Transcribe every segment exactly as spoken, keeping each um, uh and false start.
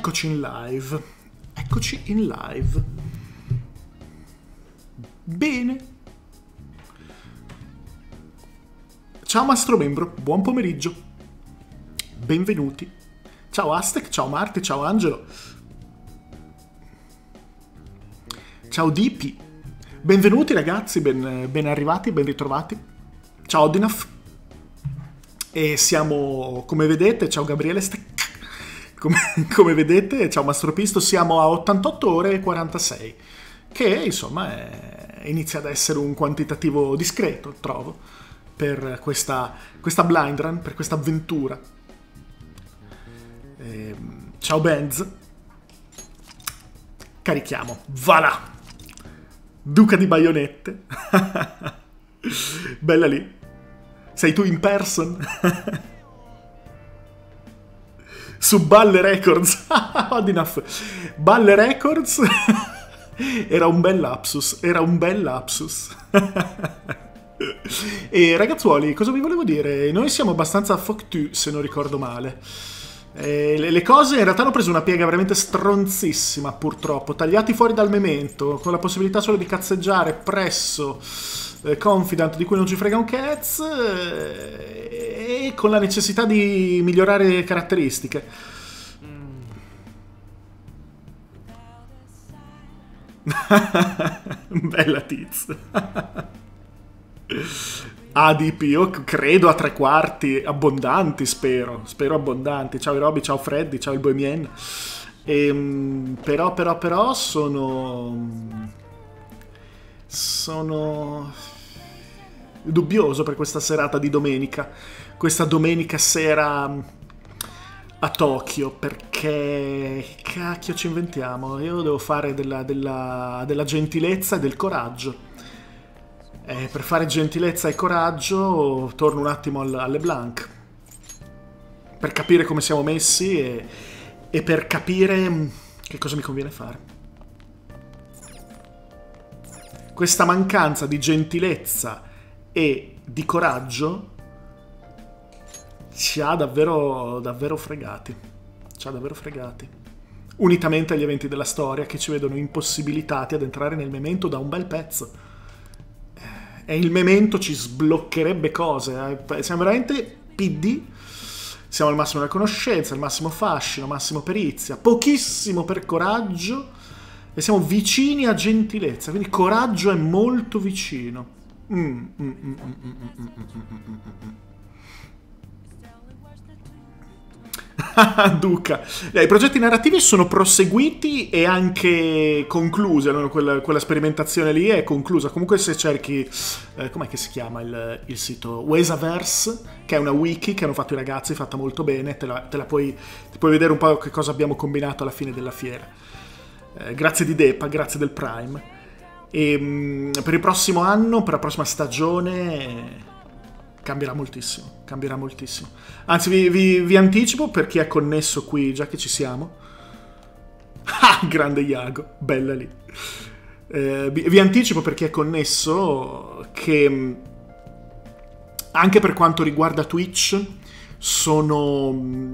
Eccoci in live. Eccoci in live. Bene. Ciao Mastro Membro, buon pomeriggio. Benvenuti. Ciao Aztec, ciao Marte, ciao Angelo. Ciao Dipi. Benvenuti ragazzi, ben, ben arrivati, ben ritrovati. Ciao Odinaf. E siamo, come vedete, ciao Gabriele Stec. Come, come vedete, ciao Mastro Pisto, siamo a ottantotto ore e quarantasei, che insomma è, inizia ad essere un quantitativo discreto, trovo, per questa, questa blind run, per questa avventura. E, ciao Benz. Carichiamo, voilà! Duca di baionette. Bella lì. Sei tu in person? Su Balle Records. Odinaf. Balle Records. Era un bel lapsus. Era un bel lapsus. E ragazzuoli, cosa vi volevo dire? Noi siamo abbastanza foctu, se non ricordo male. E le cose in realtà hanno preso una piega veramente stronzissima, purtroppo. Tagliati fuori dal memento, con la possibilità solo di cazzeggiare presso eh, Confidant, di cui non ci frega un cazzo, eh, e con la necessità di migliorare caratteristiche. Bella tizia. A D P, io credo a tre quarti, abbondanti spero, spero abbondanti. Ciao Roby, ciao Freddy, ciao il Bohemien. E, però, però, però sono... Sono... dubbioso per questa serata di domenica. Questa domenica sera a Tokyo, perché... Cacchio ci inventiamo? Io devo fare della, della, della gentilezza e del coraggio. Eh, per fare gentilezza e coraggio torno un attimo al, alle Blanc per capire come siamo messi e, e per capire che cosa mi conviene fare. Questa mancanza di gentilezza e di coraggio ci ha davvero, davvero fregati. Ci ha davvero fregati. Unitamente agli eventi della storia che ci vedono impossibilitati ad entrare nel memento da un bel pezzo. E il memento ci sbloccherebbe cose. Eh. Siamo veramente P D. Siamo al massimo della conoscenza, al massimo fascino, massimo perizia, pochissimo per coraggio e siamo vicini a gentilezza. Quindi coraggio è molto vicino. Mm, mm, mm, mm, mm, mm, mm, mm, mm. Duca. Eh, I progetti narrativi sono proseguiti e anche conclusi, allora quella, quella sperimentazione lì è conclusa. Comunque se cerchi, eh, com'è che si chiama il, il sito? Wesaverse, che è una wiki che hanno fatto i ragazzi, fatta molto bene, te la, te la puoi, ti puoi vedere un po' che cosa abbiamo combinato alla fine della fiera. Eh, grazie di Depa, grazie del Prime. E mh, per il prossimo anno, per la prossima stagione... cambierà moltissimo, cambierà moltissimo. Anzi, vi, vi, vi anticipo per chi è connesso qui, già che ci siamo. Ah, grande Iago, bella lì. Eh, vi, vi anticipo per chi è connesso che anche per quanto riguarda Twitch sono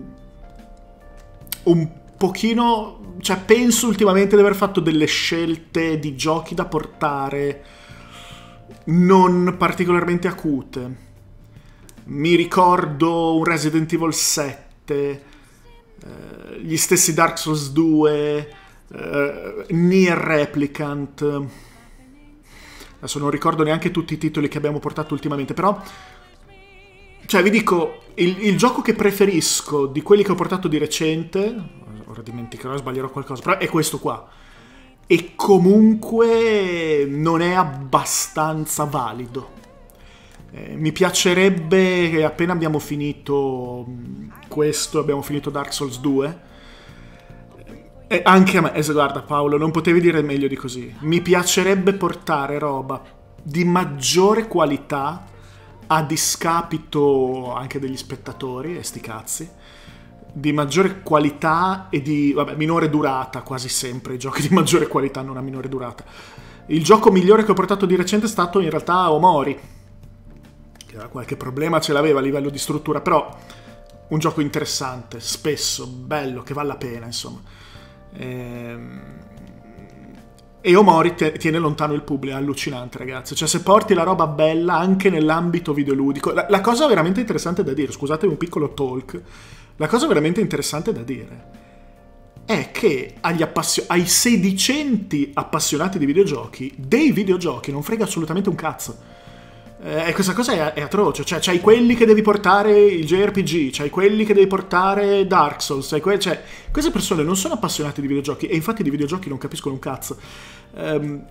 un pochino... Cioè, penso ultimamente di aver fatto delle scelte di giochi da portare non particolarmente acute. Mi ricordo un Resident Evil sette, eh, gli stessi Dark Souls due, eh, Nier Replicant. Adesso non ricordo neanche tutti i titoli che abbiamo portato ultimamente, però... Cioè, vi dico, il, il gioco che preferisco di quelli che ho portato di recente, ora dimenticherò, sbaglierò qualcosa, però è questo qua. E comunque non è abbastanza valido. Eh, mi piacerebbe che appena abbiamo finito questo, abbiamo finito Dark Souls due, e anche a me, eh, guarda Paolo, non potevi dire meglio di così, mi piacerebbe portare roba di maggiore qualità a discapito anche degli spettatori, e sti cazzi, di maggiore qualità e di, vabbè, minore durata, quasi sempre i giochi di maggiore qualità hanno una minore durata. Il gioco migliore che ho portato di recente è stato in realtà Omori, che qualche problema ce l'aveva a livello di struttura, però un gioco interessante, spesso, bello, che vale la pena, insomma. Ehm... E Omori tiene lontano il pubblico, è allucinante, ragazzi. Cioè, se porti la roba bella anche nell'ambito videoludico... La, la cosa veramente interessante da dire, scusate un piccolo talk, la cosa veramente interessante da dire è che agli appassio- ai sedicenti appassionati di videogiochi, dei videogiochi non frega assolutamente un cazzo. E eh, questa cosa è, è atroce. Cioè, c'hai quelli che devi portare il J R P G, c'hai quelli che devi portare Dark Souls, c'hai que- cioè, queste persone non sono appassionate di videogiochi e infatti di videogiochi non capiscono un cazzo. Um,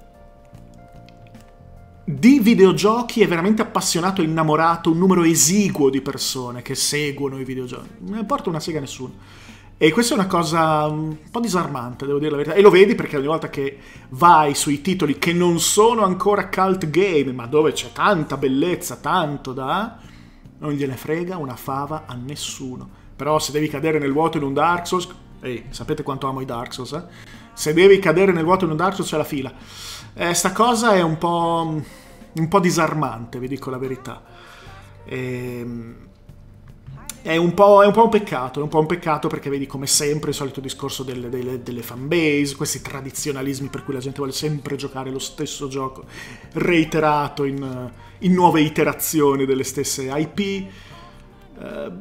di videogiochi è veramente appassionato e innamorato un numero esiguo di persone che seguono i videogiochi. Non ne importa una sega a nessuno. E questa è una cosa un po' disarmante, devo dire la verità. E lo vedi perché ogni volta che vai sui titoli che non sono ancora cult game, ma dove c'è tanta bellezza, tanto da... non gliene frega una fava a nessuno. Però se devi cadere nel vuoto in un Dark Souls... Ehi, sapete quanto amo i Dark Souls, eh? Se devi cadere nel vuoto in un Dark Souls c'è la fila. Eh, sta cosa è un po'... un po' disarmante, vi dico la verità. Ehm... È un, po', è un po' un peccato, è un po' un peccato perché vedi come sempre il solito discorso delle, delle, delle fanbase, questi tradizionalismi per cui la gente vuole sempre giocare lo stesso gioco reiterato in, in nuove iterazioni delle stesse I P. Uh,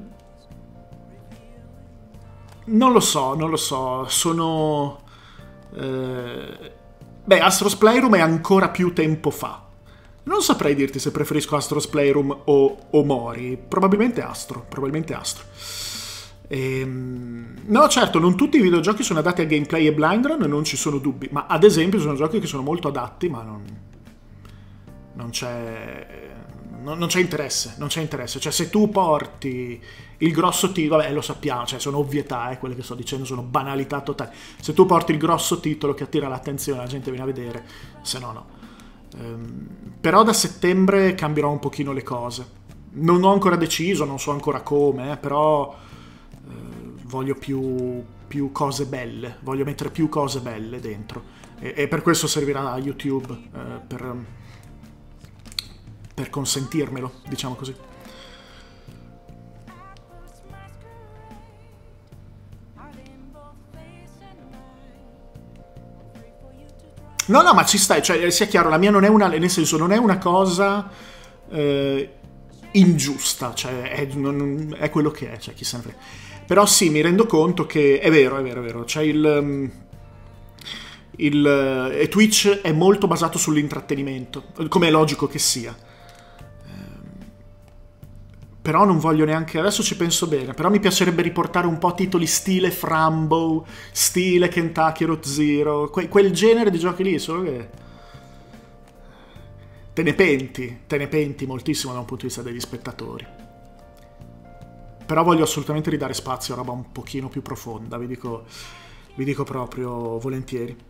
non lo so, non lo so, sono... Uh, beh, Astro's Playroom è ancora più tempo fa. Non saprei dirti se preferisco Astro's Playroom o Omori. Probabilmente Astro, probabilmente Astro. Ehm... No, certo, non tutti i videogiochi sono adatti a gameplay e blind run, non ci sono dubbi. Ma ad esempio sono giochi che sono molto adatti, ma non... Non c'è... Non, non c'è interesse, non c'è interesse. Cioè, se tu porti il grosso titolo... Vabbè, lo sappiamo, cioè sono ovvietà, eh, quelle che sto dicendo sono banalità totali. Se tu porti il grosso titolo che attira l'attenzione, la gente viene a vedere, se no no. Um, però da settembre cambierò un pochino le cose. Non ho ancora deciso, non so ancora come, eh, però uh, voglio più, più cose belle, voglio mettere più cose belle dentro e, e per questo servirà YouTube uh, per, per consentirmelo, diciamo così. No, no, ma ci stai, cioè, sia chiaro, la mia non è una, nel senso, non è una cosa eh, ingiusta, cioè, è, non, è quello che è, cioè, chi se ne frega. Però sì, mi rendo conto che, è vero, è vero, è vero, cioè il... il e Twitch è molto basato sull'intrattenimento, come è logico che sia. Però non voglio neanche... Adesso ci penso bene. Però mi piacerebbe riportare un po' titoli stile Frambo, stile Kentucky Road Zero, que- quel genere di giochi lì, solo che... Te ne penti, te ne penti moltissimo da un punto di vista degli spettatori. Però voglio assolutamente ridare spazio a roba un pochino più profonda, vi dico, vi dico proprio volentieri.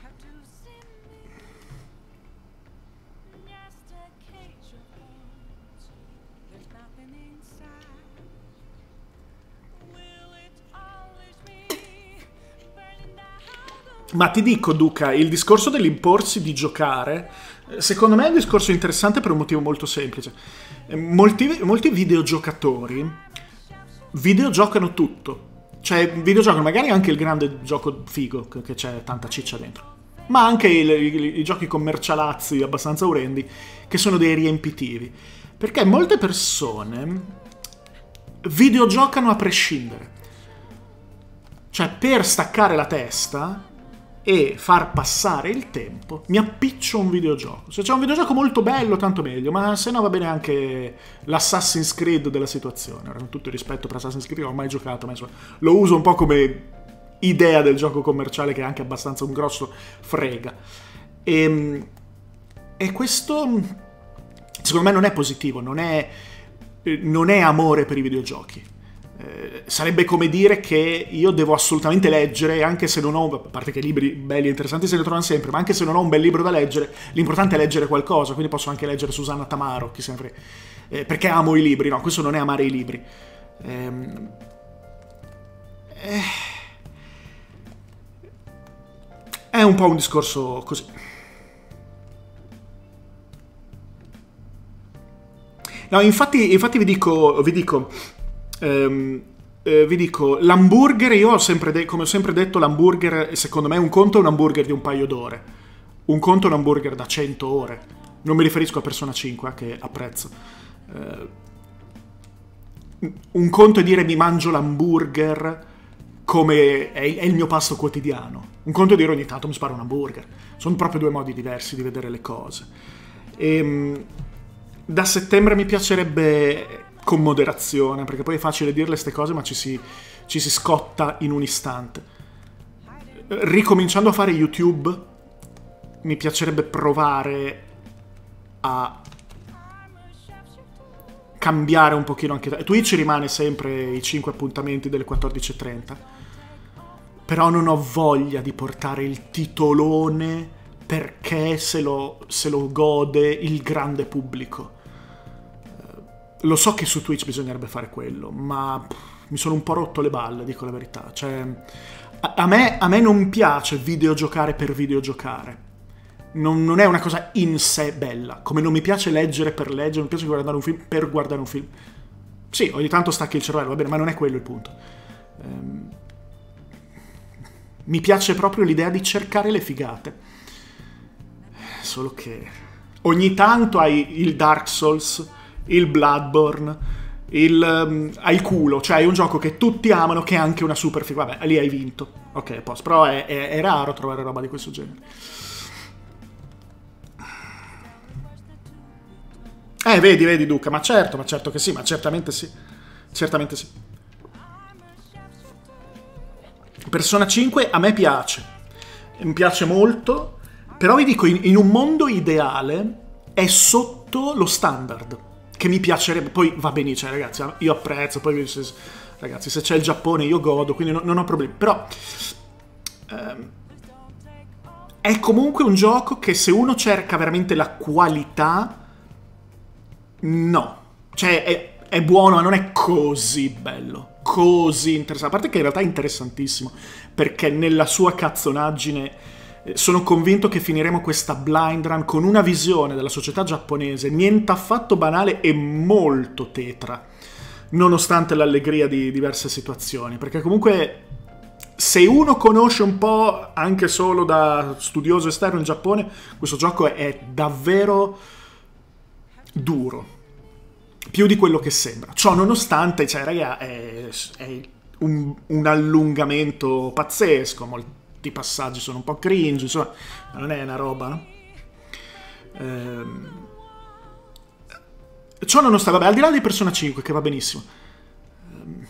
Ma ti dico, Duca, il discorso dell'imporsi di giocare, secondo me è un discorso interessante per un motivo molto semplice. Molti, molti videogiocatori videogiocano tutto. Cioè, videogiocano magari anche il grande gioco figo, che c'è tanta ciccia dentro. Ma anche i, i, i giochi commercialazzi abbastanza orrendi, che sono dei riempitivi. Perché molte persone videogiocano a prescindere. Cioè, per staccare la testa... e far passare il tempo, mi appiccio un videogioco. Se c'è un videogioco molto bello, tanto meglio, ma se no va bene anche l'Assassin's Creed della situazione. Ora, con tutto il rispetto per Assassin's Creed, non ho mai giocato, ma insomma, lo uso un po' come idea del gioco commerciale, che è anche abbastanza un grosso frega. E, e questo, secondo me, non è positivo, non è, non è amore per i videogiochi. Eh, sarebbe come dire che io devo assolutamente leggere, anche se non ho, a parte che libri belli e interessanti se ne trovano sempre, ma anche se non ho un bel libro da leggere, l'importante è leggere qualcosa, quindi posso anche leggere Susanna Tamaro, chi sempre, eh, perché amo i libri. No, questo non è amare i libri. Ehm, eh, è un po' un discorso così. No, infatti, infatti vi dico, vi dico Um, eh, vi dico, l'hamburger, io ho sempre, come ho sempre detto, l'hamburger, secondo me un conto è un hamburger di un paio d'ore, un conto è un hamburger da cento ore, non mi riferisco a Persona cinque, eh, che apprezzo. Eh, un conto è dire mi mangio l'hamburger come è, è il mio pasto quotidiano, un conto è dire ogni tanto mi sparo un hamburger, sono proprio due modi diversi di vedere le cose. E, da settembre mi piacerebbe con moderazione, perché poi è facile dirle queste cose ma ci si, ci si scotta in un istante. Ricominciando a fare YouTube mi piacerebbe provare a cambiare un pochino anche... Twitch rimane sempre i cinque appuntamenti delle quattordici e trenta, però non ho voglia di portare il titolone perché se lo, se lo gode il grande pubblico. Lo so che su Twitch bisognerebbe fare quello, ma pff, mi sono un po' rotto le balle, dico la verità. Cioè, a, a, me, a me non piace videogiocare per videogiocare. Non, non è una cosa in sé bella, come non mi piace leggere per leggere, non mi piace guardare un film per guardare un film. Sì, ogni tanto stacchi il cervello, va bene, ma non è quello il punto. Ehm, mi piace proprio l'idea di cercare le figate. Solo che ogni tanto hai il Dark Souls, il Bloodborne, il, um, hai il culo, cioè hai un gioco che tutti amano che è anche una super figa. Vabbè, lì hai vinto. Ok, posso, però è, è, è raro trovare roba di questo genere. Eh, vedi, vedi Duca, ma certo, ma certo che sì, ma certamente sì. Certamente sì. Persona cinque a me piace. Mi piace molto, però vi dico, in, in un mondo ideale è sotto lo standard, che mi piacerebbe. Poi va benissimo, cioè, ragazzi, io apprezzo, poi se, ragazzi, se c'è il Giappone io godo, quindi no, non ho problemi. Però ehm, è comunque un gioco che se uno cerca veramente la qualità... No, cioè è, è buono ma non è così bello, così interessante, a parte che in realtà è interessantissimo, perché nella sua cazzonaggine eh, sono convinto che finiremo questa blind run con una visione della società giapponese niente affatto banale e molto tetra, nonostante l'allegria di diverse situazioni, perché comunque se uno conosce un po' anche solo da studioso esterno in Giappone, questo gioco è, è davvero... duro, più di quello che sembra. Ciò nonostante, cioè, raga, è, è un, un allungamento pazzesco, molti passaggi sono un po' cringe, insomma, non è una roba, no? Ehm... Ciò nonostante, vabbè, al di là di Persona cinque, che va benissimo, ehm...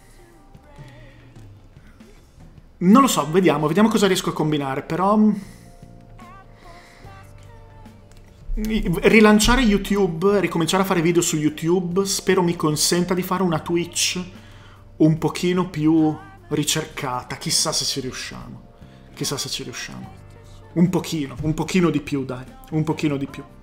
non lo so, vediamo, vediamo cosa riesco a combinare, però... rilanciare YouTube, ricominciare a fare video su YouTube, spero mi consenta di fare una Twitch un pochino più ricercata, chissà se ci riusciamo, chissà se ci riusciamo, un pochino, un pochino di più, dai, un pochino di più.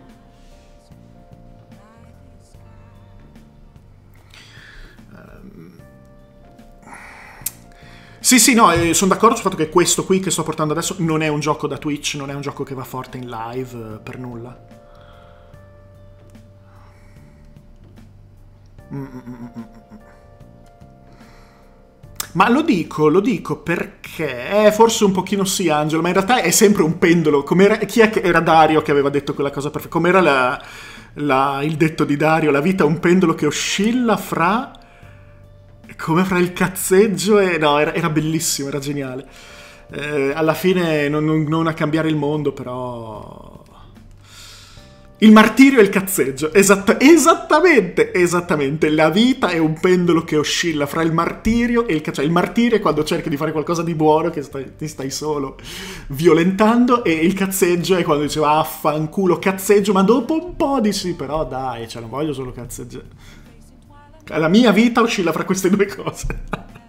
Sì, sì, no, eh, sono d'accordo sul fatto che questo qui che sto portando adesso non è un gioco da Twitch, non è un gioco che va forte in live, eh, per nulla. Mm, mm, mm, mm. Ma lo dico, lo dico perché, eh, forse un pochino sì, Angelo, ma in realtà è sempre un pendolo. Com'era, chi è che era Dario che aveva detto quella cosa perfetta? Com'era la, la, il detto di Dario? La vita è un pendolo che oscilla fra... come fra il cazzeggio e... no, era, era bellissimo, era geniale. Eh, alla fine non, non, non a cambiare il mondo, però... il martirio e il cazzeggio. Esatta, esattamente, esattamente. La vita è un pendolo che oscilla fra il martirio e il cazzeggio. Il martirio è quando cerchi di fare qualcosa di buono che stai, ti stai solo violentando, e il cazzeggio è quando dici vaffanculo cazzeggio, ma dopo un po' di sì, però dai, cioè non voglio solo cazzeggiare. La mia vita oscilla fra queste due cose.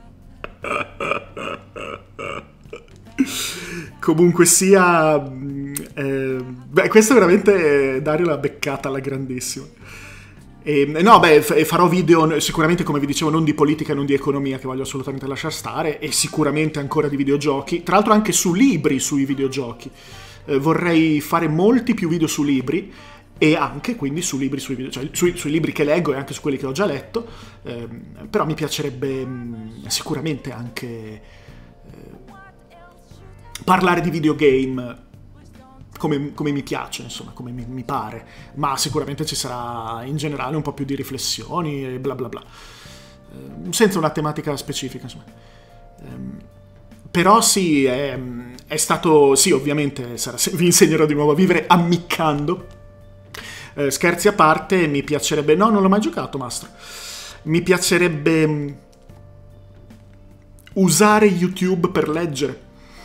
Comunque sia... Eh, beh, questa veramente Dario l'ha beccata alla grandissima. E, no, beh, farò video sicuramente, come vi dicevo, non di politica, non di economia, che voglio assolutamente lasciare stare, e sicuramente ancora di videogiochi. Tra l'altro anche su libri sui videogiochi. Eh, vorrei fare molti più video su libri, e anche quindi su libri, sui, cioè, sui, sui libri che leggo e anche su quelli che ho già letto, eh, però mi piacerebbe mh, sicuramente anche eh, parlare di videogame come, come mi piace, insomma, come mi, mi pare, ma sicuramente ci sarà in generale un po' più di riflessioni e bla bla bla, eh, senza una tematica specifica, insomma. Eh, però sì, è, è stato, sì, ovviamente sarà, vi insegnerò di nuovo a vivere ammiccando. Eh, scherzi a parte, mi piacerebbe, no, non l'ho mai giocato, Mastro, mi piacerebbe usare YouTube per leggere.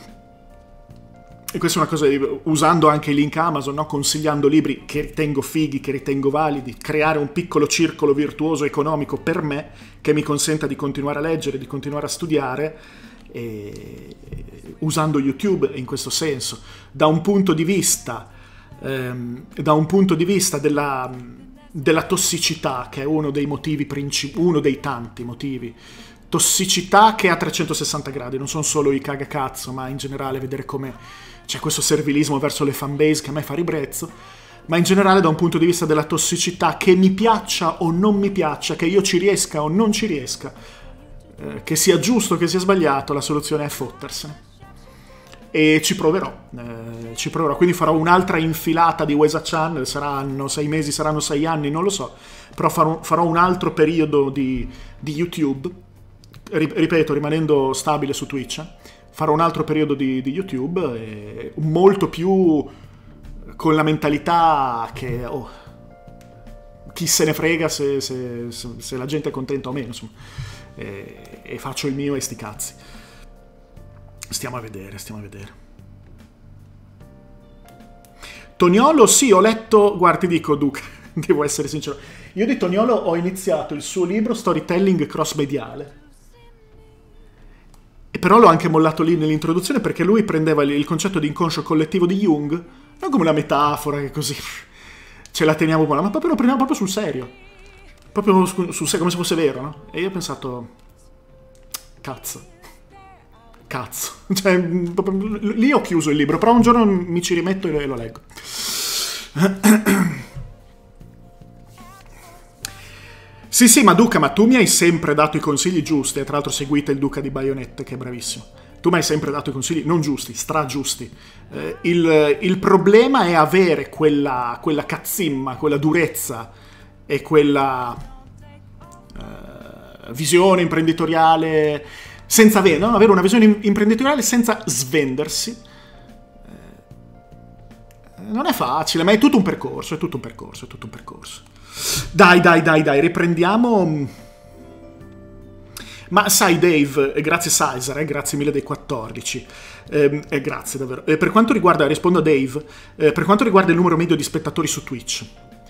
E questa è una cosa, usando anche i link Amazon, no? Consigliando libri che ritengo fighi, che ritengo validi, creare un piccolo circolo virtuoso economico per me, che mi consenta di continuare a leggere, di continuare a studiare, e, usando YouTube in questo senso. Da un punto di vista, ehm, da un punto di vista della, della tossicità, che è uno dei motivi principali, uno dei tanti motivi, tossicità che a trecentosessanta gradi, non sono solo i cagacazzo, ma in generale vedere come c'è questo servilismo verso le fanbase che a me fa ribrezzo, ma in generale da un punto di vista della tossicità, che mi piaccia o non mi piaccia, che io ci riesca o non ci riesca, eh, che sia giusto o che sia sbagliato, la soluzione è fottersene. E ci proverò, eh, ci proverò, quindi farò un'altra infilata di Wesa Channel, saranno sei mesi, saranno sei anni, non lo so, però farò, farò un altro periodo di, di YouTube, ripeto, rimanendo stabile su Twitch, farò un altro periodo di, di YouTube, e molto più con la mentalità che oh, chi se ne frega se, se, se, se la gente è contenta o meno, insomma, e, e faccio il mio e sti cazzi. Stiamo a vedere, stiamo a vedere. Toniolo, sì, ho letto, guarda, ti dico, Duca, devo essere sincero, io di Toniolo ho iniziato il suo libro Storytelling cross-mediale. E però l'ho anche mollato lì nell'introduzione, perché lui prendeva il concetto di inconscio collettivo di Jung non come una metafora che così ce la teniamo buona, ma proprio lo prendiamo proprio sul serio, proprio sul serio, come se fosse vero, no? E io ho pensato, cazzo, cazzo, cioè, proprio, lì ho chiuso il libro, però un giorno mi ci rimetto e lo leggo. Sì, sì, ma Duca, ma tu mi hai sempre dato i consigli giusti, e tra l'altro seguite il Duca di Bayonetta, che è bravissimo. Tu mi hai sempre dato i consigli non giusti, stragiusti. Eh, il, il problema è avere quella, quella cazzimma, quella durezza e quella eh, visione imprenditoriale, senza avere, no? Avere una visione imprenditoriale senza svendersi. Eh, non è facile, ma è tutto un percorso, è tutto un percorso, è tutto un percorso. Dai, dai, dai, dai, riprendiamo. Ma sai, Dave, eh, grazie Caesar, eh, grazie mille dei quattordici. Eh, eh, grazie davvero. Eh, per quanto riguarda, rispondo a Dave, eh, per quanto riguarda il numero medio di spettatori su Twitch,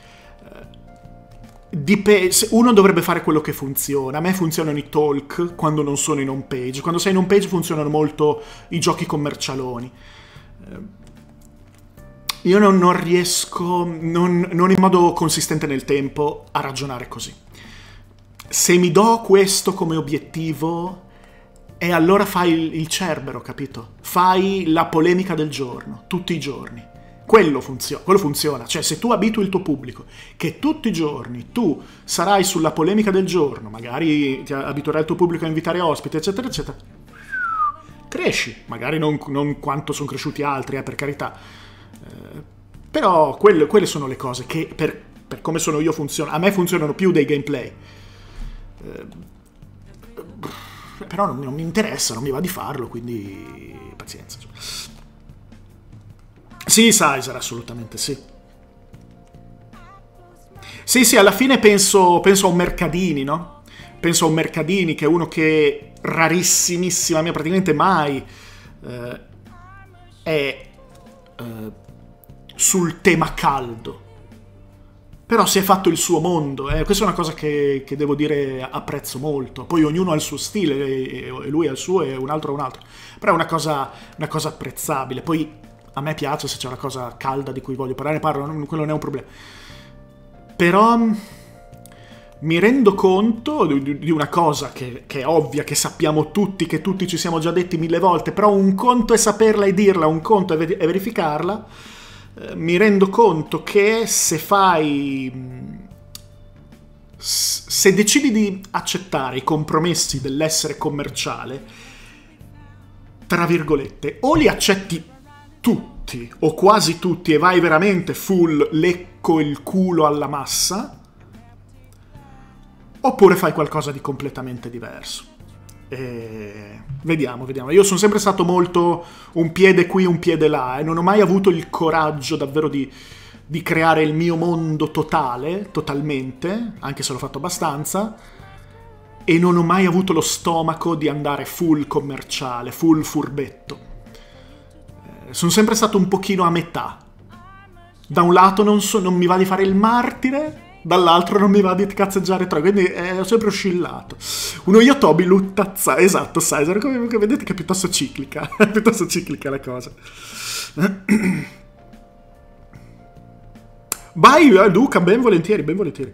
eh, uno dovrebbe fare quello che funziona. A me funzionano i talk quando non sono in home page. Quando sei in home page funzionano molto i giochi commercialoni. Eh, Io non, non riesco, non, non in modo consistente nel tempo, a ragionare così. Se mi do questo come obiettivo, e allora fai il, il cerbero, capito? Fai la polemica del giorno, tutti i giorni. Quello funziona, quello funziona. Cioè, se tu abitui il tuo pubblico, che tutti i giorni tu sarai sulla polemica del giorno, magari ti abituerai il tuo pubblico a invitare ospiti, eccetera, eccetera, cresci. Magari non, non quanto sono cresciuti altri, eh, per carità. Eh, però quelle, quelle sono le cose che per, per come sono io funzionano. A me funzionano più dei gameplay, eh, però non, non mi interessa, non mi va di farlo, quindi pazienza. Sì, Caesar, assolutamente sì. Sì, sì, alla fine penso, penso a un Mercadini, no? Penso a un Mercadini, che è uno che rarissimissima mia, praticamente mai eh, è eh, sul tema caldo, però si è fatto il suo mondo, eh. Questa è una cosa che, che devo dire apprezzo molto. Poi ognuno ha il suo stile, e, e lui ha il suo e un altro ha un altro, però è una cosa, una cosa apprezzabile. Poi a me piace, se c'è una cosa calda di cui voglio parlare, parlo, non, quello non è un problema. Però mi rendo conto di, di una cosa che, che è ovvia, che sappiamo tutti, che tutti ci siamo già detti mille volte, però un conto è saperla e dirla, un conto è, ver- è verificarla. eh, mi rendo conto che se fai... se decidi di accettare i compromessi dell'essere commerciale, tra virgolette, o li accetti tutti o quasi tutti e vai veramente full lecco il culo alla massa, oppure fai qualcosa di completamente diverso. E... vediamo, vediamo. Io sono sempre stato molto un piede qui, un piede là, e non ho mai avuto il coraggio davvero di di creare il mio mondo totale, totalmente, anche se l'ho fatto abbastanza, e non ho mai avuto lo stomaco di andare full commerciale, full furbetto. Eh, sono sempre stato un pochino a metà. Da un lato non, so, non mi va di fare il martire, dall'altro non mi va di cazzeggiare troppo, quindi eh, ho sempre oscillato. Uno Yotobi luttazza, esatto, sai, come vedete che è piuttosto ciclica, è piuttosto ciclica la cosa. Vai, Luca, ben volentieri, ben volentieri.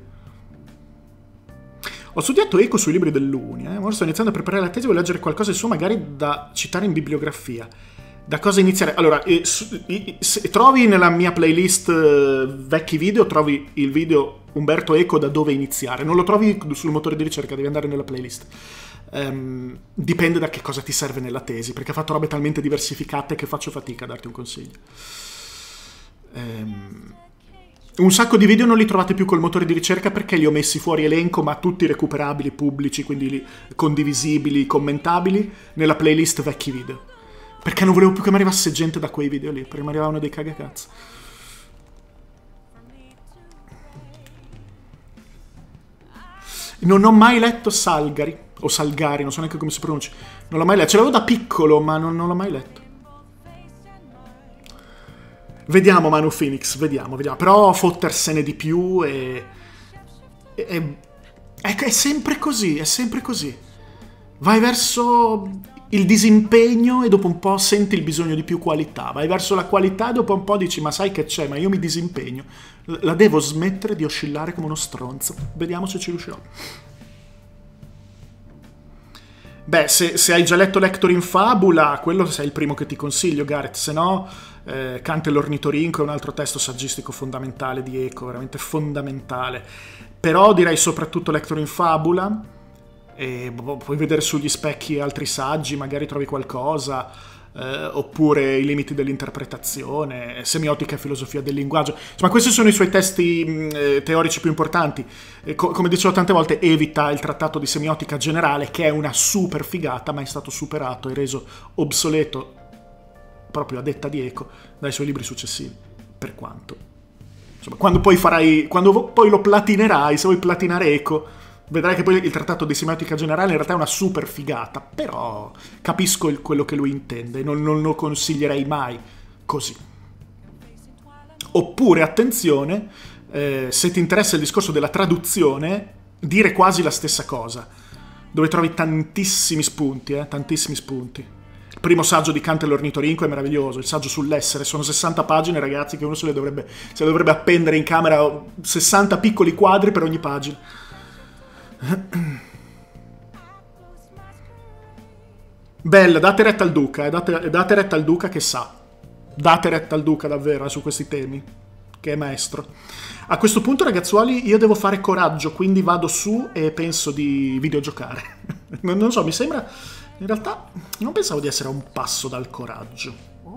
Ho studiato eco sui libri dell'Uni, eh. Ora sto iniziando a preparare la tesi, voglio leggere qualcosa di suo, magari da citare in bibliografia. Da cosa iniziare? Allora, eh, su, eh, se trovi nella mia playlist eh, vecchi video, trovi il video Umberto Eco da dove iniziare. Non lo trovi sul motore di ricerca, devi andare nella playlist. Um, dipende da che cosa ti serve nella tesi, perché ha fatto robe talmente diversificate che faccio fatica a darti un consiglio. Um, Un sacco di video non li trovate più col motore di ricerca perché li ho messi fuori elenco, ma tutti recuperabili, pubblici, quindi condivisibili, commentabili, nella playlist vecchi video. Perché non volevo più che mi arrivasse gente da quei video lì, perché mi arrivavano dei cagacazzi. Non ho mai letto Salgari, o Salgari, non so neanche come si pronuncia. Non l'ho mai letto, ce l'avevo da piccolo, ma non, non l'ho mai letto. Vediamo Manu Phoenix, vediamo, vediamo. Però fottersene di più e... è, è, è sempre così, è sempre così. Vai verso il disimpegno e dopo un po' senti il bisogno di più qualità. Vai verso la qualità e dopo un po' dici, ma sai che c'è, ma io mi disimpegno. La devo smettere di oscillare come uno stronzo. Vediamo se ci riuscirò. Beh, se, se hai già letto Lector in Fabula, quello sei il primo che ti consiglio, Gareth. Se no, eh, Kant e l'ornitorinco è un altro testo saggistico fondamentale di Eco, veramente fondamentale. Però direi soprattutto Lector in Fabula, e boh, puoi vedere sugli specchi altri saggi, magari trovi qualcosa, eh, oppure I limiti dell'interpretazione, Semiotica e filosofia del linguaggio. Insomma, questi sono i suoi testi mh, teorici più importanti. E co come dicevo tante volte, evita il trattato di semiotica generale, che è una super figata, ma è stato superato e reso obsoleto, proprio a detta di Eco, dai suoi libri successivi. Per quanto, insomma, quando poi farai, quando poi lo platinerai, se vuoi platinare Eco, vedrai che poi il trattato di semiotica generale in realtà è una super figata, però capisco il, quello che lui intende, non, non lo consiglierei mai così. Oppure, attenzione, eh, se ti interessa il discorso della traduzione, dire quasi la stessa cosa, dove trovi tantissimi spunti, eh, tantissimi spunti. Il primo saggio di Kant e l'ornitorinco è meraviglioso, il saggio sull'essere, sono sessanta pagine, ragazzi, che uno se le dovrebbe, se le dovrebbe appendere in camera, sessanta piccoli quadri per ogni pagina. Bella, date retta al Duca, eh, date, date retta al Duca che sa. Date retta al Duca davvero eh, su questi temi, che è maestro. A questo punto, ragazzuoli, io devo fare coraggio, quindi vado su e penso di videogiocare. non, non so, mi sembra... In realtà non pensavo di essere a un passo dal coraggio.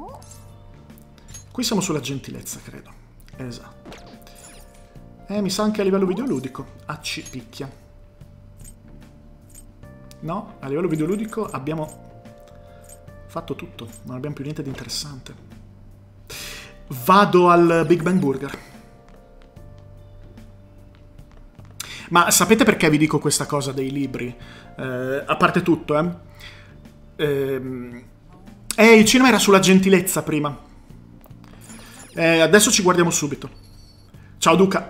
Qui siamo sulla gentilezza, credo. Esatto. Eh, mi sa anche a livello videoludico. Ah, ci picchia. No, a livello videoludico abbiamo fatto tutto, non abbiamo più niente di interessante. Vado al Big Bang Burger. Ma sapete perché vi dico questa cosa dei libri? Eh, a parte tutto, eh? Eh, eh, il cinema era sulla gentilezza prima. Eh, adesso ci guardiamo subito. Ciao Duca.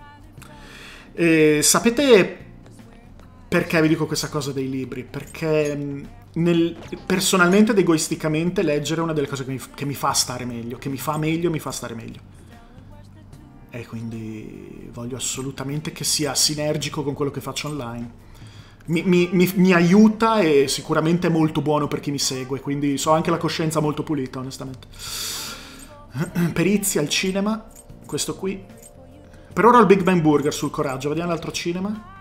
Eh, sapete... Perché vi dico questa cosa dei libri? Perché nel, personalmente ed egoisticamente leggere è una delle cose che mi, che mi fa stare meglio, che mi fa meglio, mi fa stare meglio. E quindi voglio assolutamente che sia sinergico con quello che faccio online. Mi, mi, mi, mi aiuta e sicuramente è molto buono per chi mi segue, quindi so anche la coscienza molto pulita, onestamente. Perizia al cinema, questo qui. Per ora ho il Big Bang Burger sul coraggio, vediamo l'altro cinema.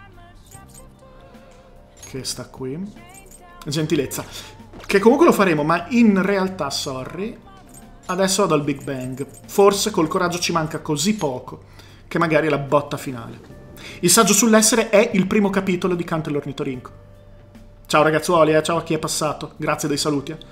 Che sta qui. Gentilezza. Che comunque lo faremo, ma in realtà, sorry, adesso vado al Big Bang. Forse col coraggio ci manca così poco che magari è la botta finale. Il saggio sull'essere è il primo capitolo di Kant e l'ornitorinco. Ciao ragazzuoli, eh, ciao a chi è passato. Grazie dei saluti. Eh.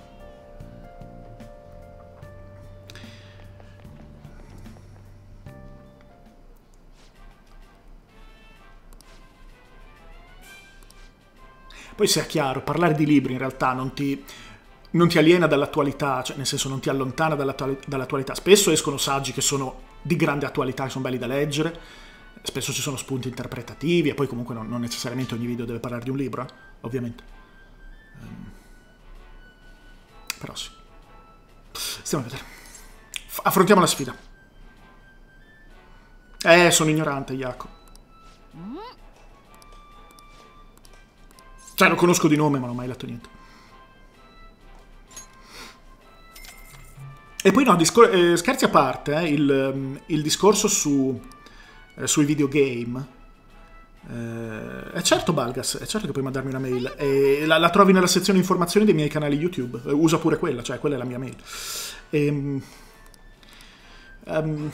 Poi sia chiaro, parlare di libri in realtà non ti, non ti aliena dall'attualità, cioè nel senso non ti allontana dall'attualità. Spesso escono saggi che sono di grande attualità, che sono belli da leggere, spesso ci sono spunti interpretativi e poi comunque non, non necessariamente ogni video deve parlare di un libro, eh? Ovviamente. Um, però sì. Stiamo a vedere. F- affrontiamo la sfida. Eh, sono ignorante, Jacopo. Cioè, lo conosco di nome, ma non ho mai letto niente. E poi no, eh, scherzi a parte, eh, il, il discorso su, eh, sui videogame. Eh, è certo, Balgas, è certo che puoi mandarmi una mail. E la, la trovi nella sezione informazioni dei miei canali YouTube. Eh, usa pure quella, cioè quella è la mia mail. E, um,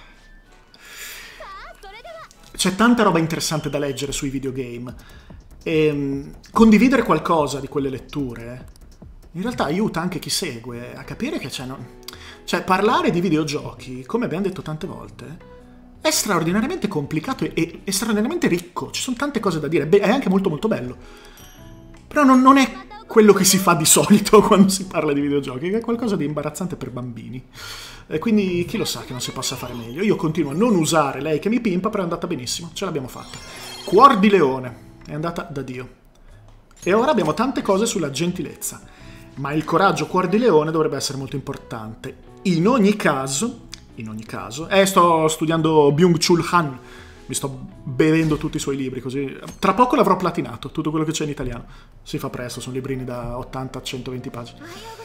c'è tanta roba interessante da leggere sui videogame. E condividere qualcosa di quelle letture in realtà aiuta anche chi segue a capire che c'è, no? Cioè parlare di videogiochi, come abbiamo detto tante volte, è straordinariamente complicato e, e, e straordinariamente ricco, ci sono tante cose da dire, beh, è anche molto molto bello, però non, non è quello che si fa di solito quando si parla di videogiochi, è qualcosa di imbarazzante per bambini, e quindi chi lo sa che non si possa fare meglio. Io continuo a non usare lei che mi pimpa, però è andata benissimo, ce l'abbiamo fatta. Cuor di leone. È andata da Dio. E ora abbiamo tante cose sulla gentilezza. Ma il coraggio cuor di leone dovrebbe essere molto importante. In ogni caso, in ogni caso, eh, sto studiando Byung-Chul Han. Mi sto bevendo tutti i suoi libri, così. Tra poco l'avrò platinato, tutto quello che c'è in italiano. Si fa presto, sono librini da ottanta a centoventi pagine.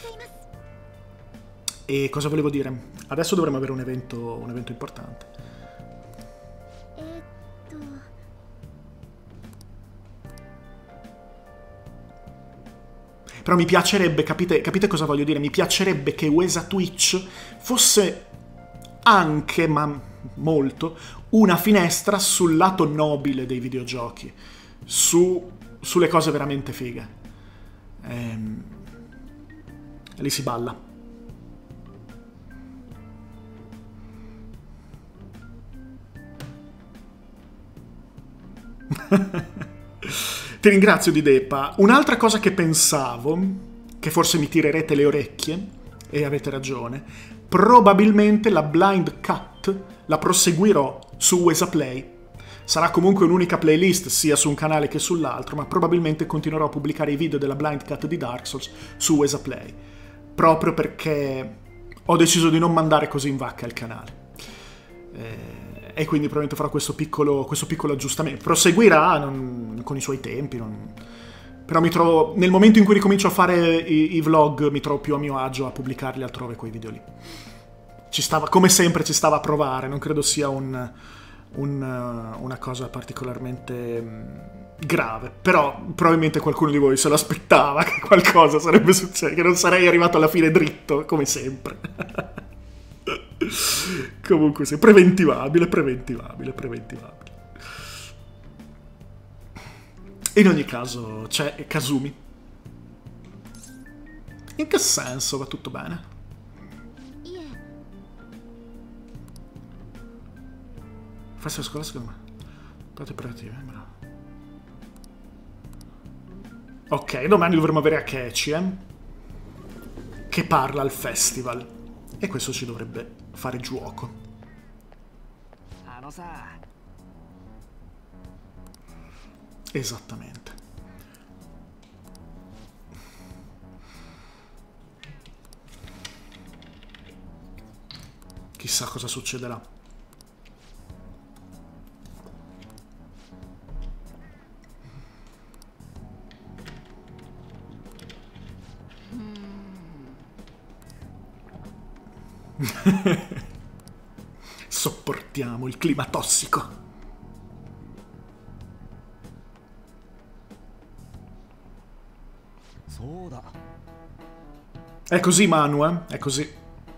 E cosa volevo dire? Adesso dovremmo avere un evento, un evento importante. Però mi piacerebbe, capite, capite cosa voglio dire? Mi piacerebbe che Uesa Twitch fosse anche, ma molto, una finestra sul lato nobile dei videogiochi, su, sulle cose veramente fighe. Ehm, lì si balla. Ti ringrazio di Depa. Un'altra cosa che pensavo, che forse mi tirerete le orecchie, e avete ragione, probabilmente la blind cut la proseguirò su Uesa Play. Sarà comunque un'unica playlist sia su un canale che sull'altro, ma probabilmente continuerò a pubblicare i video della blind cut di Dark Souls su Uesa Play, proprio perché ho deciso di non mandare così in vacca il canale. Eh... E quindi probabilmente farò questo piccolo, questo piccolo aggiustamento. Proseguirà non, con i suoi tempi. Non... Però mi trovo, nel momento in cui ricomincio a fare i, i vlog, mi trovo più a mio agio a pubblicarli altrove quei video lì. Ci stava, come sempre ci stava a provare, non credo sia un, un, una cosa particolarmente grave. Però probabilmente qualcuno di voi se lo aspettava che qualcosa sarebbe successo, che non sarei arrivato alla fine dritto, come sempre. Comunque sì, preventivabile, preventivabile, preventivabile. In ogni caso c'è Kazumi. In che senso? Va tutto bene? Festa scolastica, secondo me. Date operative, bravo. Ok, domani dovremo avere Akechi, eh? Che parla al festival. E questo ci dovrebbe fare giuoco. Esattamente. Chissà cosa succederà. Sopportiamo il clima tossico. È così, Manu, eh? È così.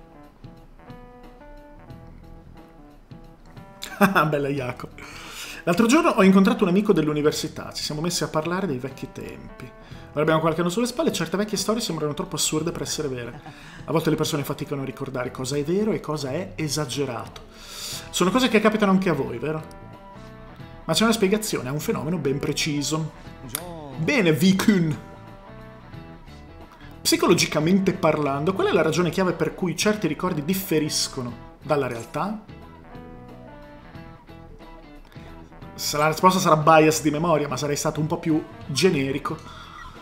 Bella Jaco. L'altro giorno ho incontrato un amico dell'università. Ci siamo messi a parlare dei vecchi tempi. Ora abbiamo qualche anno sulle spalle e certe vecchie storie sembrano troppo assurde per essere vere. A volte le persone faticano a ricordare cosa è vero e cosa è esagerato. Sono cose che capitano anche a voi, vero? Ma c'è una spiegazione, è un fenomeno ben preciso. Bene, Vikun. Psicologicamente parlando, qual è la ragione chiave per cui certi ricordi differiscono dalla realtà? La risposta sarà bias di memoria, ma sarei stato un po' più generico.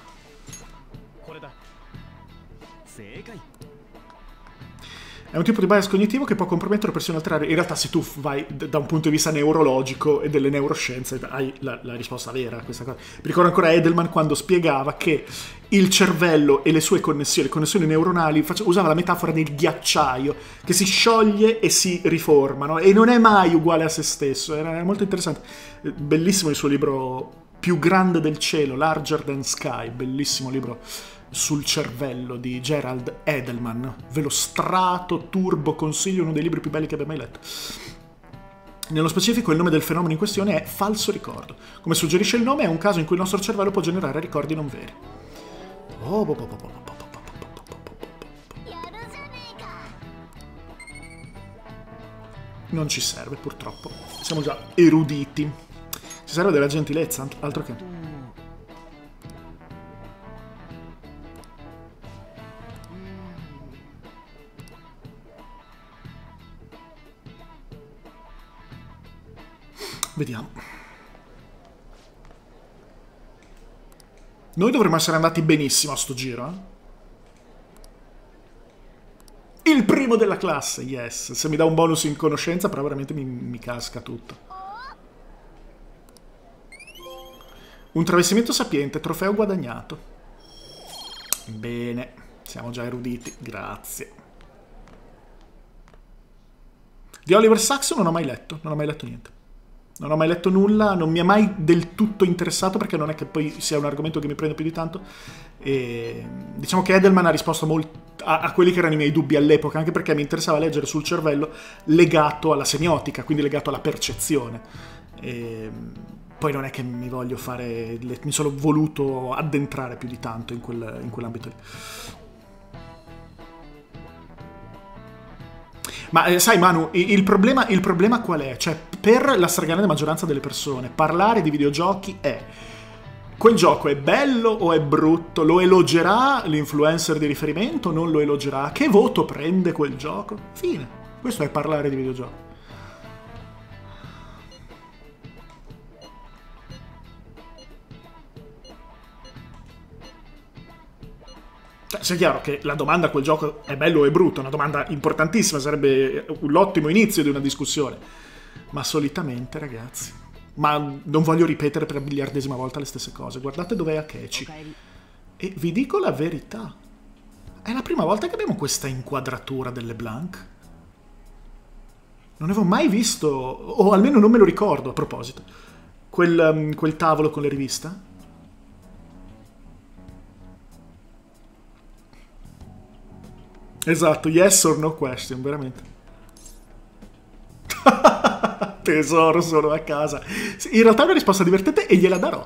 È un tipo di bias cognitivo che può compromettere persone alterare. In realtà se tu vai da un punto di vista neurologico e delle neuroscienze hai la, la risposta vera a questa cosa. Mi ricordo ancora Edelman quando spiegava che il cervello e le sue connessioni, le connessioni neuronali, usava la metafora del ghiacciaio che si scioglie e si riforma, no? E non è mai uguale a se stesso. Era molto interessante. Bellissimo il suo libro Più grande del cielo, Larger Than Sky, bellissimo libro sul cervello di Gerald Edelman. Ve lo strato, turbo, consiglio, uno dei libri più belli che abbia mai letto. Nello specifico il nome del fenomeno in questione è falso ricordo. Come suggerisce il nome, è un caso in cui il nostro cervello può generare ricordi non veri. Oh, bo, bo, bo, bo, bo, bo, bo, bo, bo, bo. Non ci serve, purtroppo. Siamo già eruditi. Ci serve della gentilezza, altro che... Vediamo. Noi dovremmo essere andati benissimo a sto giro, eh? Il primo della classe, yes. Se mi dà un bonus in conoscenza, però veramente mi, mi casca tutto. Un travestimento sapiente, trofeo guadagnato. Bene, siamo già eruditi, grazie. Di Oliver Sacks non ho mai letto, non ho mai letto niente. Non ho mai letto nulla, non mi è mai del tutto interessato perché non è che poi sia un argomento che mi prende più di tanto. E diciamo che Edelman ha risposto molto a, a quelli che erano i miei dubbi all'epoca, anche perché mi interessava leggere sul cervello legato alla semiotica, quindi legato alla percezione. E poi non è che mi voglio fare, mi sono voluto addentrare più di tanto in, quel, in quell'ambito lì. Ma eh, sai Manu, il problema, il problema qual è? Cioè, per la stragrande maggioranza delle persone, parlare di videogiochi è... Quel gioco è bello o è brutto? Lo elogerà l'influencer di riferimento o non lo elogerà? Che voto prende quel gioco? Fine. Questo è parlare di videogiochi. Sia chiaro che la domanda a quel gioco è bello o è brutto, è una domanda importantissima, sarebbe l'ottimo inizio di una discussione. Ma solitamente, ragazzi, ma non voglio ripetere per la miliardesima volta le stesse cose. Guardate dov'è Akechi. Okay. E vi dico la verità. È la prima volta che abbiamo questa inquadratura delle Blanc. Non avevo mai visto, o almeno non me lo ricordo a proposito, quel, um, quel tavolo con le riviste. Esatto, yes or no question, veramente. Tesoro, sono a casa. In realtà è una risposta divertente e gliela darò.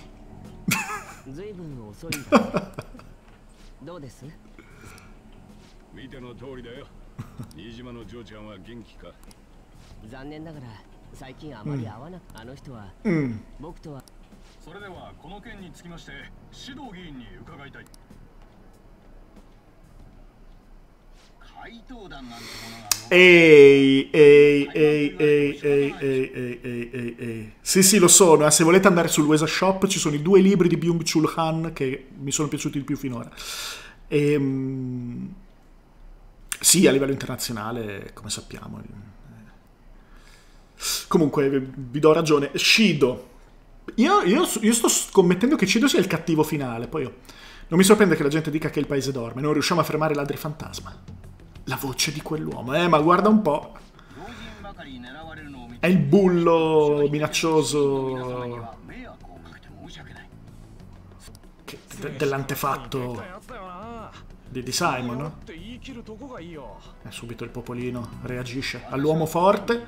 Mm. Ehi, ehi, ehi, ehi, ehi, ehi, ehi, ehi, ehi. Sì, sì, lo sono. Eh. Se volete andare sul Wesa Shop ci sono i due libri di Byung-Chul Han che mi sono piaciuti di più finora. E, um, sì, a livello internazionale, come sappiamo. Comunque, vi do ragione. Shido. Io, io, io sto scommettendo che Shido sia il cattivo finale. Poi io, non mi sorprende che la gente dica che il paese dorme. Non riusciamo a fermare ladri fantasma. La voce di quell'uomo. Eh, ma guarda un po'. È il bullo minaccioso che, de, dell'antefatto di, di Simon, no? E subito il popolino reagisce all'uomo forte.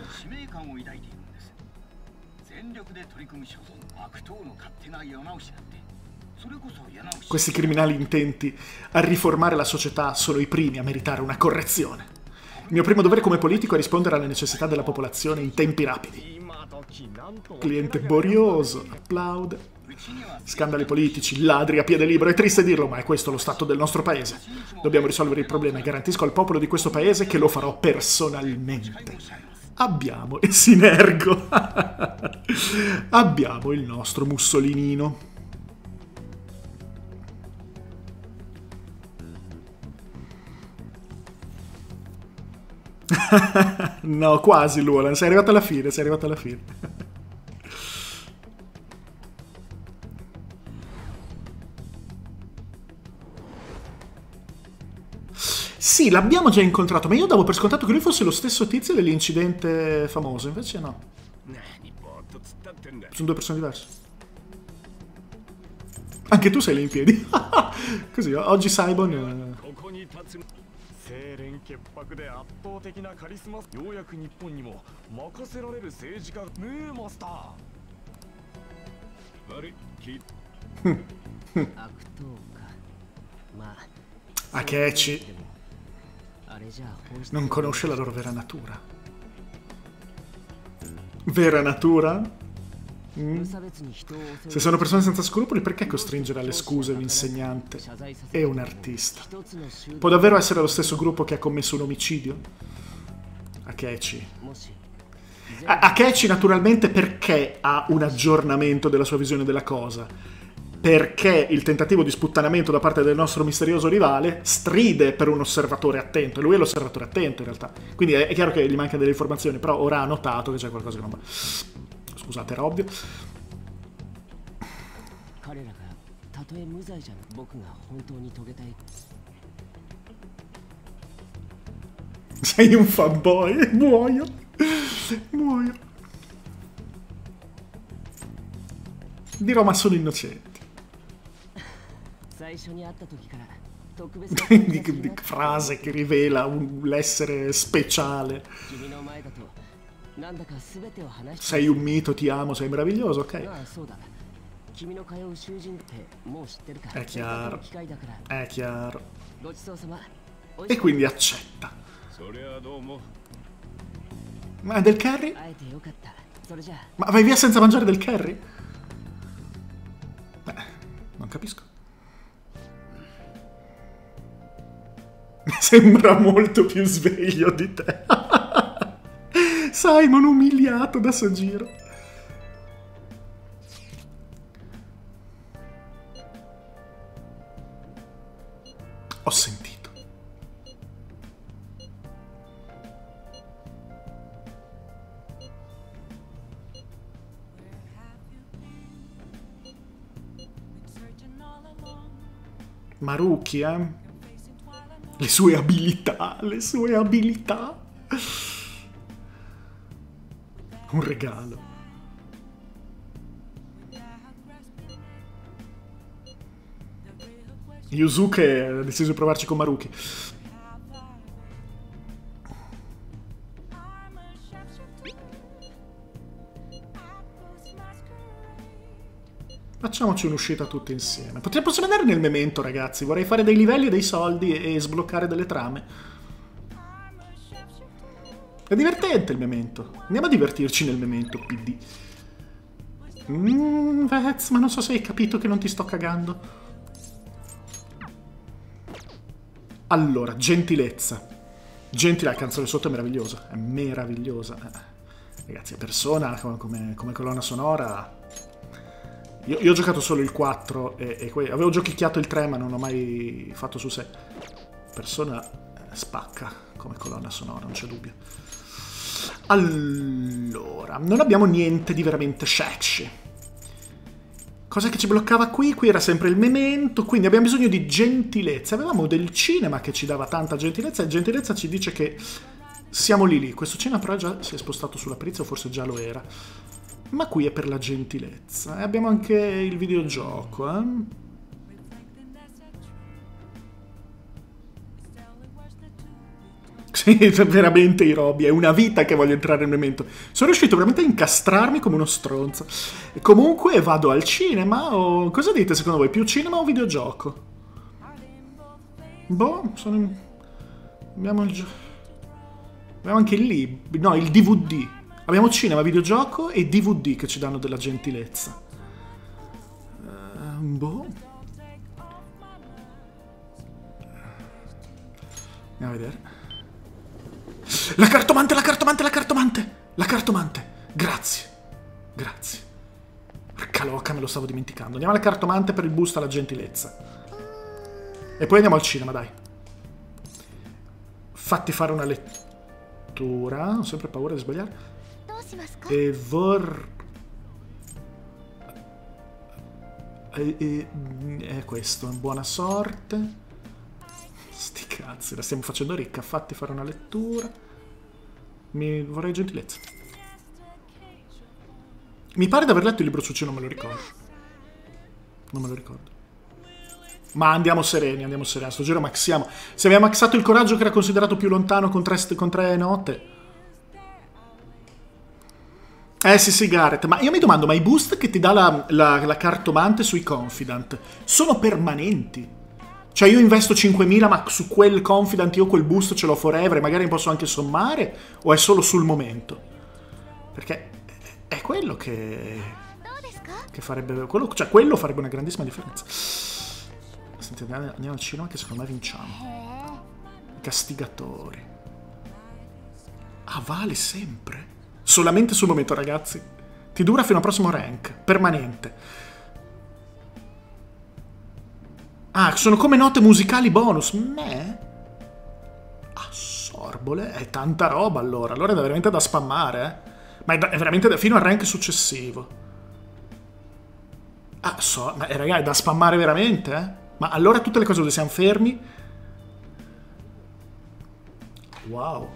Questi criminali intenti a riformare la società sono i primi a meritare una correzione. Il mio primo dovere come politico è rispondere alle necessità della popolazione in tempi rapidi. Cliente borioso, applaude. Scandali politici, ladri a piede libero, è triste dirlo, ma è questo lo stato del nostro paese. Dobbiamo risolvere il problema e garantisco al popolo di questo paese che lo farò personalmente. Abbiamo il Sinergo. Abbiamo il nostro Mussolinino. No, quasi Luolan, sei arrivato alla fine, sei arrivato alla fine. Sì, l'abbiamo già incontrato, ma io davo per scontato che lui fosse lo stesso tizio dell'incidente famoso, invece no. Sono due persone diverse. Anche tu sei lì in piedi. Così, oggi Simon... 清廉潔白で圧倒的なカリスマ、ようやく日本にも任せられる政治家ねえマスター。悪いき。悪党か。まあ。Akechi non conosce la loro vera natura. Vera natura? Mm. Se sono persone senza scrupoli, perché costringere alle scuse un insegnante e un artista? Può davvero essere lo stesso gruppo che ha commesso un omicidio? Akechi. Akechi naturalmente perché ha un aggiornamento della sua visione della cosa? Perché il tentativo di sputtanamento da parte del nostro misterioso rivale stride per un osservatore attento, e lui è l'osservatore attento in realtà. Quindi è chiaro che gli manca delle informazioni, però ora ha notato che c'è qualcosa che non va. Scusate, era ovvio. Sei un fanboy, muoio. Muoio. Dirò, ma sono innocenti. di, di frase che rivela l'essere speciale. Sei un mito, ti amo, sei meraviglioso, ok? È chiaro, è chiaro. E quindi accetta. Ma è del curry? Ma vai via senza mangiare del curry? Beh, non capisco. Mi sembra molto più sveglio di te. Simon umiliato da sto giro. Ho sentito. Maruki, eh? Le sue abilità, le sue abilità. Un regalo. Yusuke ha deciso di provarci con Maruki. Facciamoci un'uscita tutti insieme. Potremmo, possiamo andare nel Memento, ragazzi. Vorrei fare dei livelli e dei soldi e, e sbloccare delle trame. È divertente il Memento. Andiamo a divertirci nel Memento, P D. Mmm, Vez, ma non so se hai capito che non ti sto cagando. Allora, gentilezza. Gentile, la canzone sotto è meravigliosa. È meravigliosa. Ragazzi, Persona come, come colonna sonora... Io, io ho giocato solo il quattro e, e avevo giochicchiato il tre, ma non ho mai fatto su sé. Persona spacca come colonna sonora, non c'è dubbio. Allora, non abbiamo niente di veramente sexy. Cosa che ci bloccava qui? Qui era sempre il memento, quindi abbiamo bisogno di gentilezza. Avevamo del cinema che ci dava tanta gentilezza e gentilezza ci dice che siamo lì lì. Questo cinema però già si è spostato sulla perizia, o forse già lo era. Ma qui è per la gentilezza. E abbiamo anche il videogioco, eh? Sì, veramente Irobi, è una vita che voglio entrare nel memento. Sono riuscito veramente a incastrarmi come uno stronzo. E comunque vado al cinema o... Cosa dite secondo voi? Più cinema o videogioco? Boh, sono in... Abbiamo il... Abbiamo anche il lib... No, il D V D. Abbiamo cinema, videogioco e D V D che ci danno della gentilezza. Uh, boh. Andiamo a vedere. La cartomante, la cartomante, la cartomante! La cartomante! Grazie. Grazie. Porca loca, me lo stavo dimenticando. Andiamo alla cartomante per il boost alla gentilezza. E poi andiamo al cinema, dai. Fatti fare una lettura. Ho sempre paura di sbagliare. E vor... E, e, è questo, buona sorte. Sti cazzi, la stiamo facendo ricca. Fatti fare una lettura. Mi vorrei gentilezza. Mi pare di aver letto il libro su C, non me lo ricordo. Non me lo ricordo. Ma andiamo sereni, andiamo sereni. Sto giro maxiamo. Se abbiamo maxato il coraggio che era considerato più lontano con tre, con tre note. Eh sì sì Gareth, ma io mi domando, ma i boost che ti dà la, la, la cartomante sui confidant sono permanenti? Cioè io investo cinquemila ma su quel confidant io quel boost ce l'ho forever e magari mi posso anche sommare o è solo sul momento? Perché è quello che, che farebbe, quello, cioè quello farebbe una grandissima differenza. Senti, andiamo al cinema che secondo me vinciamo. Castigatori. Ah, vale sempre. Solamente sul momento, ragazzi. Ti dura fino al prossimo rank. Permanente. Ah, sono come note musicali bonus. Me? Assorbole? È tanta roba allora. Allora è veramente da spammare, eh. Ma è, da, è veramente da, fino al rank successivo. Ah, so, ma eh, ragazzi, è da spammare veramente, eh. Ma allora tutte le cose dove siamo fermi. Wow.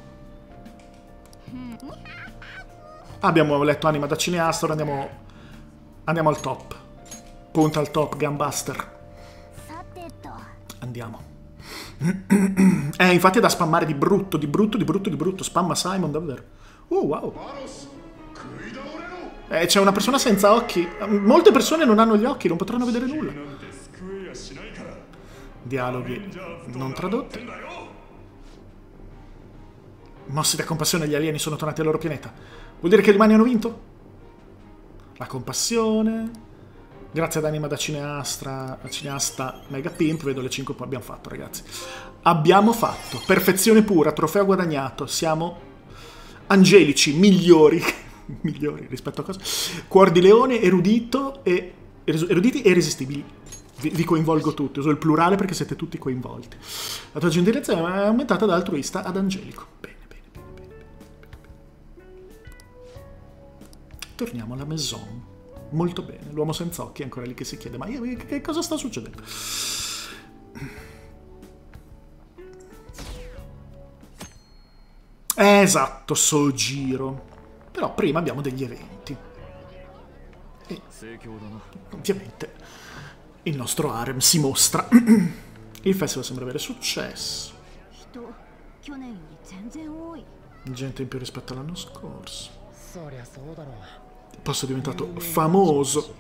Abbiamo letto Anima da cineasta, ora andiamo, andiamo al top. Punta al top, Gunbuster. Andiamo. Eh, infatti è da spammare di brutto, di brutto, di brutto, di brutto. Spamma Simon, davvero. Oh, wow. Eh, c'è una persona senza occhi. Molte persone non hanno gli occhi, non potranno vedere nulla. Dialoghi non tradotti. Mossi da compassione, gli alieni sono tornati al loro pianeta. Vuol dire che gli umani hanno vinto? La compassione. Grazie ad Anima da cineasta, cineasta Mega Pimp. Vedo le cinque poi abbiamo fatto, ragazzi. Abbiamo fatto. Perfezione pura, trofeo guadagnato. Siamo angelici, migliori. Migliori rispetto a cosa? Cuor di leone, erudito e... eruditi e irresistibili. Vi, vi coinvolgo tutti. Uso il plurale perché siete tutti coinvolti. La tua gentilezza è aumentata da altruista ad angelico. Bene. Torniamo alla maison. Molto bene. L'uomo senza occhi è ancora lì che si chiede: ma io, che cosa sta succedendo? Eh, esatto, so giro. Però prima abbiamo degli eventi. E ovviamente il nostro harem si mostra. Il festival sembra avere successo. Gente in più rispetto all'anno scorso. Il posto è diventato famoso.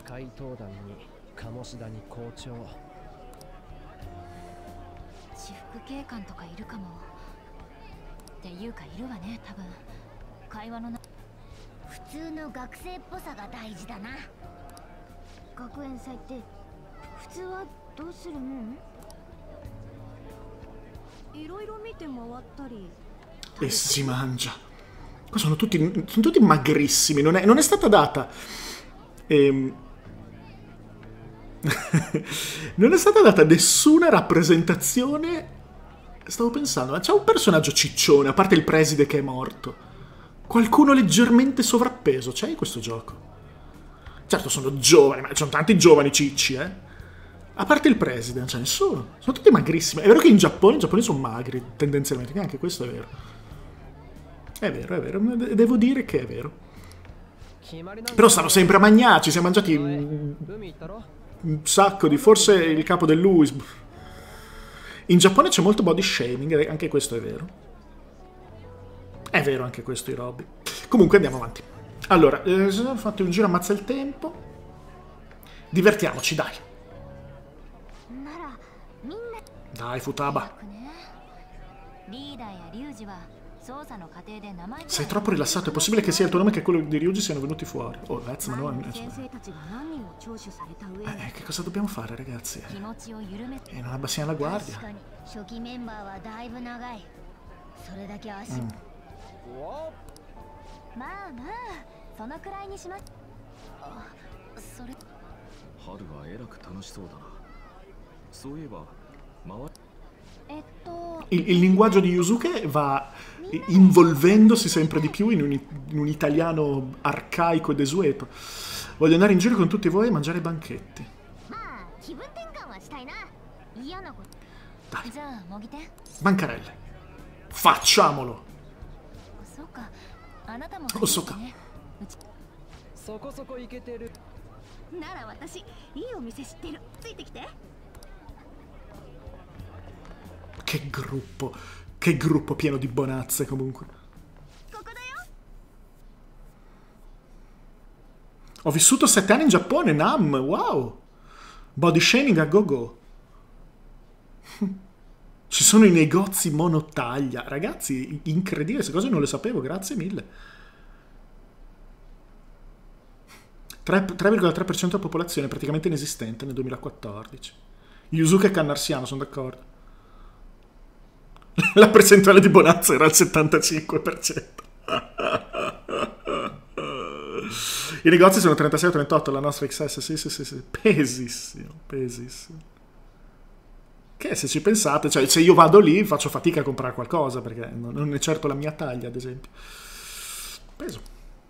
E si mangia. Qua sono tutti, sono tutti magrissimi, non è, non è stata data... Ehm... non è stata data nessuna rappresentazione... Stavo pensando, ma c'è un personaggio ciccione, a parte il preside che è morto. Qualcuno leggermente sovrappeso, c'è in questo gioco? Certo, sono giovani, ma ci sono tanti giovani cicci, eh. A parte il president, c'è nessuno. Sono tutti magrissimi. È vero che in Giappone, in Giappone sono magri, tendenzialmente, anche questo è vero. È vero, è vero, devo dire che è vero. Però stanno sempre a mangiare, ci siamo mangiati un, un sacco di... Forse il capo del Louis. In Giappone c'è molto body shaming, anche questo è vero. È vero anche questo, i Robby. Comunque andiamo avanti. Allora, eh, fate un giro, ammazza il tempo. Divertiamoci, dai. Dai, Futaba. Sei troppo rilassato, è possibile che sia il tuo nome che quello di Ryuji siano venuti fuori. Oh, ragazzi, ma no... Eh, che cosa dobbiamo fare, ragazzi? E eh, non abbassiamo la guardia. Mm. Il, il linguaggio di Yusuke va involvendosi sempre di più in un, in un italiano arcaico e desueto. Voglio andare in giro con tutti voi e mangiare banchetti. Dai. Bancarelle. Facciamolo. Osoka. Che gruppo. Che gruppo pieno di bonazze comunque. Ho vissuto sette anni in Giappone, Nam, wow. Body shaming a go-go. Ci sono i negozi monotaglia. Ragazzi, incredibile, queste cose non le sapevo, grazie mille. tre virgola tre per cento della popolazione praticamente inesistente nel duemilaquattordici. Yusuke e Cannarsiano, sono d'accordo. La percentuale di bonazza era al settantacinque per cento. I negozi sono trentasei o trentotto, la nostra X S, sì, sì, sì, sì. Pesissimo, pesissimo. Che se ci pensate, cioè se io vado lì faccio fatica a comprare qualcosa, perché non è certo la mia taglia, ad esempio. Peso.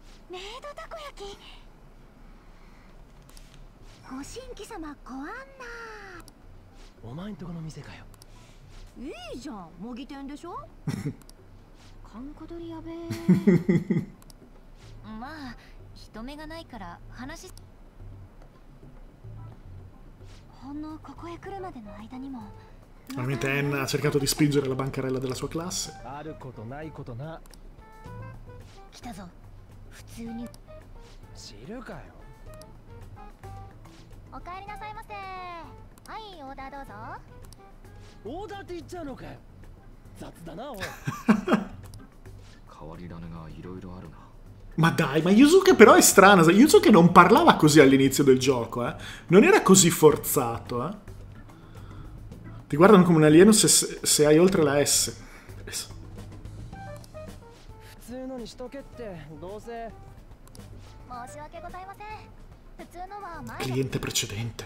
Ovviamente Anna ha cercato di spingere la bancarella della sua classe. Ma dai, ma Yusuke però è strano. Yusuke non parlava così all'inizio del gioco, eh. Non era così forzato, eh. Ti guardano come un alieno se, se hai oltre la S. Cliente precedente.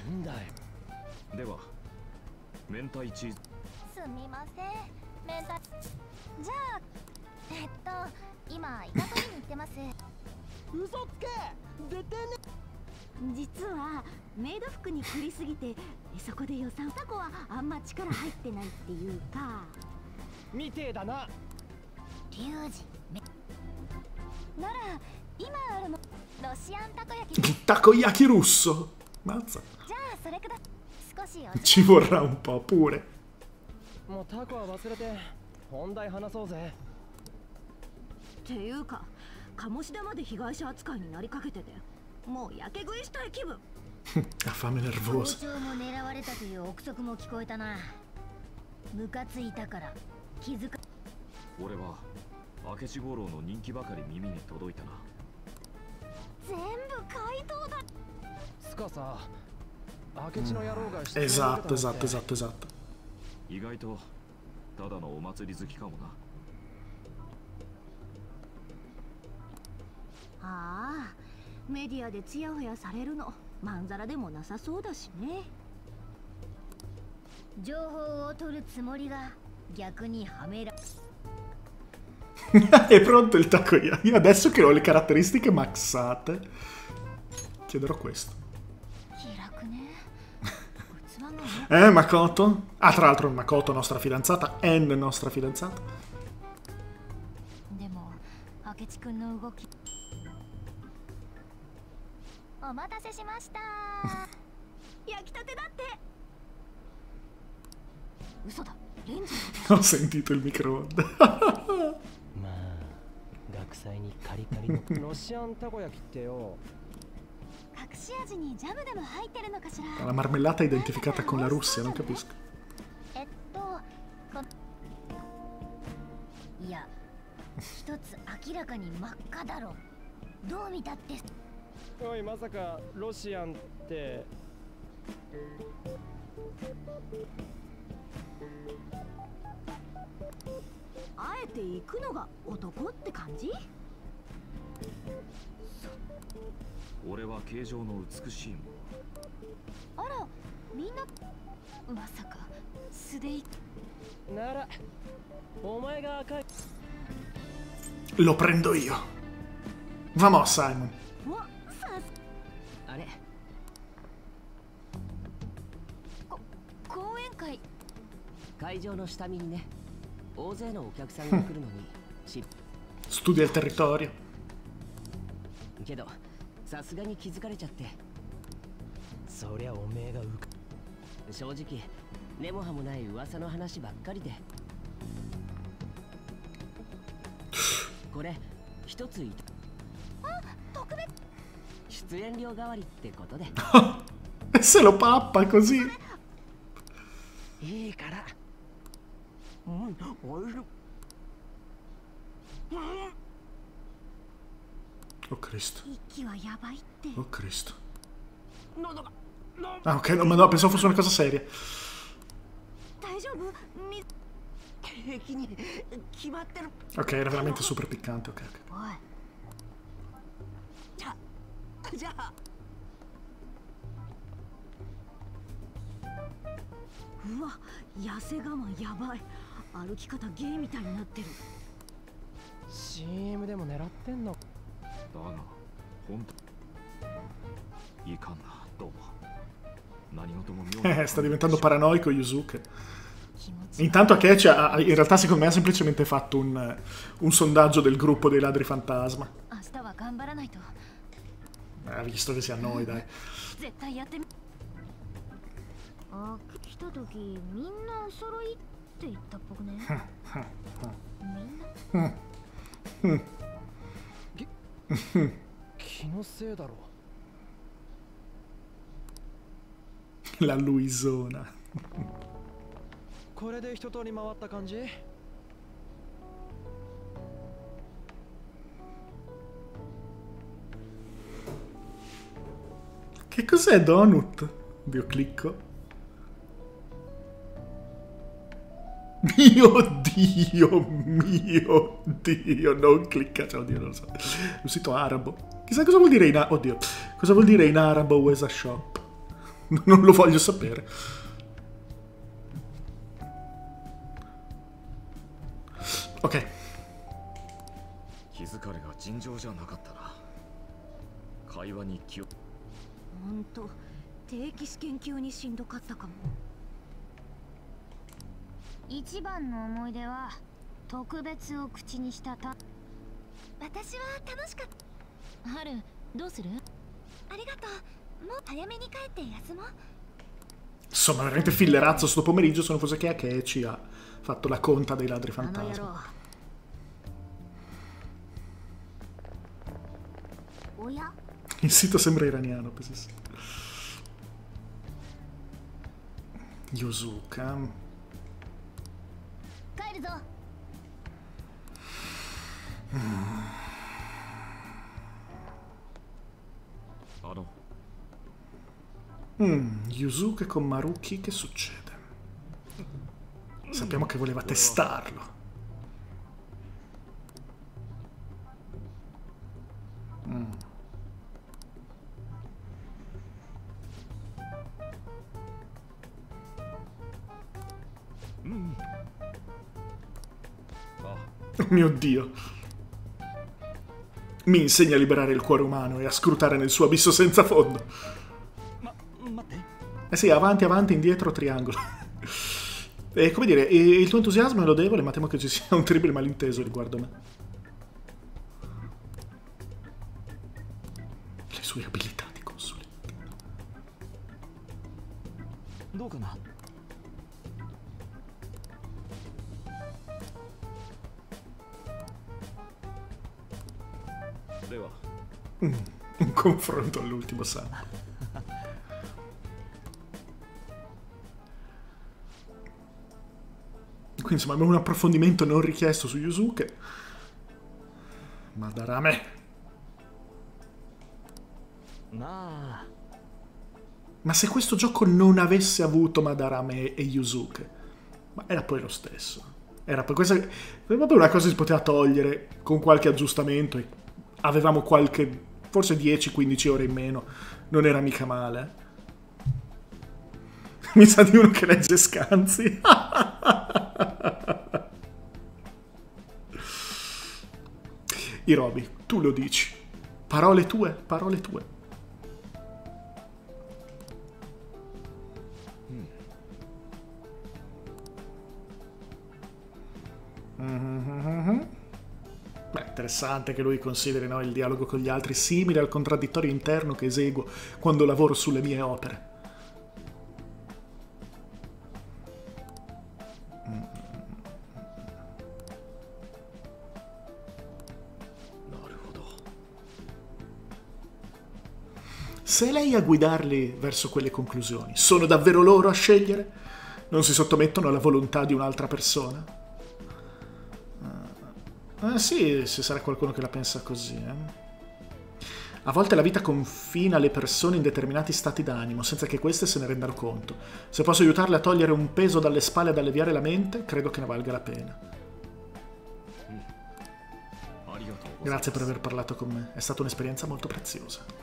Il takoyaki russo. Mazza. Ci vorrà un po' pure. Ha fame nervosa. Esatto, esatto, esatto, esatto. È pronto il takoyaki. Io adesso che ho le caratteristiche maxate. Chiederò questo. Eh, Makoto? Ah, tra l'altro Makoto nostra fidanzata, En nostra fidanzata. Ho sentito il microonde. La marmellata è identificata con la Russia, non capisco. Lo prendo io. Vamos, Simon. Studia il territorio. E se lo pappa così. Oh Cristo. Oh Cristo. Ah, ok, no, ma no, pensavo fosse una cosa seria. Ok, era veramente super piccante, ok, ok. Eh, sta diventando paranoico Yusuke. Intanto Akechi ha, in realtà secondo me ha semplicemente fatto un, un sondaggio del gruppo dei ladri fantasma. Ha visto che si annoi, dai. La Luisona. Che cos'è Donut? Dio, clicco. Mio Dio, mio Dio, non clicca, cioè, oddio, non lo so. Un sito arabo. Chissà cosa vuol dire in arabo. Oddio, cosa vuol dire in arabo Wesa Shop? Non lo voglio sapere. Ok. Insomma, veramente fillerazzo sto pomeriggio, se non fosse che Akechi ha fatto la conta dei ladri fantasma. Il sito sembra iraniano, pesissimo. Yuzuka. Mm. Mm, Yuzuka con Maruki, che succede? Sappiamo che voleva testarlo. Mm. Oh mio Dio. Mi insegna a liberare il cuore umano e a scrutare nel suo abisso senza fondo. Eh sì, avanti, avanti, indietro, triangolo. E come dire, il tuo entusiasmo è lodevole, ma temo che ci sia un terribile malinteso riguardo me. Le sue abilità di consulente. Mm, un confronto all'ultimo sangue. Quindi insomma abbiamo un approfondimento non richiesto su Yusuke. Madarame. Ma se questo gioco non avesse avuto Madarame e Yusuke, ma era poi lo stesso. Era poi questa, proprio una cosa che si poteva togliere con qualche aggiustamento e avevamo qualche, forse dieci quindici ore in meno. Non era mica male. Mi sa di uno che legge Scanzi. Hirobi, tu lo dici. Parole tue, parole tue. Mm-hmm. Beh, interessante che lui consideri, no, il dialogo con gli altri simile al contraddittorio interno che eseguo quando lavoro sulle mie opere. Se è lei a guidarli verso quelle conclusioni, sono davvero loro a scegliere? Non si sottomettono alla volontà di un'altra persona? Eh sì, se sarà qualcuno che la pensa così, eh. A volte la vita confina le persone in determinati stati d'animo, senza che queste se ne rendano conto. Se posso aiutarle a togliere un peso dalle spalle e ad alleviare la mente, credo che ne valga la pena. Grazie per aver parlato con me, è stata un'esperienza molto preziosa.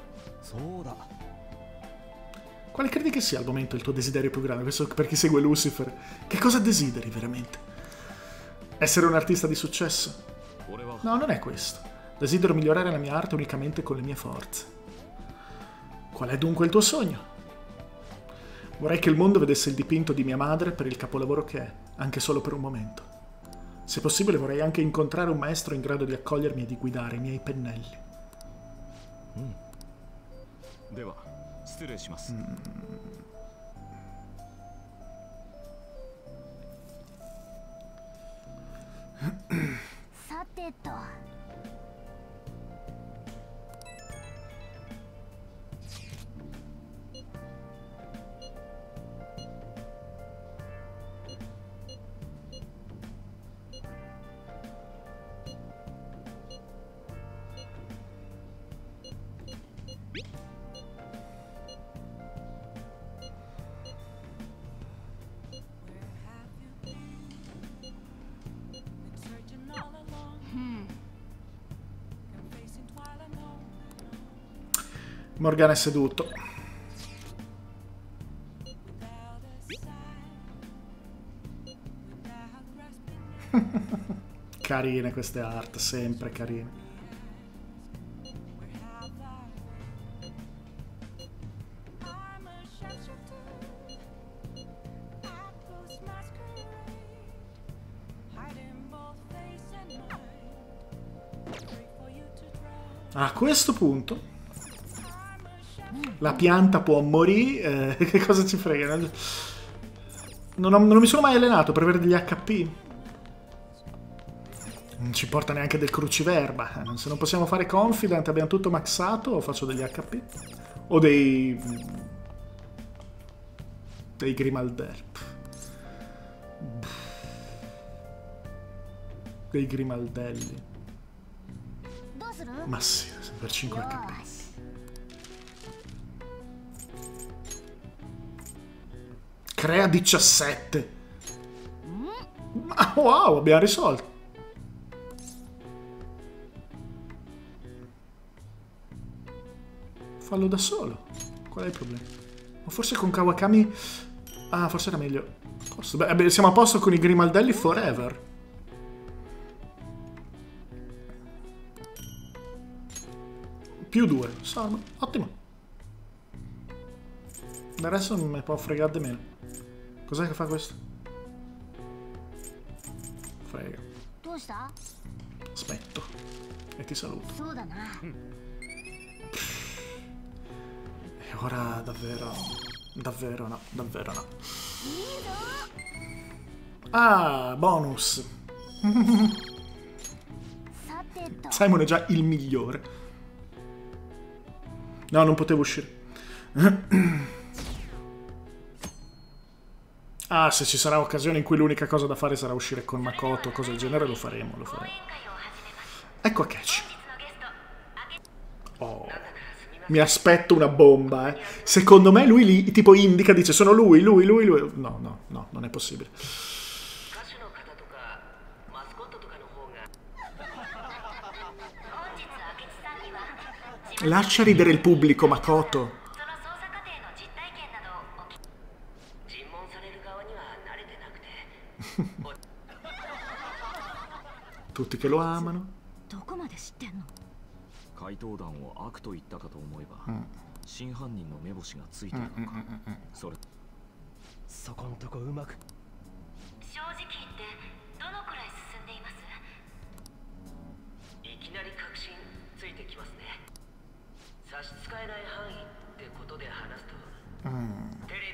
Quale credi che sia al momento il tuo desiderio più grande? Questo per chi segue Lucifer. Che cosa desideri veramente? Essere un artista di successo? No, non è questo. Desidero migliorare la mia arte unicamente con le mie forze. Qual è dunque il tuo sogno? Vorrei che il mondo vedesse il dipinto di mia madre per il capolavoro che è, anche solo per un momento. Se possibile vorrei anche incontrare un maestro in grado di accogliermi e di guidare i miei pennelli. Mm. Morgana è seduto. Carine queste art, sempre carine. A questo punto la pianta può morire, eh, che cosa ci frega? Non, ho, non mi sono mai allenato per avere degli H P. Non ci porta neanche del cruciverba. Se non possiamo fare confident, abbiamo tutto maxato, o faccio degli H P. O dei... dei Grimaldelp. Dei Grimaldelli. Ma sì, per cinque H P. Crea diciassette. Ma wow, abbiamo risolto. Fallo da solo. Qual è il problema? O forse con Kawakami... Ah, forse era meglio. Posso... Beh, siamo a posto con i Grimaldelli forever. Più due. Salva. Ottimo. Del resto non me può fregare di meno. Cos'è che fa questo? Frega. Aspetto. E ti saluto. E ora davvero... Davvero no. Davvero no. Ah, bonus. Simon è già il migliore. No, non potevo uscire. Ah, se ci sarà occasione in cui l'unica cosa da fare sarà uscire con Makoto o cose del genere, lo faremo, lo faremo. Ecco Akechi. Oh, mi aspetto una bomba, eh. Secondo me lui lì, tipo, indica, dice, sono lui, lui, lui, lui. No, no, no, non è possibile. Lascia ridere il pubblico, Makoto. Tutti che lo amano. Mm.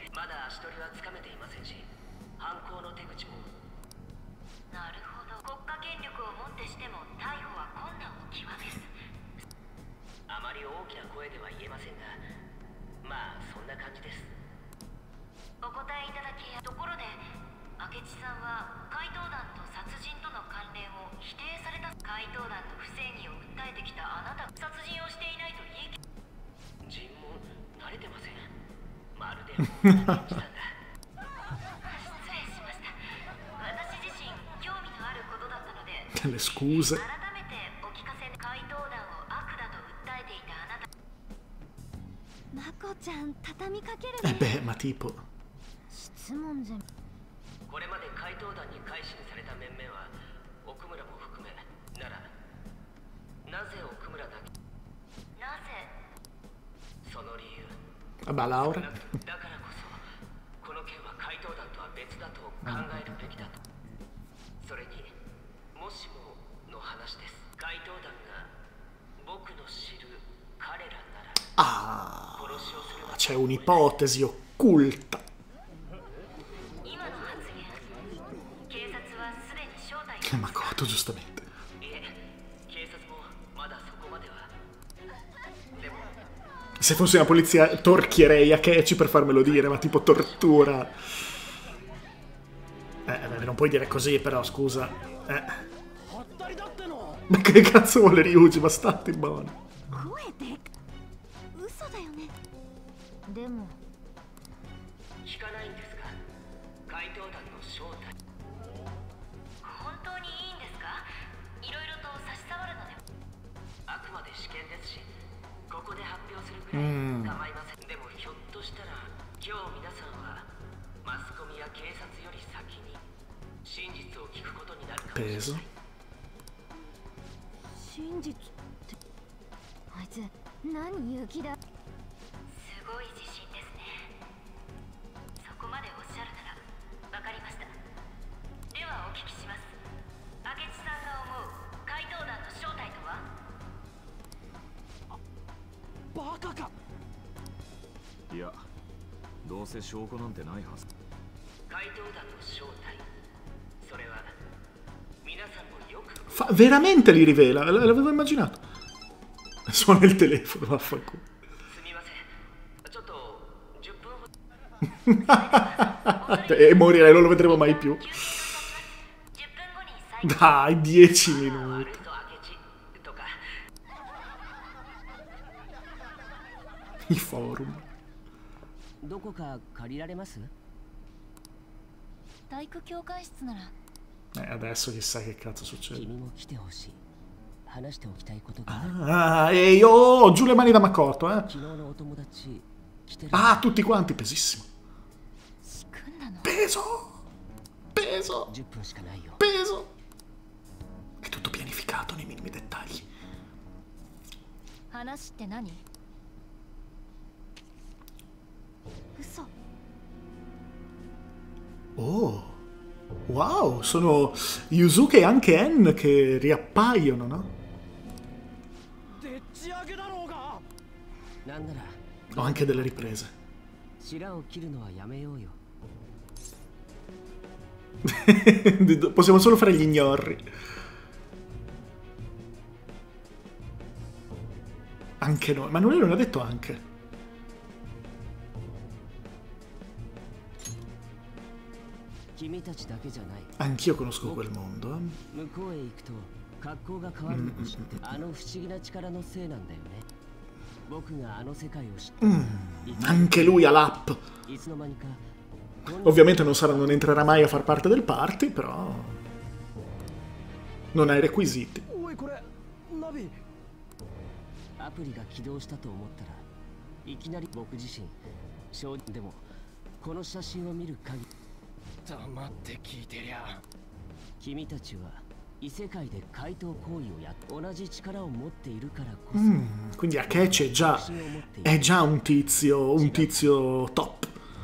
'Le scuse. Eh beh, ma tipo. Vabbè, Laura. Ah, c'è un'ipotesi occulta. Makoto, giustamente. Se fossi una polizia torchierei Akechi per farmelo dire, ma tipo tortura. Eh, non puoi dire così però, scusa. Eh. Ma che cazzo vuole Ryuji? Ma stati buono. Mm. Peso. Fa, veramente li rivela, l'avevo immaginato. Suona il telefono, vaffanculo. E morirei, non lo vedremo mai più. Dai, dieci minuti. I forum. Eh, adesso chissà che cazzo succede. Ah, ehi, oh, giù le mani da Makoto, eh. Ah, tutti quanti, pesissimo. Peso. Peso. Peso. È tutto pianificato nei minimi dettagli. 話って何？嘘。 Oh, wow, sono Yusuke e anche En che riappaiono, no? Ho anche delle riprese. Possiamo solo fare gli ignorri. Anche noi, ma lui non ha detto anche. Anch'io conosco quel mondo. Mm, mm, anche lui ha l'app. Ovviamente non, sarà, non entrerà mai a far parte del party, però non ha i requisiti. Mm, quindi Akechi è già, è già un tizio, un tizio top.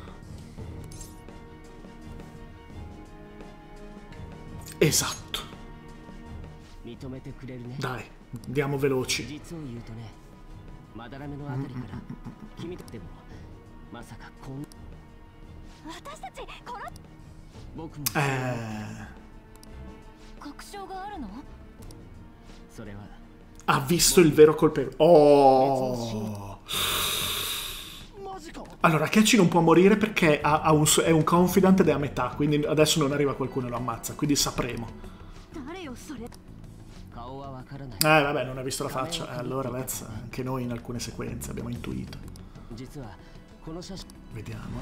Esatto. Dai, andiamo veloci. Eh... Ha visto il vero colpevole. Oh! Allora, Akechi non può morire perché ha, ha un, è un confidant ed è a metà, quindi adesso non arriva qualcuno e lo ammazza, quindi sapremo. Eh, vabbè, non ha visto la faccia. Eh, allora, Vez, anche noi in alcune sequenze abbiamo intuito. Vediamo.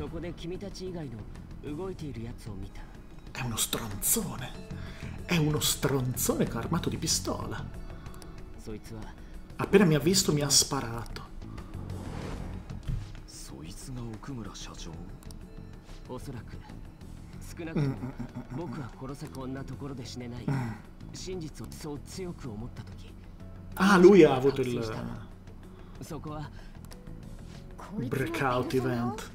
È uno stronzone. È uno stronzone armato di pistola. Appena mi ha visto mi ha sparato. Mm. Ah, lui ha avuto il breakout event.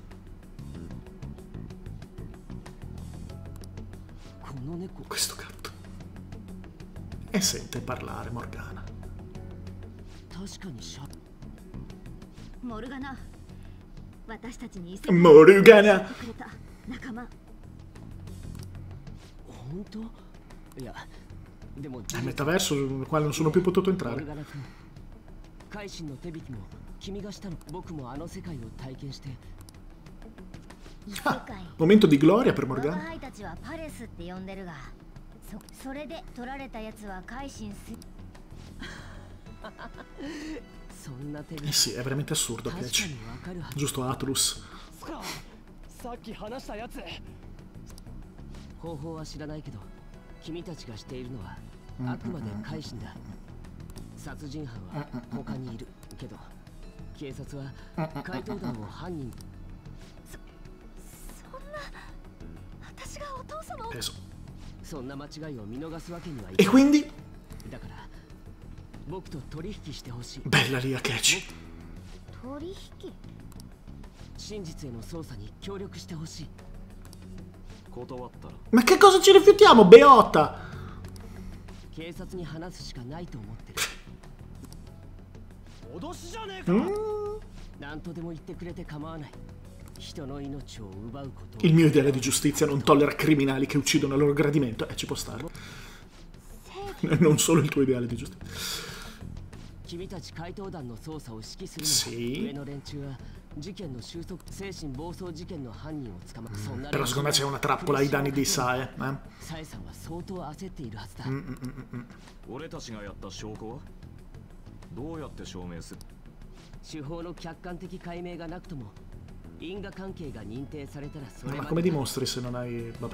Questo gatto. E sente parlare Morgana. Morgana. È metaverso nel quale non sono più potuto entrare. Ah, momento di gloria per Morgana. Eh sì, è veramente assurdo, Akechi. Giusto, Atlus. Peso. E quindi? Bella lì, Akechi. Ma che cosa ci rifiutiamo, Beota? Mm. Il mio ideale di giustizia non tollera criminali che uccidono a loro gradimento. Eh, ci può stare. Non solo il tuo ideale di giustizia. Sì. Mm, però secondo me c'è una trappola ai danni di Sae. Eh? Mm, mm, mm, mm. Ma come dimostri se non hai... Vabbè.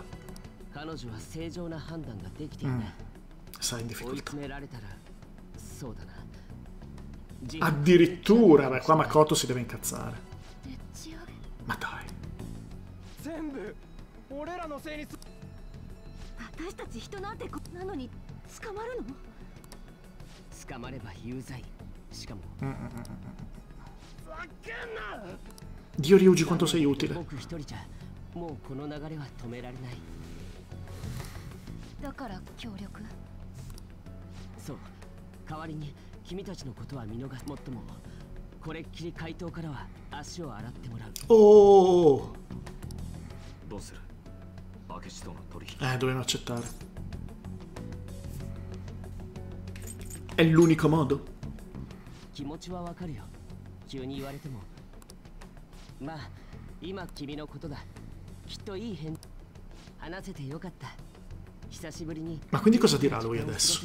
Mm. Sei in difficoltà. Addirittura, beh, qua Makoto si deve incazzare. Ma dai. Dio Ryuji, quanto sei utile. だから協力。 そう、代わりに君たちのことは見逃す。もっともこれっきり怪盗からは足を洗ってもらう。 Oh! どうする？明智との取引。 Eh, dovevano accettare. È l'unico modo. 気持ちはわかるよ。急に言われても。まあ、今君のことだ。きっといい返。話せてよかった。 Ma quindi cosa dirà lui adesso?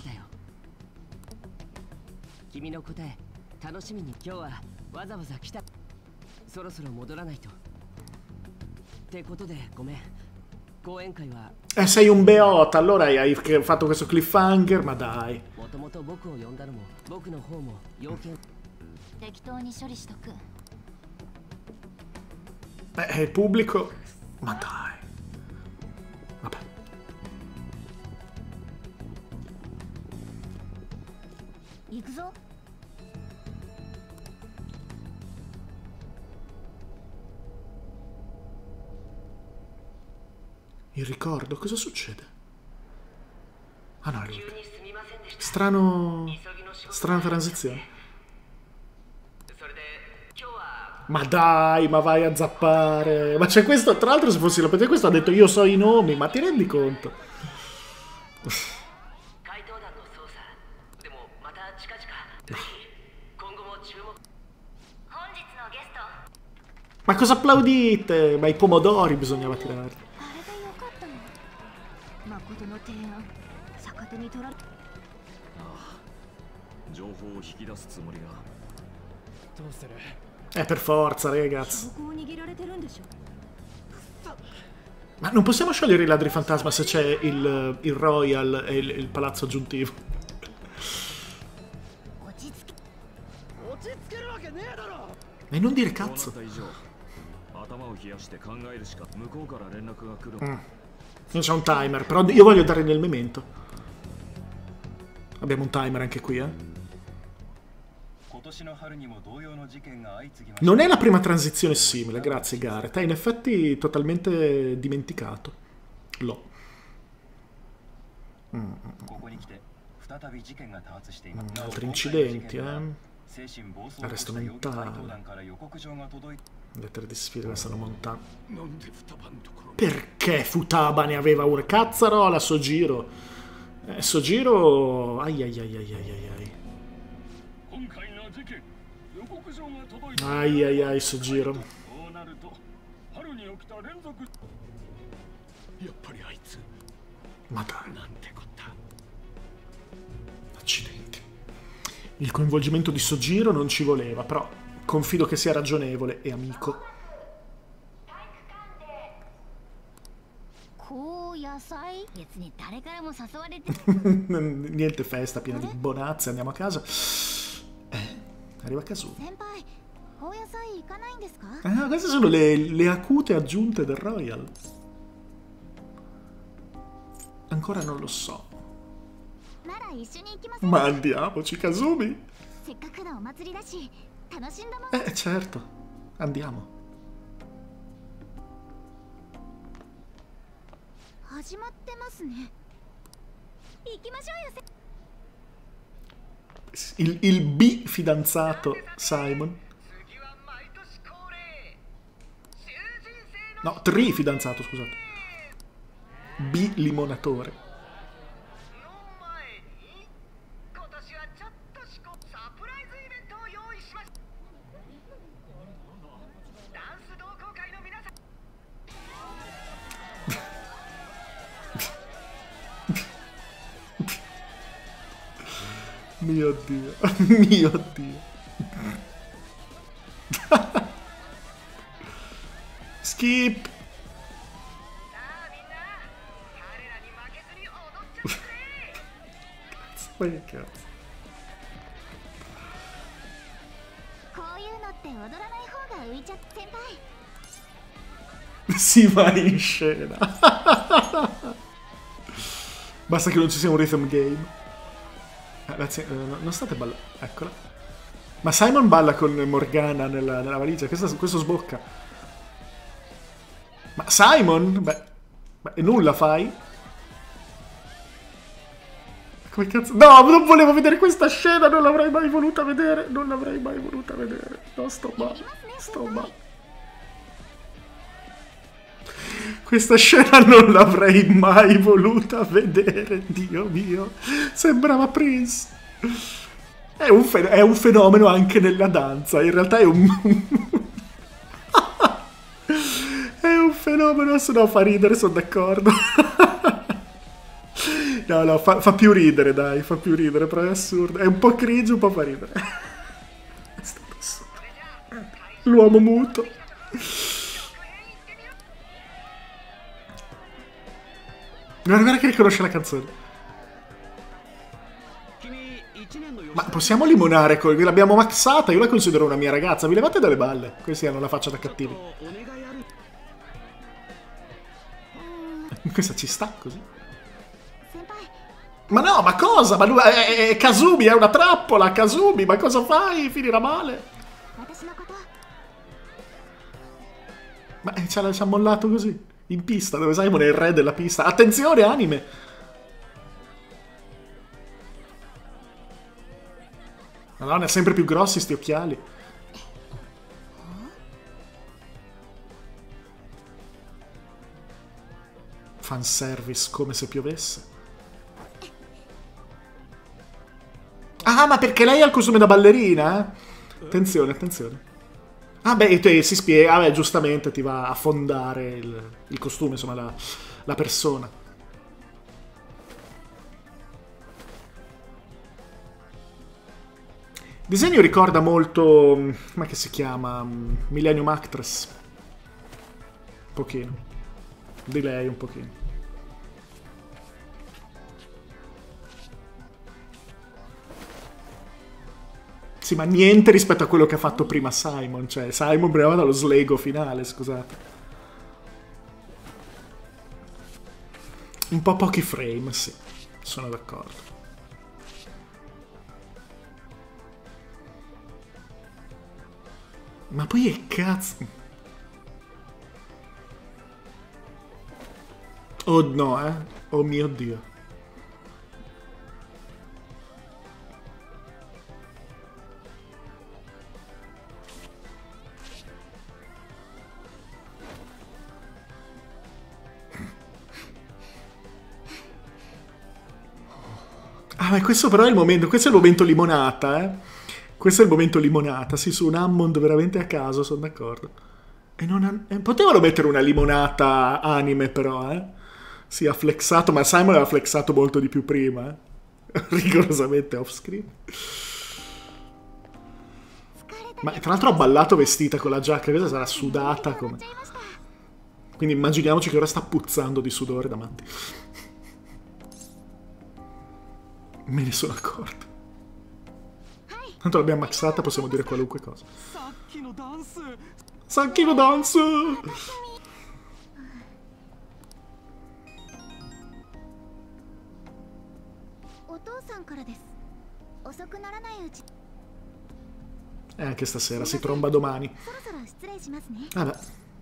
君の答え楽しみに。今日はわざわざ来た。そろそろ戻らないと。ってことでごめん。講演会は Eh, sei un beota, allora hai fatto questo cliffhanger, ma dai. もともと僕を呼んだのも僕の方も要件。 適当に処理しとく。 Eh, il pubblico. Ma dai. Vabbè. Il ricordo, cosa succede? Ah no, è lui. Strano... Strana transizione. Ma dai, ma vai a zappare. Ma c'è questo, tra l'altro se fossi la P T, questo ha detto io so i nomi, ma ti rendi conto? Ma cosa applaudite? Ma i pomodori bisognava tirare. Eh, per forza, ragazzi. Ma non possiamo sciogliere i ladri fantasma se c'è il, il Royal e il, il palazzo aggiuntivo. E non dire cazzo. Mm. Non c'è un timer, però io voglio dare nel memento. Abbiamo un timer anche qui, eh. Non è la prima transizione simile, grazie Gareth. È in effetti totalmente dimenticato. Lo. Mm. Mm, altri incidenti, eh. Arresto mentale. Lettere di sfida stanno montando. Perché Futaba ne aveva una? Cazzarola, Sojiro. Eh, Sojiro... Ai ai ai ai ai ai. Ai ai ai, Sojiro. Ma dai. Accidenti. Il coinvolgimento di Sojiro non ci voleva, però confido che sia ragionevole e amico. Niente festa, piena di bonazze, andiamo a casa. Eh, arriva Kazumi. Ah, queste sono le, le acute aggiunte del Royal. Ancora non lo so. Ma andiamoci, Kazumi. Eh, certo. Andiamo. Il, il B fidanzato Simon. No, tri fidanzato, scusate. B limonatore. Mio Dio, mio Dio. Skip. Ma che cazzo. Si va in scena. Basta che non ci sia un rhythm game. Ragazzi, eh, non state ballando. Eccola. Ma Simon balla con Morgana nella, nella valigia. Questo, questo sbocca. Ma Simon? Beh, beh, nulla fai? Come cazzo? No, non volevo vedere questa scena. Non l'avrei mai voluta vedere. Non l'avrei mai voluta vedere. No, sto male. Sto male. Questa scena non l'avrei mai voluta vedere. Dio mio. Sembrava Prince. È un, è un fenomeno anche nella danza. In realtà è un... è un fenomeno. Se no fa ridere, sono d'accordo. No, no, fa, fa più ridere, dai. Fa più ridere, però è assurdo. È un po' cringe, un po' fa ridere. È stato assurdo. L'uomo muto. Guarda, guarda che riconosce la canzone. Ma possiamo limonare con... L'abbiamo maxata, io la considero una mia ragazza. Vi levate dalle balle. Questi hanno la faccia da cattivi. Questa ci sta così. Ma no, ma cosa? Ma lui, è, è, Kazumi, è una trappola, Kazumi, ma cosa fai? Finirà male. Ma ci ha, ci ha mollato così, in pista, dove Simon è il re della pista. Attenzione, anime! Madonna, sempre più grossi sti occhiali. Fanservice, come se piovesse. Ah, ma perché lei ha il costume da ballerina? Attenzione, attenzione. Ah, beh, te, si spiega. Ah, beh, giustamente ti va a fondare il, il costume, insomma, la, la persona. Il disegno ricorda molto... Come che si chiama? Millennium Actress. Un pochino. Di lei un pochino. Sì, ma niente rispetto a quello che ha fatto prima Simon. Cioè, Simon brava dallo slego finale, scusate. Un po' pochi frame, sì. Sono d'accordo. Ma poi è cazzo... Oh no, eh. Oh mio Dio. Ah, ma questo però è il momento, questo è il momento limonata, eh. Questo è il momento limonata, sì, su un Hammond veramente a caso, sono d'accordo. E non ha... eh, potevano mettere una limonata anime però, eh. Sì, ha flexato, ma Simon aveva flexato molto di più prima, eh. Rigorosamente off screen. Ma tra l'altro ha ballato vestita con la giacca, questa sarà sudata come... Quindi immaginiamoci che ora sta puzzando di sudore davanti. Me ne sono accorto. Tanto l'abbiamo maxata, possiamo dire qualunque cosa. Sanchino dance! E anche stasera, si tromba domani. Vabbè.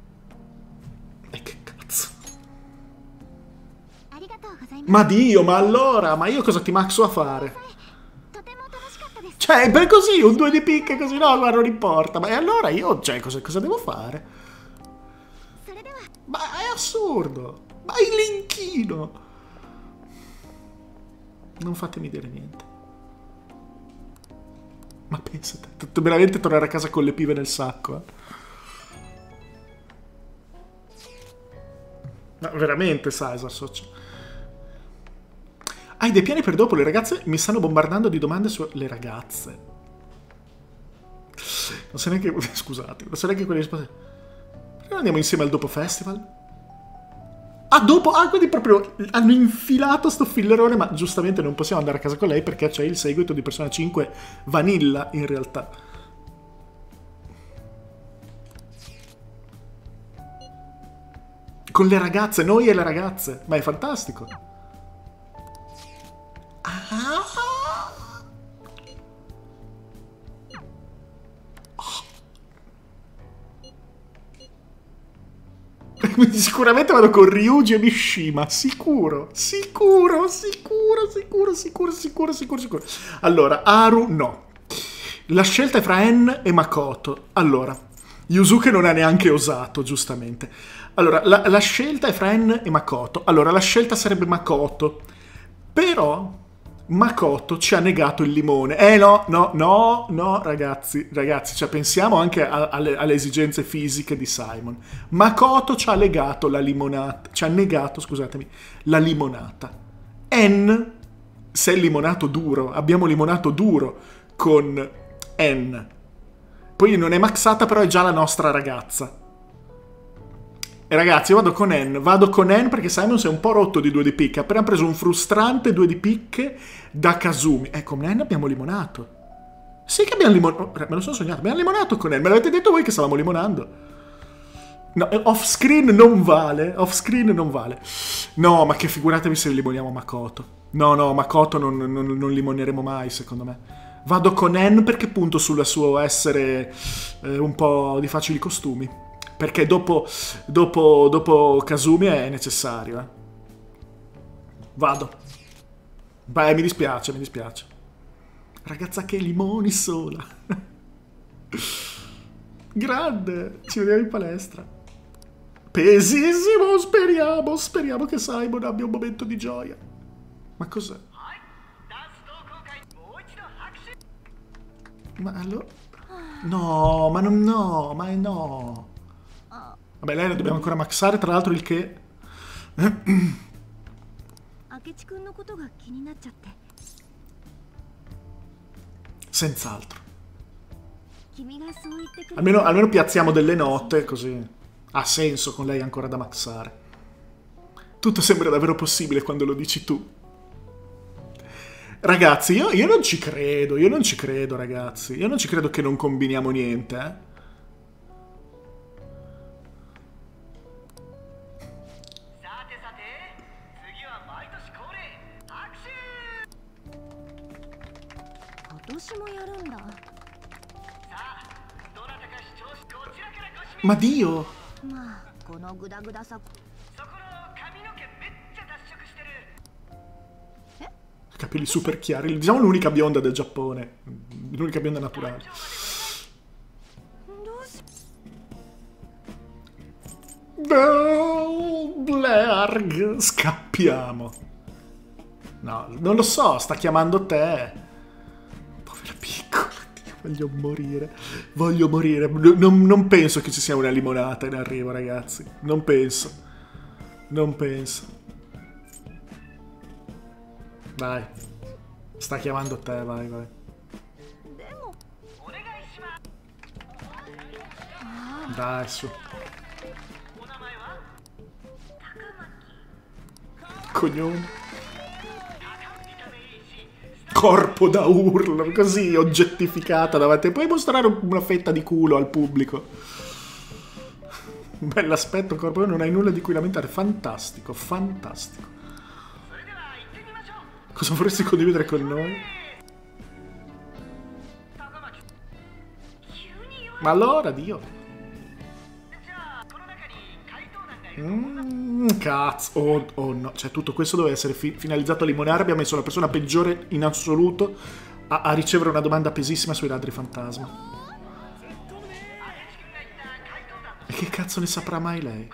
E che cazzo. Ma Dio, ma allora? Ma io cosa ti maxo a fare? Cioè, per così, un due di picche così, no, ma non importa. Ma e allora io, cioè, cosa, cosa devo fare? Ma è assurdo. Ma il linchino. Non fatemi dire niente. Ma pensate, tutto veramente tornare a casa con le pive nel sacco, eh? Ma veramente, Caesar, socio. Hai dei piani per dopo? Le ragazze mi stanno bombardando di domande sulle ragazze. Non so neanche... Scusate, non so neanche quelle risposte. Perché non andiamo insieme al dopo festival? Ah, dopo? Ah, quindi proprio hanno infilato sto fillerone, ma giustamente non possiamo andare a casa con lei perché c'è il seguito di Persona cinque Vanilla, in realtà. Con le ragazze, noi e le ragazze. Ma è fantastico. Ah. Sicuramente vado con Ryuji e Mishima, sicuro, sicuro, sicuro, sicuro, sicuro, sicuro, sicuro, sicuro. Allora, Haru no. La scelta è fra En e Makoto. Allora, Yusuke non ha neanche osato, giustamente. Allora, la, la scelta è fra En e Makoto. Allora, la scelta sarebbe Makoto. Però Makoto ci ha negato il limone. Eh no, no, no, no, ragazzi, ragazzi, cioè pensiamo anche a, alle, alle esigenze fisiche di Simon. Makoto ci ha negato la limonata, ci ha negato, scusatemi, la limonata. En, se è limonato duro, abbiamo limonato duro con En. Poi non è maxata, però è già la nostra ragazza. E ragazzi, io vado con En, vado con En perché Simon si è un po' rotto di due di picche, ha appena preso un frustrante due di picche da Kazumi. Eh, con En abbiamo limonato. Sì che abbiamo limonato, me lo sono sognato, abbiamo limonato con En, me l'avete detto voi che stavamo limonando. No, off screen non vale, off screen non vale. No, ma che figuratevi se limoniamo Makoto. No, no, Makoto non, non, non limoneremo mai, secondo me. Vado con En perché punto sul suo essere eh, un po' di facili costumi. Perché dopo, dopo, dopo Kazumi è necessario, eh. Vado. Beh, mi dispiace, mi dispiace. Ragazza che limoni sola. Grande. Ci vediamo in palestra. Pesissimo, speriamo, speriamo che Simon abbia un momento di gioia. Ma cos'è? Ma allora... No, ma non... No, ma no. Vabbè, lei la dobbiamo ancora maxare, tra l'altro il che... Senz'altro. Almeno, almeno piazziamo delle note, così ha senso con lei ancora da maxare. Tutto sembra davvero possibile quando lo dici tu. Ragazzi, io, io non ci credo, io non ci credo, ragazzi. Io non ci credo che non combiniamo niente, eh. Ma Dio! Capelli super chiari, diciamo l'unica bionda del Giappone, l'unica bionda naturale. No, Blerg, scappiamo. No, non lo so, sta chiamando te. Povera piccola. Voglio morire, voglio morire. Non, non penso che ci sia una limonata in arrivo, ragazzi. Non penso. Non penso. Vai. Sta chiamando te, vai, vai. Dai, su. Cognome. Corpo da urlo, così oggettificata davanti. Puoi mostrare una fetta di culo al pubblico. Bell'aspetto, corpo, non hai nulla di cui lamentare. Fantastico, fantastico. Cosa vorresti condividere con noi? Ma allora, Dio. Mm, cazzo, oh, oh no, cioè tutto questo doveva essere fi finalizzato a limonare. Abbiamo messo la persona peggiore in assoluto a, a ricevere una domanda pesissima sui ladri fantasma. E che cazzo ne saprà mai lei?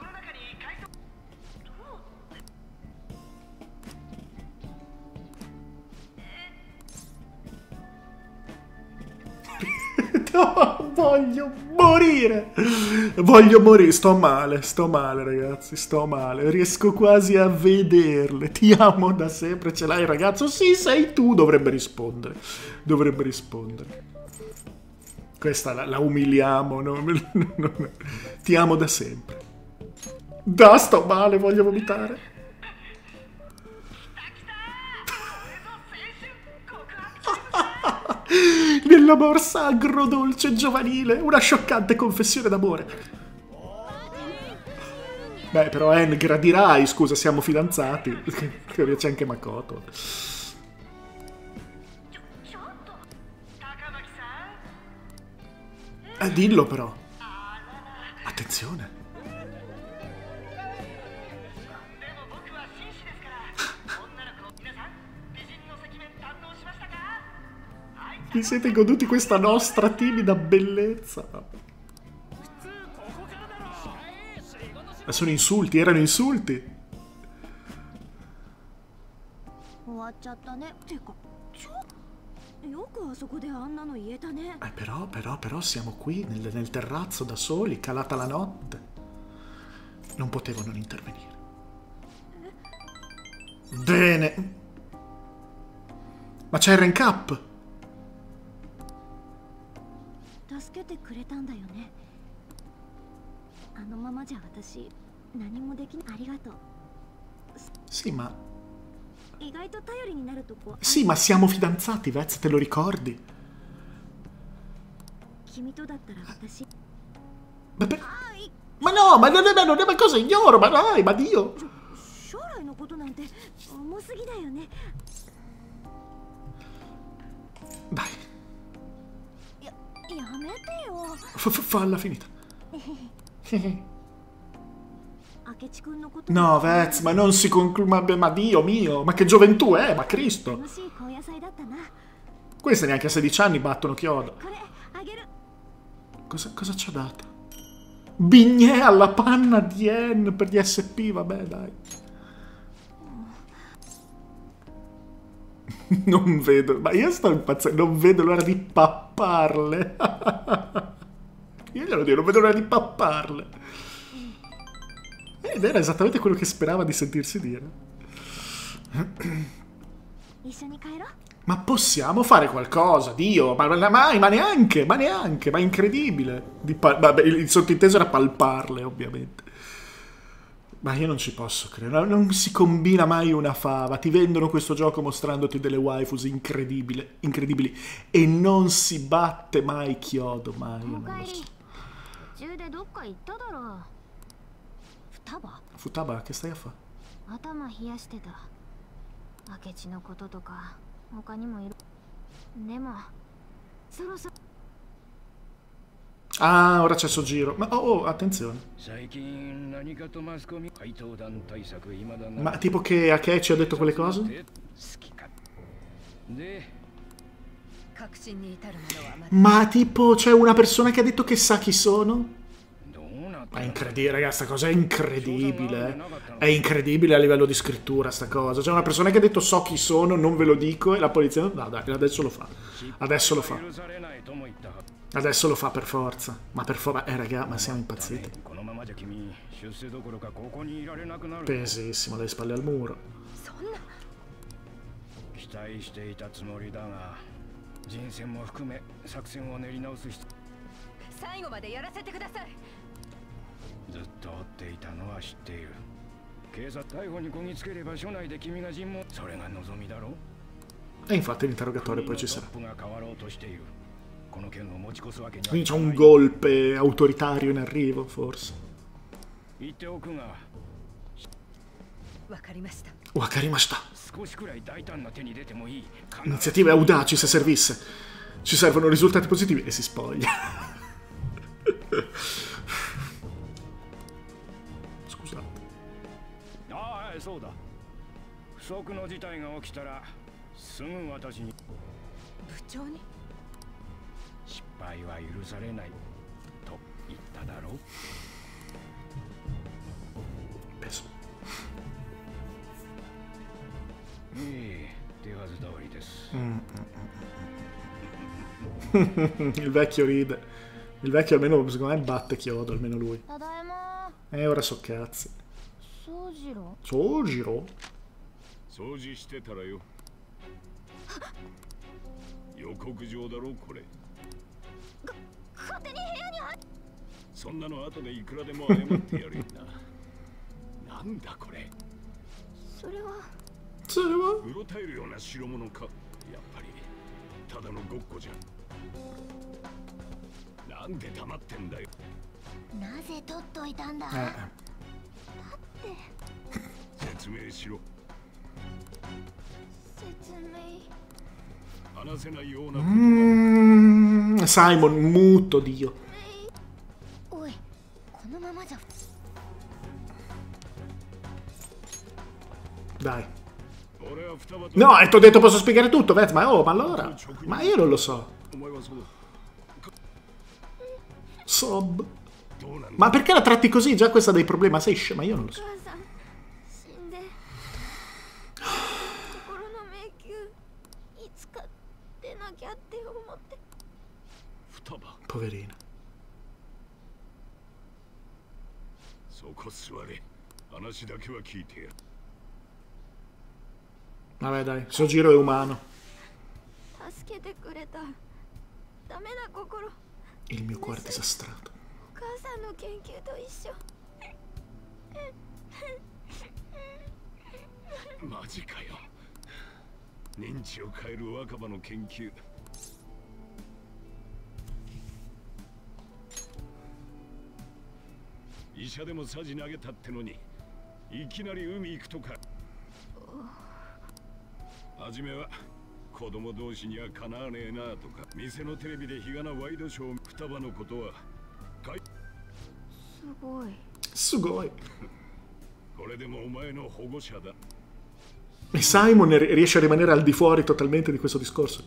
No, voglio morire. Voglio morire. Sto male, sto male, ragazzi. Sto male. Riesco quasi a vederle. Ti amo da sempre. Ce l'hai, ragazzo? Sì, sei tu. Dovrebbe rispondere. Dovrebbe rispondere. Questa la, la umiliamo. No? Ti amo da sempre. Da, sto male. Voglio vomitare. Nella morsa agrodolce giovanile, una scioccante confessione d'amore. Beh, però En, gradirai, scusa, siamo fidanzati. C'è anche Makoto. Eh, dillo però. Attenzione. Vi siete goduti questa nostra timida bellezza. Ma sono insulti, erano insulti. 終わっちゃったね。てか、ちょ、よくあそこであんなの言えたね。 Eh, però, però, però siamo qui nel, nel terrazzo da soli, calata la notte. Non potevo non intervenire. Bene. Ma c'è il rank up. 助けてくれたんだよね。あのままじゃ私何もできない。ありがとう。 Sì, ma... 意外と頼りになるとこ。 Sì, ma siamo fidanzati, Vez, te lo ricordi? 君とだったら私。 Ma, per... ma no, ma non è, non è ma cosa ignoro, ma dai, ma Dio! 将来のことなんて重すぎだよね。 Dai. や、やめてよ。 F falla finita. No, Vez, ma non si conclude. Ma, ma Dio mio, ma che gioventù è, ma Cristo! Queste neanche a sedici anni battono chiodo. Cosa, cosa ci ha dato? Bignè alla panna di N per gli S P, vabbè, dai. Non vedo, ma io sto impazzendo, non vedo l'ora di papparle. Io glielo dico, non vedo l'ora di papparle. Ed era esattamente quello che sperava di sentirsi dire. Ma possiamo fare qualcosa, Dio? Ma mai, ma neanche, ma neanche, ma incredibile. Di Vabbè, il sottinteso era palparle, ovviamente. Ma io non ci posso credere, non si combina mai una fava. Ti vendono questo gioco mostrandoti delle waifus incredibili, incredibili e non si batte mai chiodo, mai, io non lo so. Futaba, che stai a fare? Ah, ora c'è Sojiro. Ma oh, oh, attenzione. Ma tipo che Akechi ha detto quelle cose? Ma tipo c'è una persona che ha detto che sa chi sono? È incredibile, ragazzi, sta cosa è incredibile. È incredibile a livello di scrittura sta cosa. C'è una persona che ha detto so chi sono, non ve lo dico, e la polizia... No, dai, adesso lo fa. Adesso lo fa. Adesso lo fa per forza. Ma per forza... Eh, raga, ma siamo impazziti. Pesissimo, le spalle al muro. E infatti l'interrogatorio poi ci sarà. Quindi c'è un golpe autoritario in arrivo, forse. Wakarimashita. Iniziative audaci se servisse. Ci servono risultati positivi e si spoglia. Scusate. Peso. Mm. Il vecchio ride. Il vecchio almeno secondo me batte chiodo, almeno lui. E eh, ora so cazzi. Sojiro? Sojiro? Mm, Simon, muto, Dio. Dai. No, e ti ho detto posso spiegare tutto, Vez, ma oh, ma allora? Ma io non lo so. Sob. Ma perché la tratti così? Già questa dei problemi, ma sei scema, io non lo so. Poverina. Vabbè dai, Sojiro è umano. Il mio cuore disastrato. Sugoi. E Simon riesce a rimanere al di fuori totalmente di questo discorso.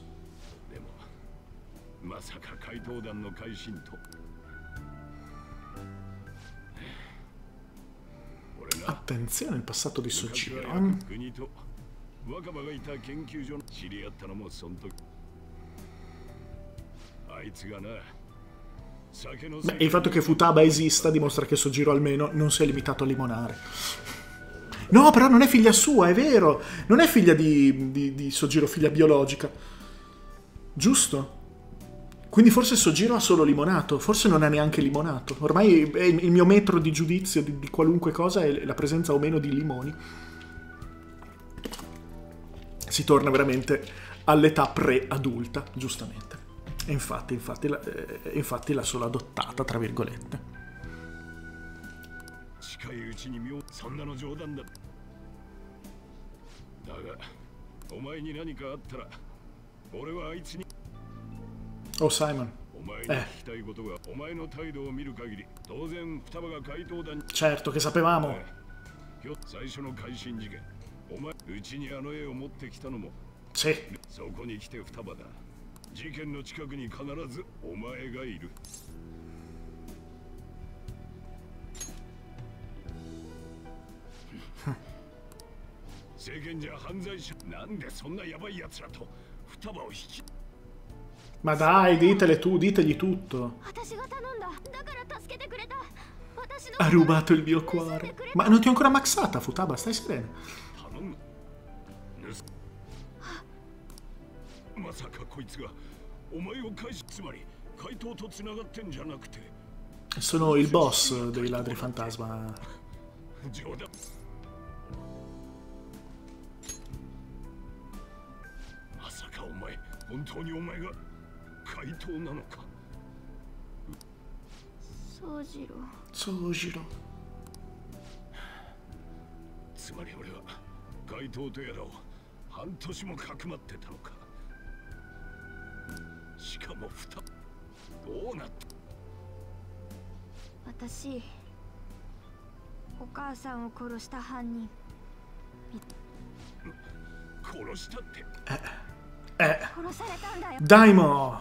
Attenzione al passato di Sojiro. Beh, il fatto che Futaba esista dimostra che Sojiro almeno non si è limitato a limonare. No, però non è figlia sua, è vero. Non è figlia di, di, di Sojiro, figlia biologica. Giusto? Quindi forse Sojiro ha solo limonato, forse non ha neanche limonato. Ormai è il mio metro di giudizio di, di qualunque cosa è la presenza o meno di limoni. Si torna veramente all'età pre-adulta, giustamente. E infatti, infatti, la, eh, infatti l'ha solo adottata, tra virgolette. Oh Simon. Eh. Certo che sapevamo. Sì. Ma dai, ditele tu, ditegli tutto. Ha rubato il mio cuore. Ma non ti ho ancora maxata, Futaba, stai sereno. Sono il boss dei ladri fantasma. Sojiro. Eh. Eh. Daimo.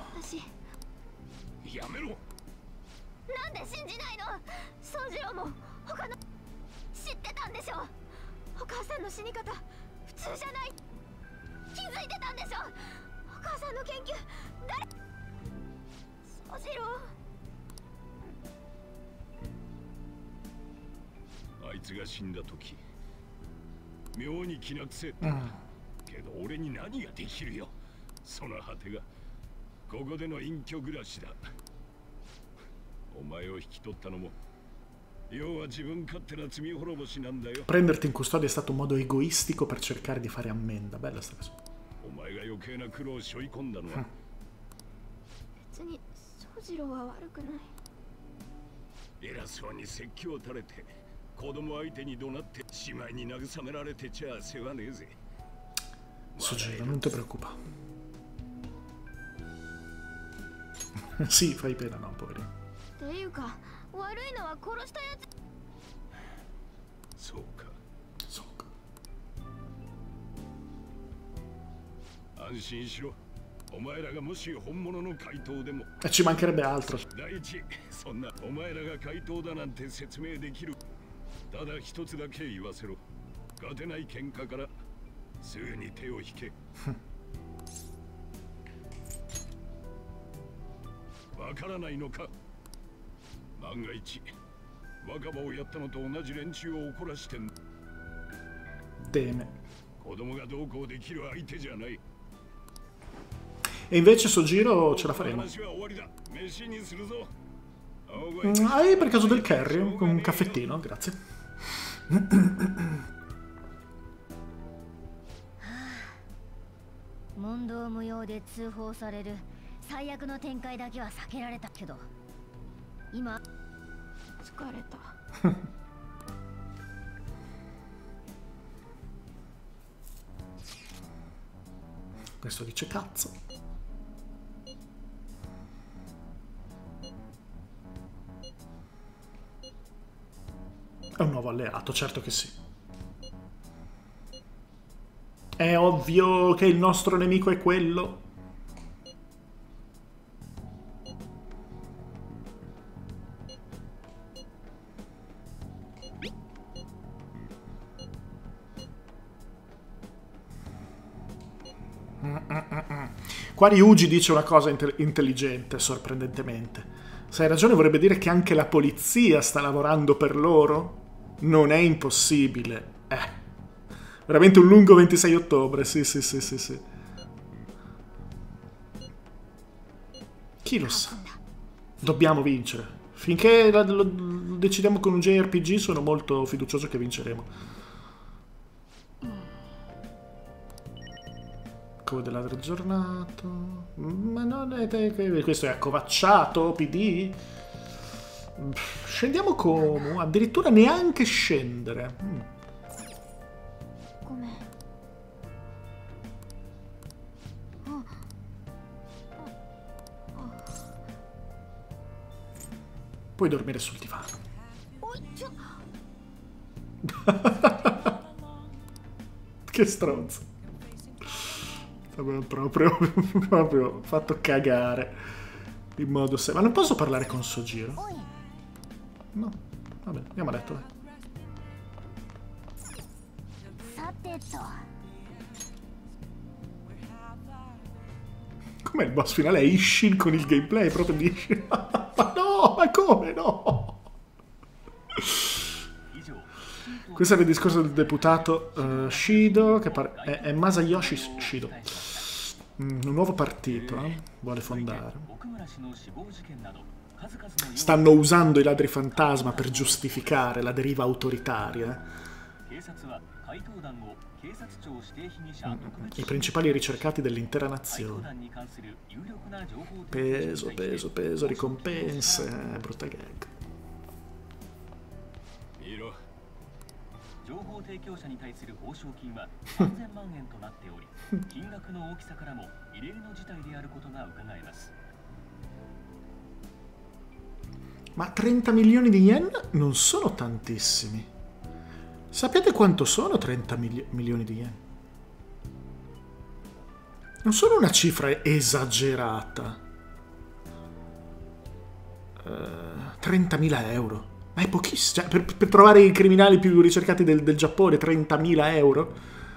Prenderti in custodia è stato un modo egoistico per cercare di fare ammenda. Bella sta cosa. Sojiro, non ti preoccupare. Sì, fai pena, no, poverino. E ci mancherebbe altro. ただ一つだけ言わせろ。勝てない喧嘩からすぐに手を引け。わからないのか。万が一若葉をやったのと同じ連中を怒らしてん。 でね。 子供がどうこうできる相手じゃない。 E invece Sojiro ce la faremo. Mm, hai per caso del curry? Con un caffettino? Grazie. 問答無用で通報される最悪の展開だけは避けられたけど今疲れた Questo dice cazzo. È un nuovo alleato, certo che sì. È ovvio che il nostro nemico è quello. Qua Ryuji dice una cosa intelligente, sorprendentemente. Se hai ragione vorrebbe dire che anche la polizia sta lavorando per loro? Non è impossibile. Eh. Veramente un lungo ventisei ottobre, sì, sì, sì, sì, sì. Chi lo sa? Dobbiamo vincere. Finché lo, lo decidiamo con un J R P G sono molto fiducioso che vinceremo. Come dell'altro giornato. Ma non è... Questo è accovacciato, P D? Scendiamo come? Addirittura neanche scendere. Mm. Come? Oh. Oh. Puoi dormire sul divano. Che stronzo. Proprio, proprio fatto cagare in modo se... Ma non posso parlare con Sojiro? No, vabbè, andiamo a letto, dai. Com'è il boss finale? È Ishin con il gameplay proprio di Ishin. Ma no, ma come no? Questo è il discorso del deputato uh, Shido, che pare... è, è Masayoshi Shido. Mm, un nuovo partito, eh? Vuole fondare. Stanno usando i ladri fantasma per giustificare la deriva autoritaria. I principali ricercati dell'intera nazione. Peso, peso, peso, ricompense, eh, brutta gag. 情報提供者に対する報奨金はさんぜんまんえんとなっており、金額の大きさからも異例の事態であることが伺えます。 Ma trenta milioni di yen non sono tantissimi. Sapete quanto sono trenta milioni di yen? Non sono una cifra esagerata. Uh, trentamila euro. Ma è pochissimo. Cioè, per, per trovare i criminali più ricercati del, del Giappone, trentamila euro?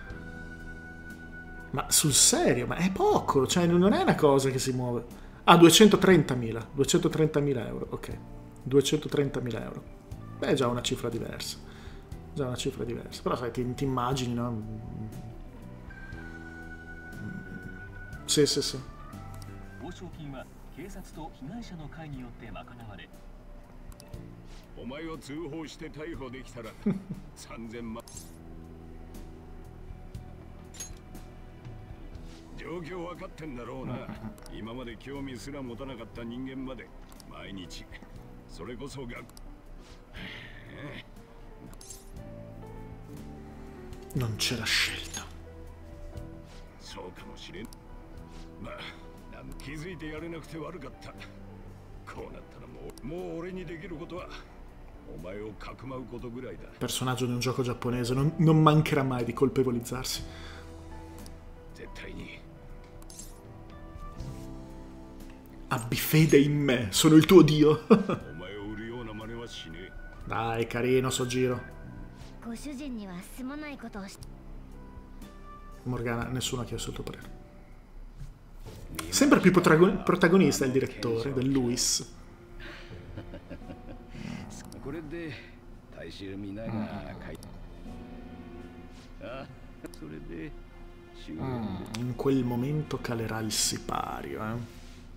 Ma sul serio? Ma è poco. Cioè, non è una cosa che si muove. Ah, duecentotrentamila. duecentotrentamila euro, ok. duecentotrentamila euro. Beh, è già una cifra diversa. Già una cifra diversa. Però, sai, ti, ti immagini, no? Sì, sì, sì. お前を通報して逮捕できたらさんぜんまん。状況分かってんだろうな。今まで興味すら持たなかった人間まで毎日それこそが。 Non c'era scelta. そうかもしれん。まあ、気づいてやれなくて悪かった。こうなったらもう、もう俺にできることは。 Personaggio di un gioco giapponese, non, non mancherà mai di colpevolizzarsi. Abbi fede in me, sono il tuo dio. Dai, carino sto giro. Morgana, nessuno ha chiesto il tuo parere. Sempre più protagonista il direttore del Luis. Mm, in quel momento calerà il sipario, eh.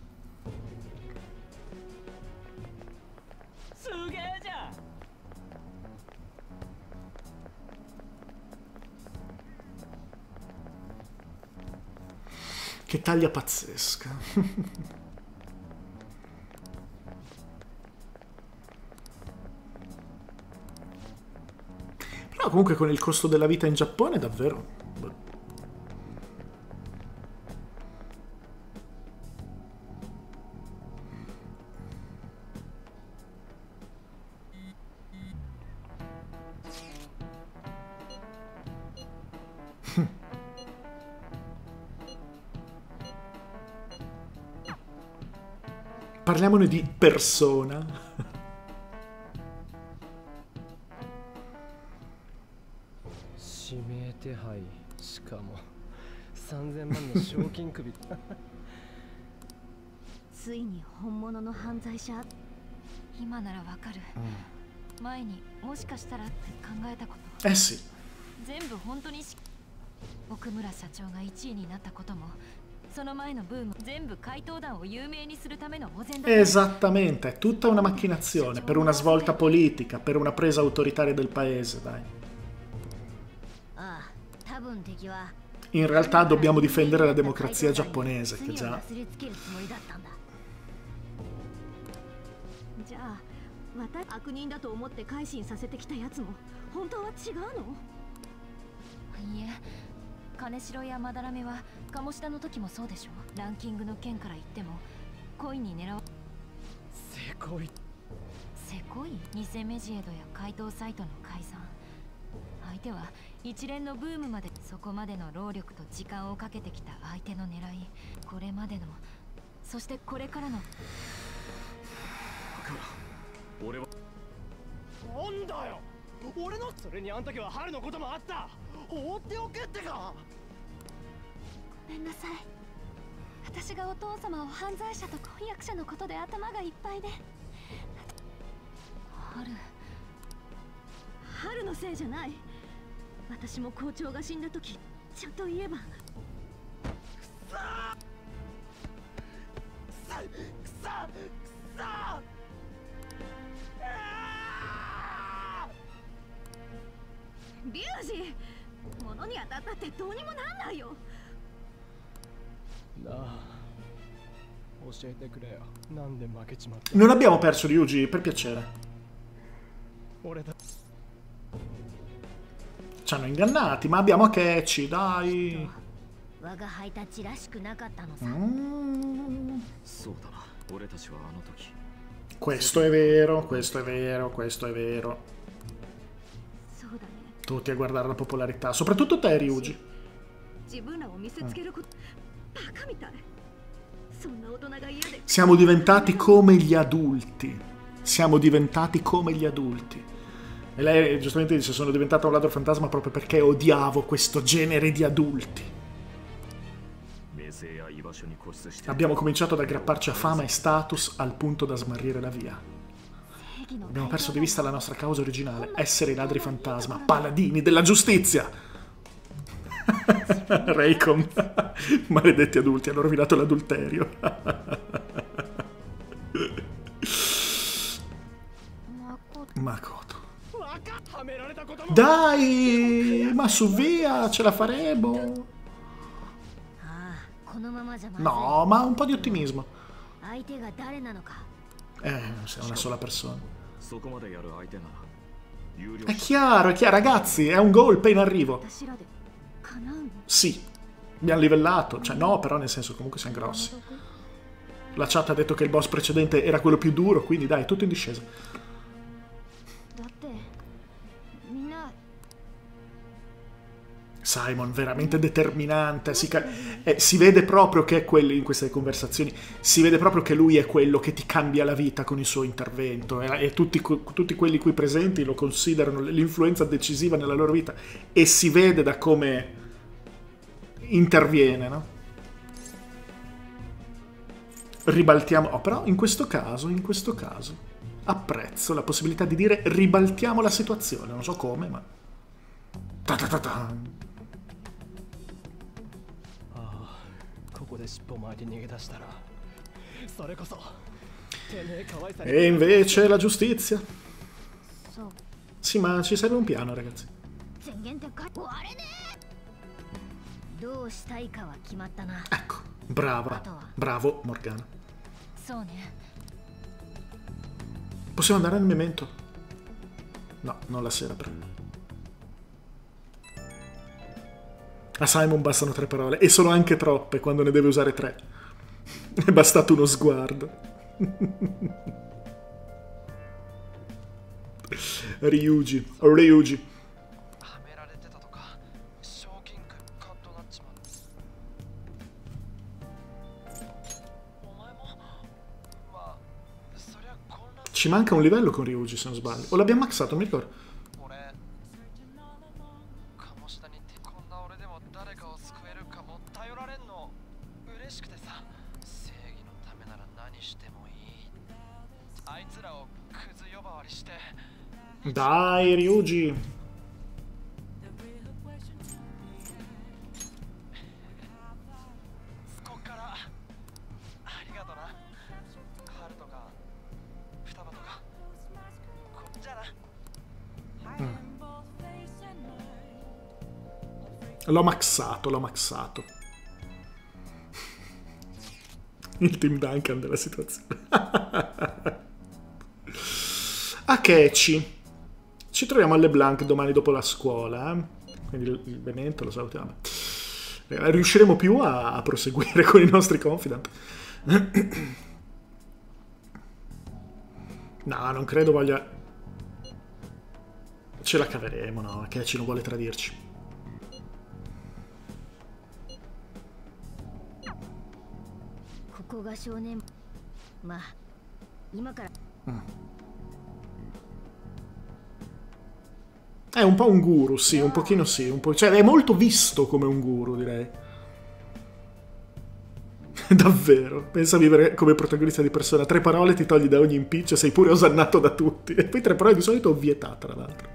Che taglia pazzesca. Però comunque con il costo della vita in Giappone davvero... Parliamone di persona. Eh sì. Esattamente, è tutta una macchinazione per una svolta politica, per una presa autoritaria del paese, dai. In realtà dobbiamo difendere la democrazia giapponese, che già... Non abbiamo perso Ryuji, per piacere. Ci hanno ingannati, ma abbiamo Akechi, dai. Mm. Questo è vero, questo è vero, questo è vero. Tutti a guardare la popolarità, soprattutto te, Ryuji. Mm. Siamo diventati come gli adulti. Siamo diventati come gli adulti. E lei giustamente dice: sono diventato un ladro fantasma proprio perché odiavo questo genere di adulti. Abbiamo cominciato ad aggrapparci a fama e status al punto da smarrire la via. Abbiamo perso di vista la nostra causa originale: essere i ladri fantasma, paladini della giustizia. Reicom. Maledetti adulti, hanno rovinato l'adulterio. Makoto. Dai, ma su via, ce la faremo. No, ma un po' di ottimismo. Eh, sei una sola persona. È chiaro, è chiaro, ragazzi, è un golpe in arrivo. Sì, abbiamo livellato, cioè no, però nel senso comunque siamo grossi. La chat ha detto che il boss precedente era quello più duro, quindi dai, tutto in discesa. Simon veramente determinante, si, eh, si vede proprio che è quello, in queste conversazioni, si vede proprio che lui è quello che ti cambia la vita con il suo intervento, eh, e tutti, tutti quelli qui presenti lo considerano l'influenza decisiva nella loro vita, e si vede da come interviene, no? Ribaltiamo, oh, però in questo caso, in questo caso apprezzo la possibilità di dire ribaltiamo la situazione, non so come, ma ta ta ta ta. E invece la giustizia. Sì, ma ci serve un piano, ragazzi. Ecco, brava, bravo Morgana. Possiamo andare al memento? No, non la sera però. A Simon bastano tre parole, e sono anche troppe quando ne deve usare tre. È bastato uno sguardo. Ryuji, Ryuji. Ci manca un livello con Ryuji, se non sbaglio. O l'abbiamo maxato, mi ricordo. Dai, Ryuji. Mm. L'ho maxato, l'ho maxato. Il Team Duncan della situazione. Akechi. Ci troviamo alle Blanc domani dopo la scuola, eh? Quindi il, il Benento lo salutiamo. Eh, riusciremo più a, a proseguire con i nostri confidant? No, non credo voglia... Ce la caveremo, no? Akechi non vuole tradirci. Mm. È un po' un guru, sì, un pochino sì, un po'... cioè è molto visto come un guru, direi. Davvero, pensa a vivere come protagonista di Persona, tre parole ti togli da ogni impiccio, sei pure osannato da tutti, e poi tre parole di solito ovvietà, tra l'altro.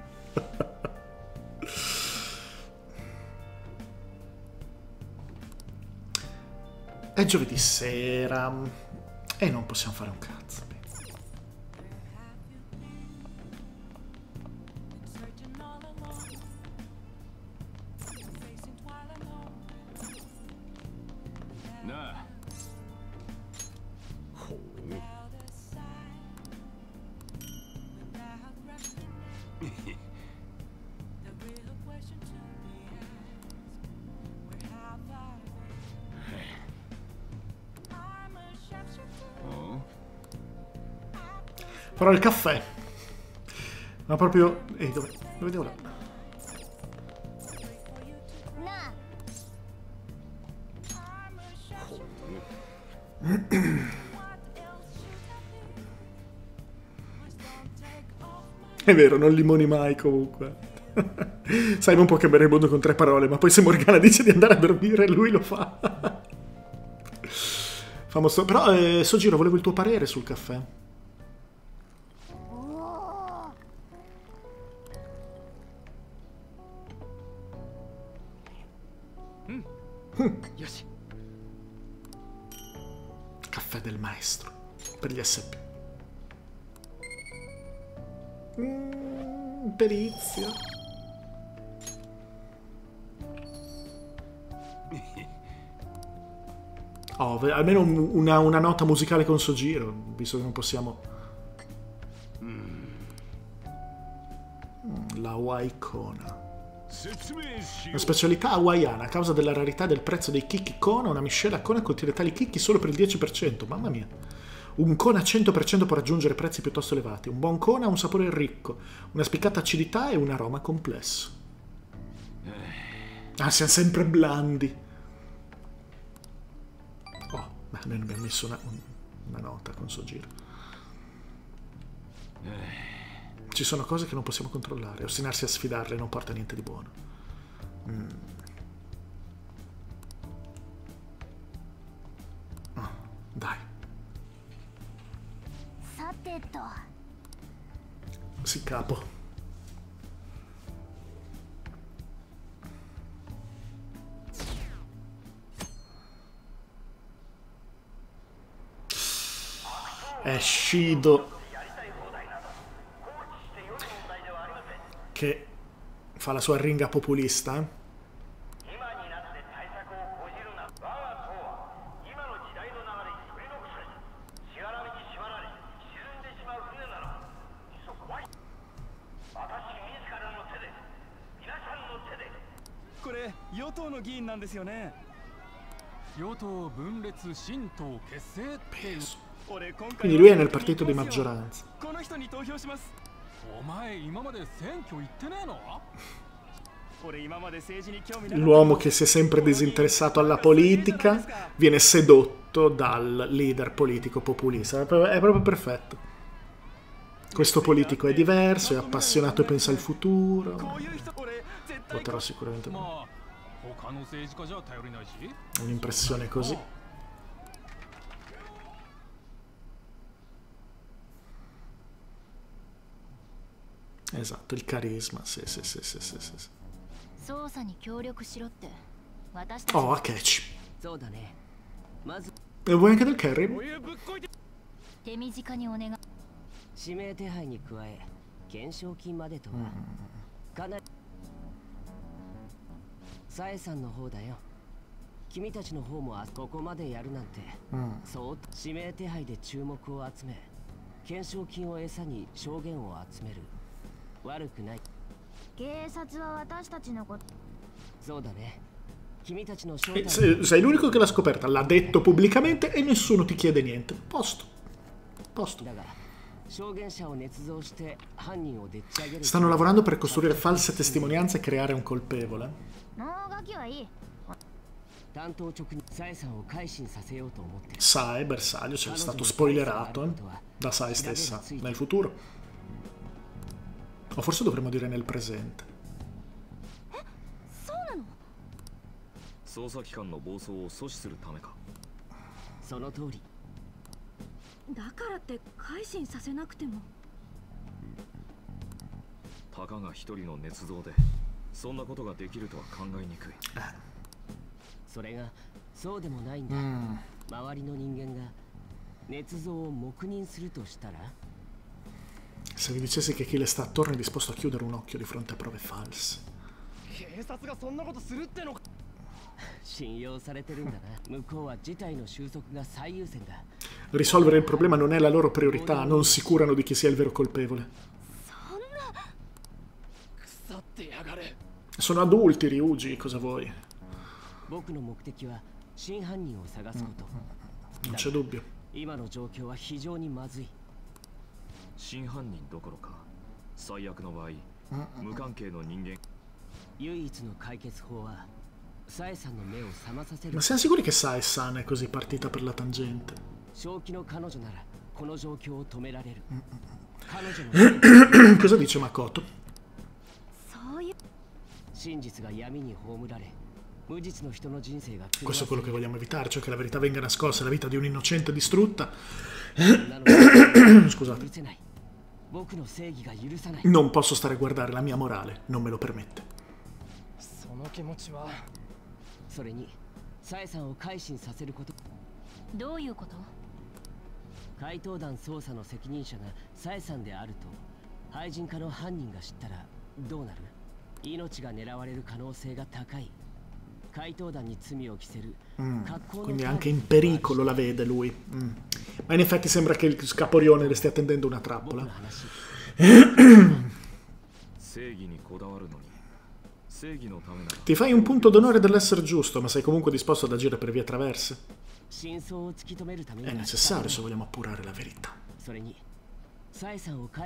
È giovedì sera e non possiamo fare un cazzo. Farò il caffè. Ma proprio... Ehi, dove... Dove devo là? È vero, non limoni mai comunque. Simon può cambiare il mondo con tre parole, ma poi se Morgana dice di andare a dormire, lui lo fa. Famoso. Però, eh, Sojiro, volevo il tuo parere sul caffè. Caffè del maestro per gli S P. Mm, perizia. Oh, almeno una, una nota musicale con Sojiro, visto che non possiamo. Mm, la Hawaii-Kona. Una specialità hawaiana, a causa della rarità del prezzo dei chicchi Kona, una miscela Kona contiene tali chicchi solo per il dieci per cento. Mamma mia. Un Kona cento per cento può raggiungere prezzi piuttosto elevati. Un buon Kona ha un sapore ricco, una spiccata acidità e un aroma complesso. Ah, siamo sempre blandi. Oh, beh, noi abbiamo messo una, una nota con suo giro. Ci sono cose che non possiamo controllare. Ostinarsi a sfidarle non porta a niente di buono. Mm. Oh, dai. Sì, capo. È Shido che fa la sua ringa populista. Eh? Peso. Quindi lui è nel partito di maggioranza. L'uomo che si è sempre disinteressato alla politica viene sedotto dal leader politico populista. È proprio perfetto. Questo politico è diverso, è appassionato e pensa al futuro. Voterò sicuramente. Un'impressione così. Esatto, il carisma, sì, sì, sì, sì, sì, sì. Oh, a catch. E vuoi anche del carry? 指名手配に加え懸賞金までとはかなり。サエさんの方だよ。君たちの方もここまでやるなんて、そう指名手配で注目を集め懸賞金を餌に証言を集める。悪くない。 警察は私たちのこと。 そうだね。君たちの正体。Sei l'unico che l'ha scoperta, l'ha detto pubblicamente e nessuno ti chiede niente. Posto. Posto. Stanno lavorando per costruire false testimonianze e creare un colpevole. Sae, bersaglio, c'è stato spoilerato eh, da Sae stessa nel futuro. O forse dovremmo dire nel presente. Sono tori. だからって改心させなくても。 たかが一人の捏造でそんなことができるとは考えにくい。 それがそうでもないんだ。周りの人間が捏造を黙認するとしたら。 Se vi dicessi che chi le sta attorno è disposto a chiudere un occhio di fronte a prove false. 警察がそんなことするってのか。 信用されてるんだな。向こうは事態の収束が最優先だ。 Risolvere il problema non è la loro priorità, non si curano di chi sia il vero colpevole. Sono adulti, Ryuji, cosa vuoi? Non c'è dubbio. 今の状況は非常にまずい。 真犯人どころか最悪の場合無関係の人間。 唯一の解決法はサエさんの目を覚まさせる。 Ma siamo sicuri che Sae-san è così partita per la tangente? 正気の彼女ならこの状況を止められる。 Cosa dice Makoto? そういう真実が闇に葬られ無実の人の人生が Questo è quello che vogliamo evitare, cioè che la verità venga nascosta, la vita di un innocente distrutta. Scusate. Non posso stare a guardare la mia morale, non me lo permette. その気持ちは。 それにサエさんを改心させること。 どういうこと？ 怪盗団捜査の責任者がサエさんであると廃人化の犯人が知ったらどうなる？命が狙われる可能性が高い。怪盗団に罪を着せる。 Mm, quindi anche in pericolo la vede lui. Mm. Ma in effetti sembra che il Caporione le stia tendendo una trappola. Ti fai un punto d'onore dell'essere giusto, ma sei comunque disposto ad agire per vie traverse? È necessario se vogliamo appurare la verità.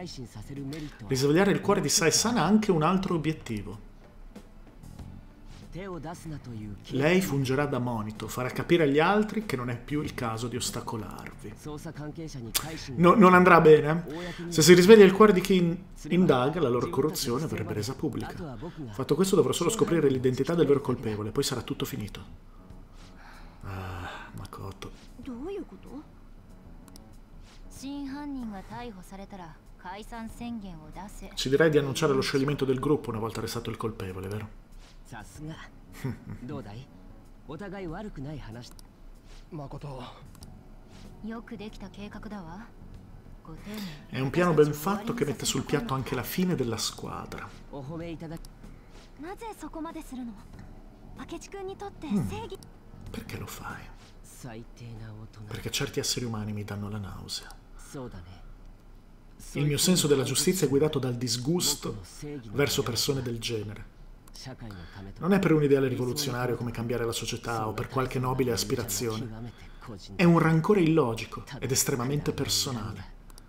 Risvegliare il cuore di Sae-san ha anche un altro obiettivo. 手を出すなという警 Lei fungerà da monito, farà capire agli altri che non è più il caso di ostacolarvi. 捜査関係者に改心 No- non andrà bene? Se si risveglia il cuore di chi in- indaga, la loro corruzione verrebbe resa pubblica. Fatto questo dovrò solo scoprire l'identità del vero colpevole, poi sarà tutto finito. Ah, Makoto. どういうこと？ 真犯人が逮捕されたら解散宣言を出せ。 Ci direi di annunciare lo scioglimento del gruppo una volta arrestato il colpevole, vero? さすがどうだいお互い悪くない話誠よくできた計画だわ。ご丁寧 È un piano ben fatto che mette sul piatto anche la fine della squadra. お褒めいただきなぜそこまでするの？明智君にとって正義、 Perché lo fai? 最低な大人 Perché certi esseri umani mi danno la nausea. そうだね Il mio senso della giustizia è guidato dal disgusto verso persone del genere. 社会のためと Non è per un ideale rivoluzionario come cambiare la società o per qualche nobile aspirazione. È un rancore illogico ed estremamente personale.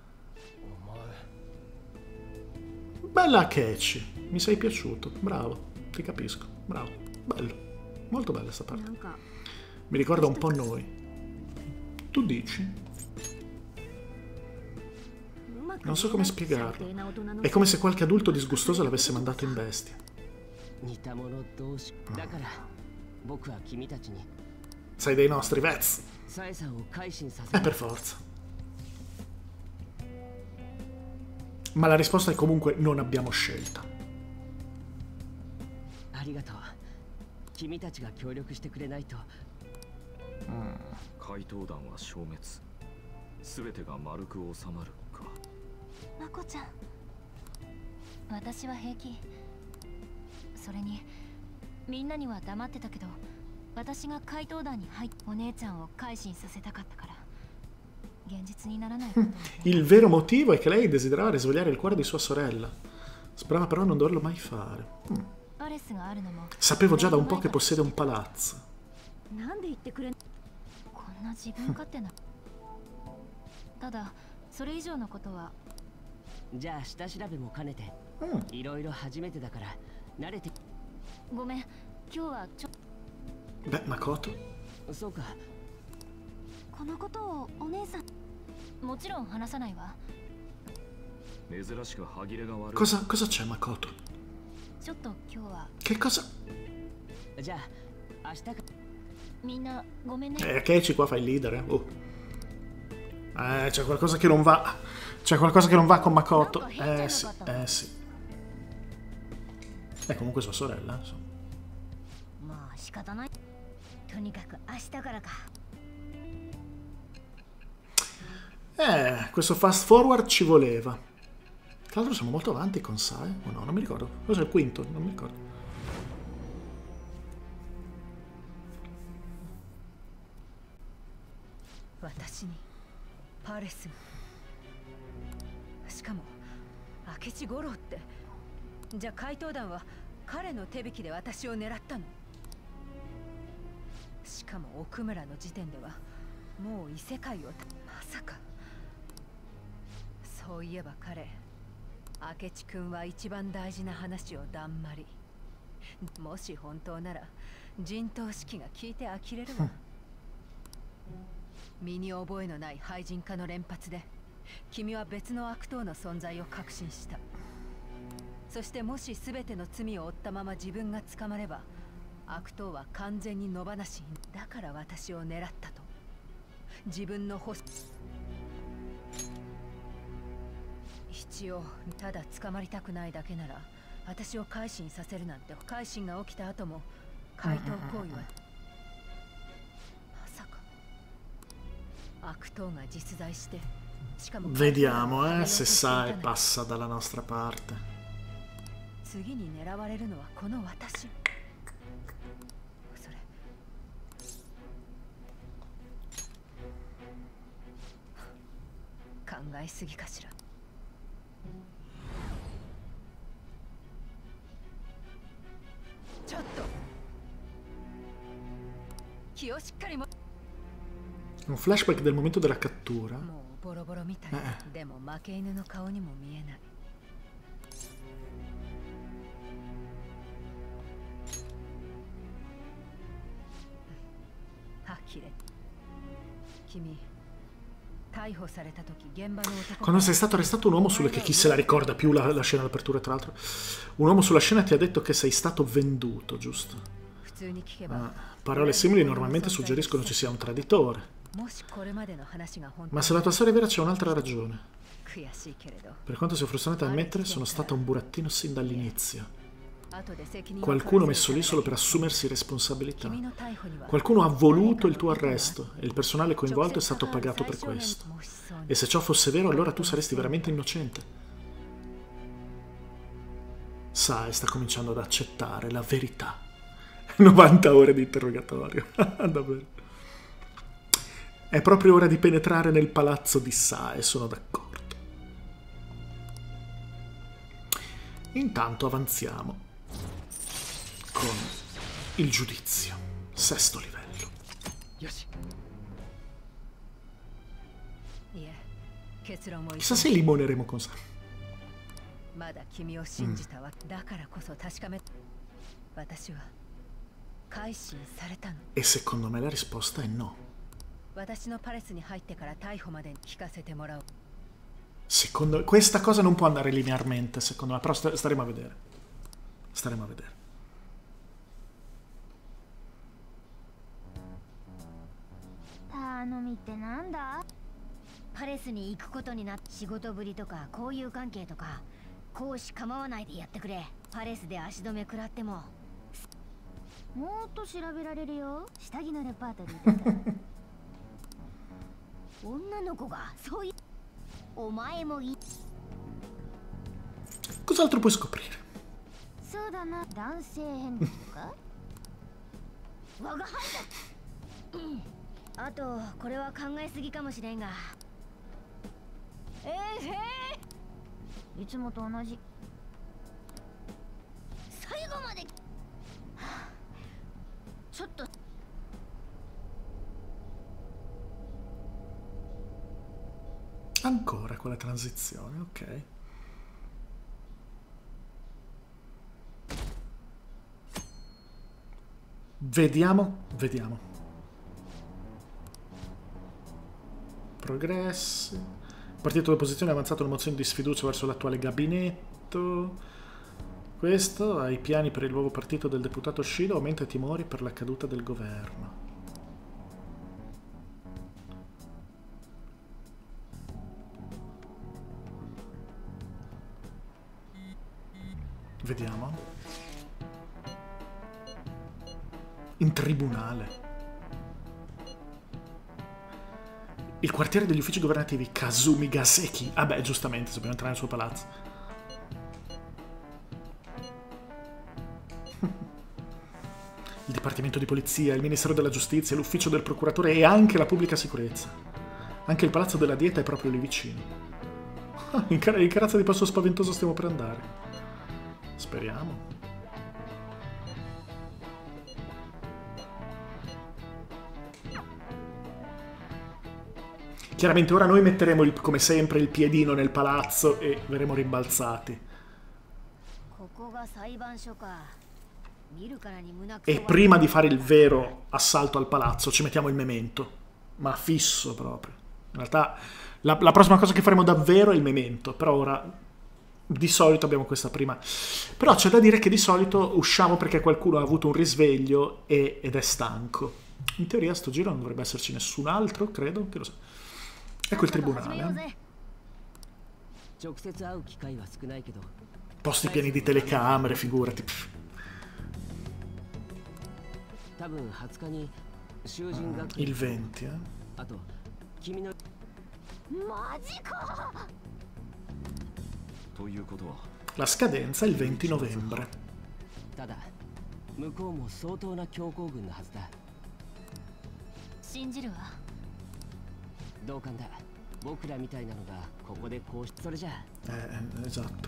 Bella Akechi, mi sei piaciuto, bravo, ti capisco, bravo, bello, molto bella sta な parte. んか Mi ricorda un po' noi. Tu dici? うまく Non so come 最 spiegarlo. 低な大人の È come se qualche adulto disgustoso l'avesse mandato in bestia. 似た者同士だから僕は君たちに Sei dei nostri, Vez. サエさんを改心させ Eh, per forza. Ma la risposta è comunque non abbiamo scelta. ありがとう君たちが協力してくれないと怪盗団は消滅。すべてが丸く収まるか。 まこちゃん、 私は平気。それにみんなには黙ってたけど、私が怪盗団に入ってお姉ちゃんを改心させたかったから、現実にならないことをね。 Il vero motivo è che lei desiderava risvegliare il cuore di sua sorella. Sperava però non doverlo mai fare. Mm. アレスがあるのも Sapevo già da un po' che possiede un palazzo. なんで言ってくれん？ こんな自分勝手な。ただそれ以上のことは。 じゃあ下調べも兼ねて Mm. いろいろ初めてだから慣れてごめん、今日はちょ Beh, Makoto? そうかこのことをお姉さん。 もちろん話さないわ。 珍しく歯切れが悪い。 Cosa, cosa c'è, Makoto? ちょっと今日は Che cosa? じゃあ明日かみんなごめんね。 Eh, Akechi qua fa il leader, eh. Oh. Eh, c'è qualcosa che non va. C'è qualcosa che non va con Makoto. Eh sì, eh sì. È comunque sua sorella, insomma. まあ仕方ない。とにかく明日からか。 Eh, questo fast forward ci voleva. Tra l'altro siamo molto avanti con Sae, o no? Non mi ricordo. Cos'è il quinto? Non mi ricordo. 私にパレスが、しかも明智五郎って、じゃあ怪盗団は彼の手引きで私を狙ったの？しかも奥村の時点ではもう異世界をまさか。そういえば彼、明智君は一番大事な話をだんまり。もし本当なら陣頭指揮が聞いて呆れるわ。身に覚えのない廃人化の連発で君は別の悪党の存在を確信した。そしてもし全ての罪を負ったまま自分が捕まれば悪党は完全に野放しに。だから私を狙ったと。自分の欲し一応ただ捕まりたくないだけなら私を改心させるなんて。改心が起きた後も怪盗行為はまさか悪党が実在して、しかも Vediamo, eh, se Sae passa dalla nostra parte. 次に狙われるのはこの私。それ考えすぎかしら。ちょっと気をしっかりも。 Un flashback del momento della cattura. もうボロボロみたい。 えでも負け犬の顔にも見えない。 Quando sei stato arrestato un uomo sulla... che chi se la ricorda più la, la scena d'apertura, tra l'altro. Un uomo sulla scena ti ha detto che sei stato venduto, giusto? Ah, parole simili normalmente suggeriscono ci sia un traditore. Ma se la tua storia è vera c'è un'altra ragione. Per quanto sia frustrante da ammettere, sono stata un burattino sin dall'inizio. Qualcuno messo lì solo per assumersi responsabilità. Qualcuno ha voluto il tuo arresto e il personale coinvolto è stato pagato per questo. E se ciò fosse vero, allora tu saresti veramente innocente. Sai, sta cominciando ad accettare la verità. novanta ore di interrogatorio. Davvero. È proprio ora di penetrare nel palazzo di Sae, sono d'accordo. Intanto avanziamo con il giudizio, sesto livello. Chissà se limoneremo con Sae. Mm. E secondo me la risposta è no. Secondo me questa cosa non può andare linearmente, secondo me, però st staremo a vedere. Staremo a vedere. Cos'altro puoi scoprire? Ancora quella transizione, ok. Vediamo, vediamo. Progressi. Il partito dell'opposizione ha avanzato una mozione di sfiducia verso l'attuale gabinetto. Questo, ai piani per il nuovo partito del deputato Shido, aumenta i timori per la caduta del governo. Vediamo. In tribunale. Il quartiere degli uffici governativi Kazumi Gaseki. Ah beh, giustamente, dobbiamo entrare nel suo palazzo. Il Dipartimento di Polizia, il Ministero della Giustizia, l'Ufficio del Procuratore e anche la Pubblica Sicurezza. Anche il Palazzo della Dieta è proprio lì vicino. In carazza di passo spaventoso stiamo per andare. Speriamo. Chiaramente ora noi metteremo il, come sempre il piedino nel palazzo e verremo rimbalzati. E prima di fare il vero assalto al palazzo ci mettiamo il memento. Ma fisso proprio. In realtà la, la prossima cosa che faremo davvero è il memento. Però ora di solito abbiamo questa prima. Però c'è da dire che di solito usciamo perché qualcuno ha avuto un risveglio e, ed è stanco. In teoria a sto giro non dovrebbe esserci nessun altro, credo. Che lo so. Ecco il tribunale. Posti pieni di telecamere, figurati. Il venti, eh. La scadenza è il venti novembre. Eh, esatto.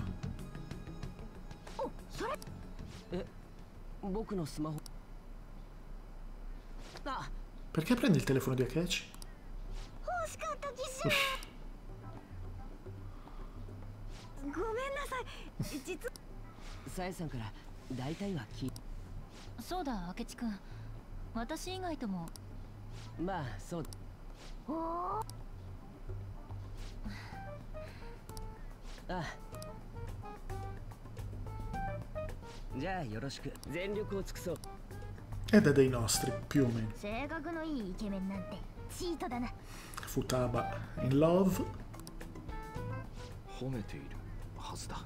Perché prendi il telefono di Akechi? まあそう。あじゃあよろしく。全力を尽くそう。 Ed è dei nostri, più o meno. 性格のいいイケメンなんてチートだな。 Futaba in love. 褒めているはずだ。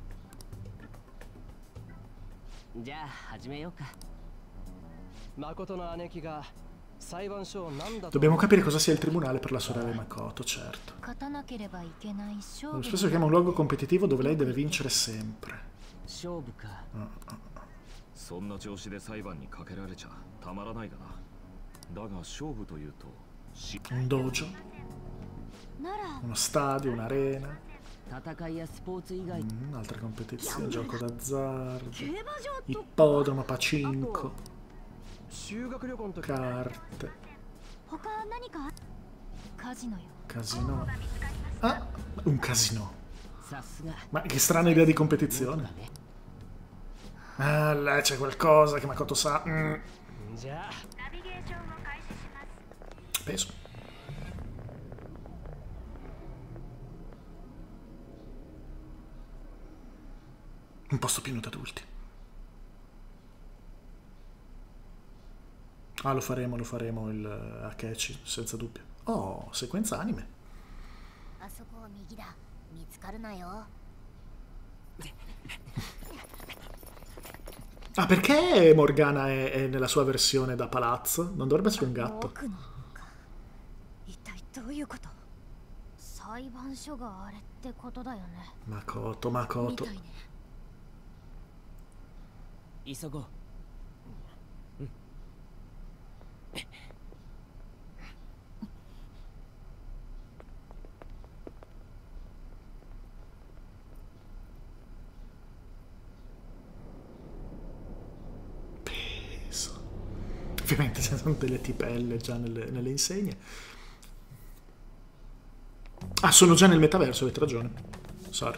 じゃあ始めようか。 誠の姉貴が裁判所を何だと。 Dobbiamo capire cosa sia il tribunale per la sorella di Makoto, certo. 勝たなければいけない勝負。 Spesso si chiama un luogo competitivo dove lei deve vincere sempre. 勝負か。 そんな調子で裁判にかけられちゃたまらないがな。だが勝負というと Un dojo, なら uno stadio, un'arena, 戦いやスポーツ以外。 mm, altre competizioni, gioco d'azzardo, 競馬場と ippodromo, pacinco, 修学旅行の時 carte, 他何か。 カジノよ。 casino. Ah, un casino. さすが。 Ma che strana idea di competizione. Ah, là c'è qualcosa che Makoto sa. Mm. じゃあ Peso. Un posto pieno di adulti. Ah, lo faremo, lo faremo il uh, Akechi, senza dubbio. Oh, sequenza anime. あそこ右だ。見つかるなよ。 Ah, perché Morgana è, è nella sua versione da palazzo? Non dovrebbe essere un gatto. 一体どういうこと？裁判所があれってことだよね。 Makoto, Makoto. 急ごう。 Ovviamente ci sono delle tipelle già nelle, nelle insegne. Ah, sono già nel metaverso, avete ragione. Sorry.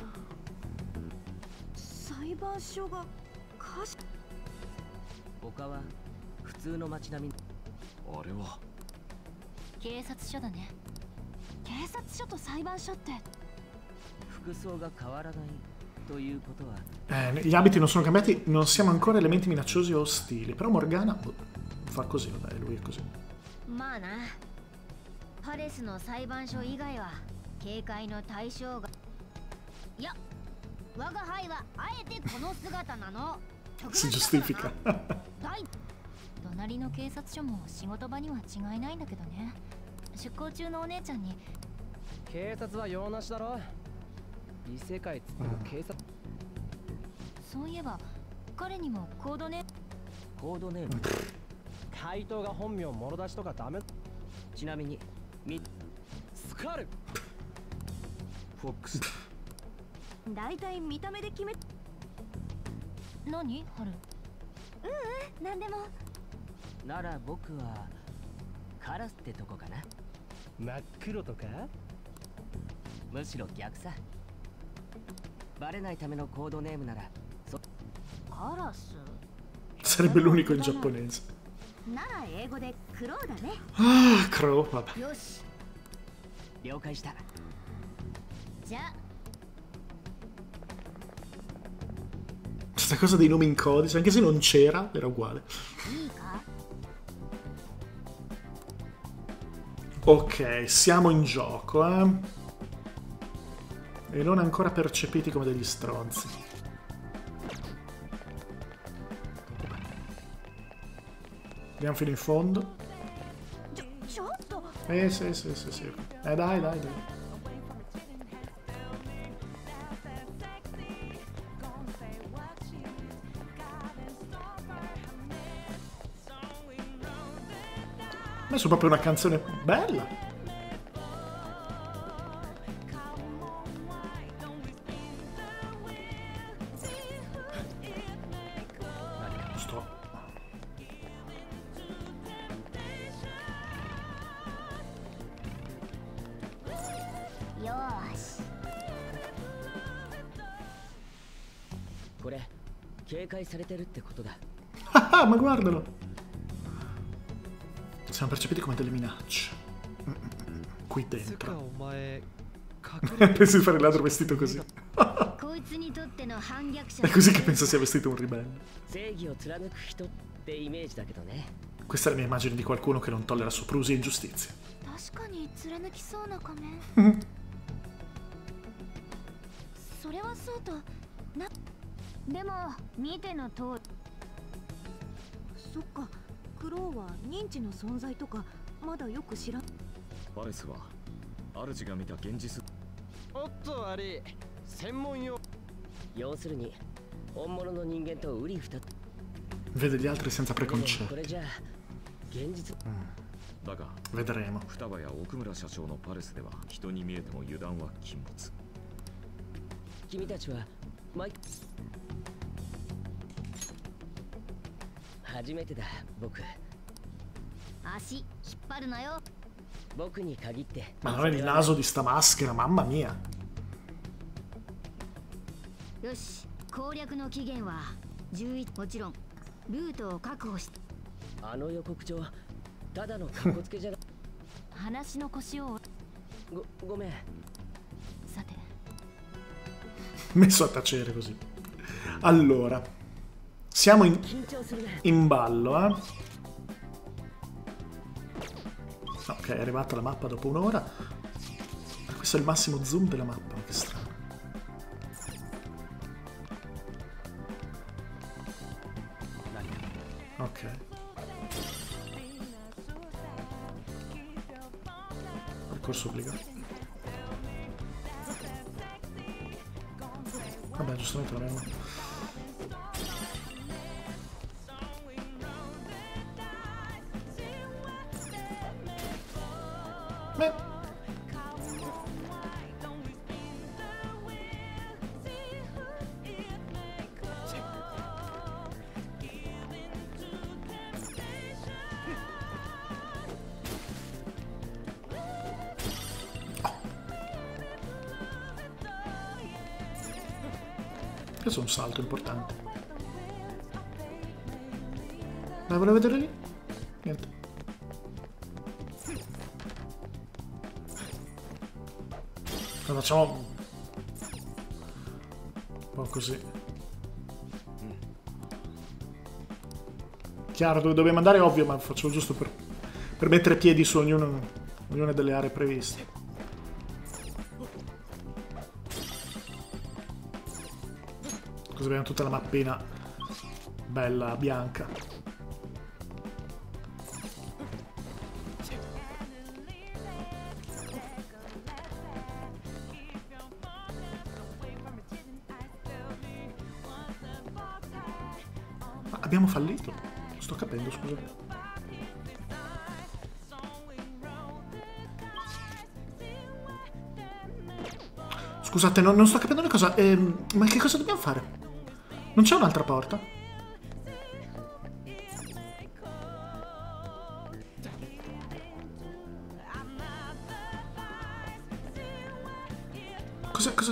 裁判所がかし。 他は普通の街並み。 あれは警察署だね。 警察署と裁判所って。 服装が変わらないということは。 Eh, gli abiti non sono cambiati, non siamo ancora elementi minacciosi o ostili. Però Morgana boh, fa così, vabbè, lui è così. まあな。パレスの裁判所以外は警戒の対象が。いや、我が輩はあえてこの姿なの。 Si giustifica. 隣の警察署も仕事場には違いないんだけどね。出向中のお姉ちゃんに。 警察は用なしだろ。異世界つっても警察。 そういえば彼にもコードネーム。 コードネーム。 怪盗が本名もろ出しとかダメ。 ちなみにみスカル。 フォックス。 だいたい見た目で決め。 何ハル。 ううん、なんでも。 なら僕はカラスってとこかな。 真っ黒とか。 むしろ逆さ。バレないためのコードネームなら。 カラス。 Sarebbe l'unico in giapponese. なら英語でクロウだね。 Ah, Crow, vabbè. よし。 了解した。 じゃあ。 Questa cosa dei nomi in codice, anche se non c'era, era uguale. いいか。 Ok, siamo in gioco, eh. E non ancora percepiti come degli stronzi. Andiamo fino in fondo. Eh sì, sì, sì, sì. Eh dai, dai, dai. Ha messo proprio una canzone bella. Ah, ma guardalo. Siamo percepiti come delle minacce. Qui つか dentro. お前 Pensi di fare il ladro vestito così. こいつにとっての反逆者 È così che penso sia vestito un ribelle. 正義を貫く人ってイメージだけどね。 Questa è la mia immagine di qualcuno che non tollera soprusi e ingiustizie. 確かに貫きそうな仮面それはそうとなでも見ての通りそっかクローは認知の存在とかまだよく知らんパレスは主が見た現実。 おっとあれ専門用。 要するに本物の人間と瓜二つ。 Vede gli altri senza これ preconcetti. じゃ現実。 だが Vedremo. 双葉や奥村社長のパレスでは人に見えても油断は禁物。 君たちはマイク。初めてだ僕。 足引っ張るなよ。 僕に限って。 Ma non è il naso di sta maschera, mamma mia. よし攻略の期限はじゅういち。もちろんルートを確保し。 あの予告状ただのカッコつけじゃな。 話の腰をごごめん。 さて Messo a tacere così. Allora, siamo in, 緊張するね。 in ballo, eh. Ok, è arrivata la mappa dopo un'ora. Questo è il massimo zoom della mappa, che strano. Ok. Percorso obbligato. Vabbè, giustamente l'abbiamo. Beh. Questo è un salto importante. Dai, volevo vedere lì? Niente. Lo facciamo un po' così. Chiaro dove dobbiamo andare, ovvio, ma facciamo giusto per, per mettere piedi su ognuno, ognuna delle aree previste. Così abbiamo tutta la mappina bella bianca. Ma abbiamo fallito? Non sto capendo, scusate. Scusate, non, non sto capendo una cosa. Ehm, ma che cosa dobbiamo fare? Non c'è un'altra porta? Cosa? Cosa?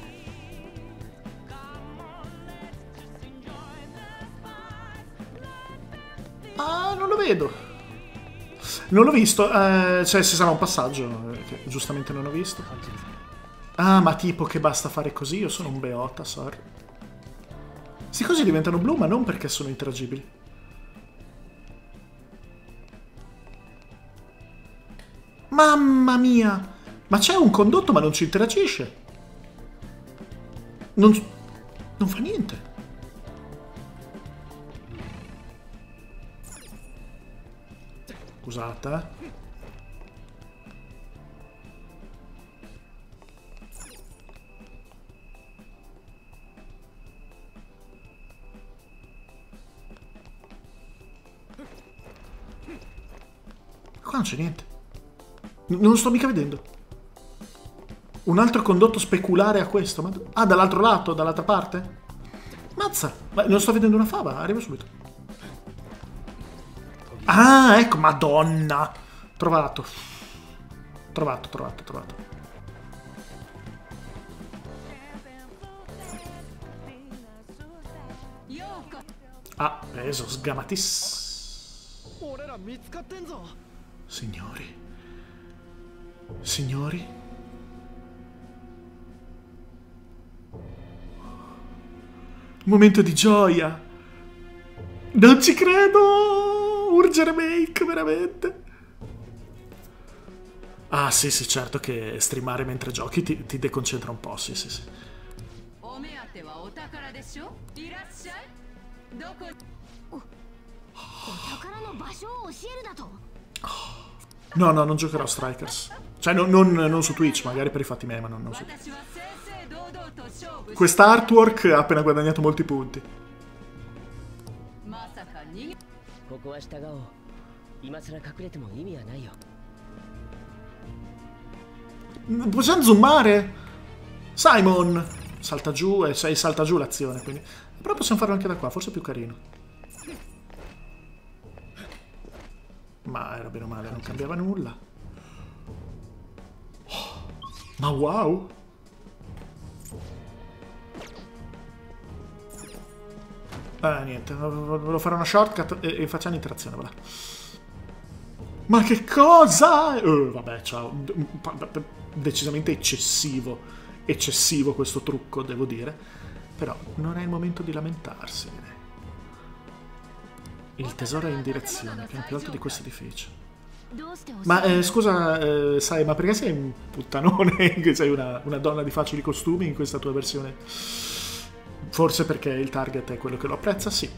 Ah, non lo vedo. Non l'ho visto. Eh, cioè, ci sarà un passaggio che giustamente non ho visto. Ah, ma tipo che basta fare così? Io sono un beota, sorry. Sì, così diventano blu, ma non perché sono interagibili. Mamma mia! Ma c'è un condotto, ma non ci interagisce. Non, non fa niente. Scusate, eh. Qua non c'è niente. N- non lo sto mica vedendo. Un altro condotto speculare a questo. Ma... Ah, dall'altro lato, dall'altra parte? Mazza. Ma non sto vedendo una fava. Arrivo subito. Ah, ecco. Madonna. Trovato. Trovato, trovato, trovato. Ah, preso. Sgamatissimo. 俺ら見つかってんぞ。 Signori. Signori. Momento di gioia. Non ci credo. Urge remake, veramente. Ah, sì, sì, certo che streamare mentre giochi ti, ti deconcentra un po', sì, sì, sì. No, no, non giocherò a Strikers. Cioè, non, non, non su Twitch, magari per i fatti miei, ma non, non su Twitch. Questa artwork ha appena guadagnato molti punti. Possiamo zoomare? Simon! Salta giù e sei salta giù l'azione, quindi... Però possiamo farlo anche da qua, forse è più carino. Ma era bene o male, non cambiava nulla. Oh, ma wow! Eh, niente, volevo fare una shortcut e, e facciamo interazione, voilà. Ma che cosa? Uh, vabbè, ciao. Decisamente eccessivo. Eccessivo questo trucco, devo dire. Però non è il momento di lamentarsi, direi. Il tesoro è in direzione, piano più alto di questo edificio. Ma eh, scusa, eh, sai, ma perché sei un puttanone? Che sei una, una donna di facili costumi in questa tua versione? Forse perché il target è quello che lo apprezza? Sì.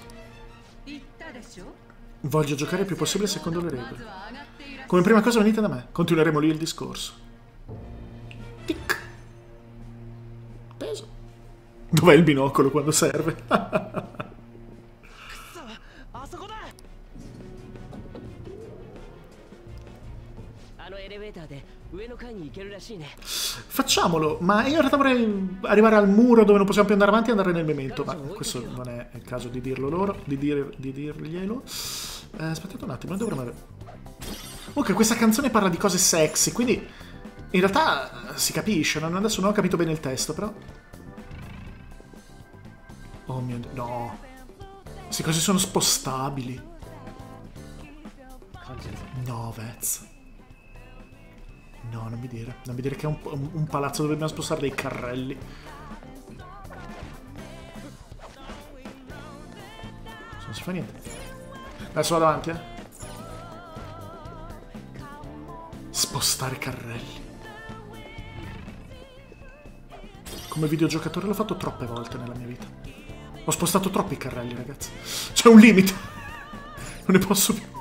Voglio giocare il più possibile secondo le regole. Come prima cosa venite da me. Continueremo lì il discorso. Tic. Peso. Dov'è il binocolo quando serve? Facciamolo, ma io in realtà vorrei arrivare al muro dove non possiamo più andare avanti e andare nel memento, ma questo non è il caso di dirlo loro, di, dire, di dirglielo. Eh, aspettate un attimo, noi dovremmo avere... Ok, questa canzone parla di cose sexy, quindi in realtà si capisce, non, adesso non ho capito bene il testo, però... Oh mio Dio, no. Queste cose sono spostabili. No, Vez. No, non mi dire. Non mi dire che è un, un, un palazzo dove dobbiamo spostare dei carrelli. Non si fa niente. Adesso vado avanti, eh. Spostare carrelli. Come videogiocatore l'ho fatto troppe volte nella mia vita. Ho spostato troppi carrelli, ragazzi. C'è un limite. Non ne posso più.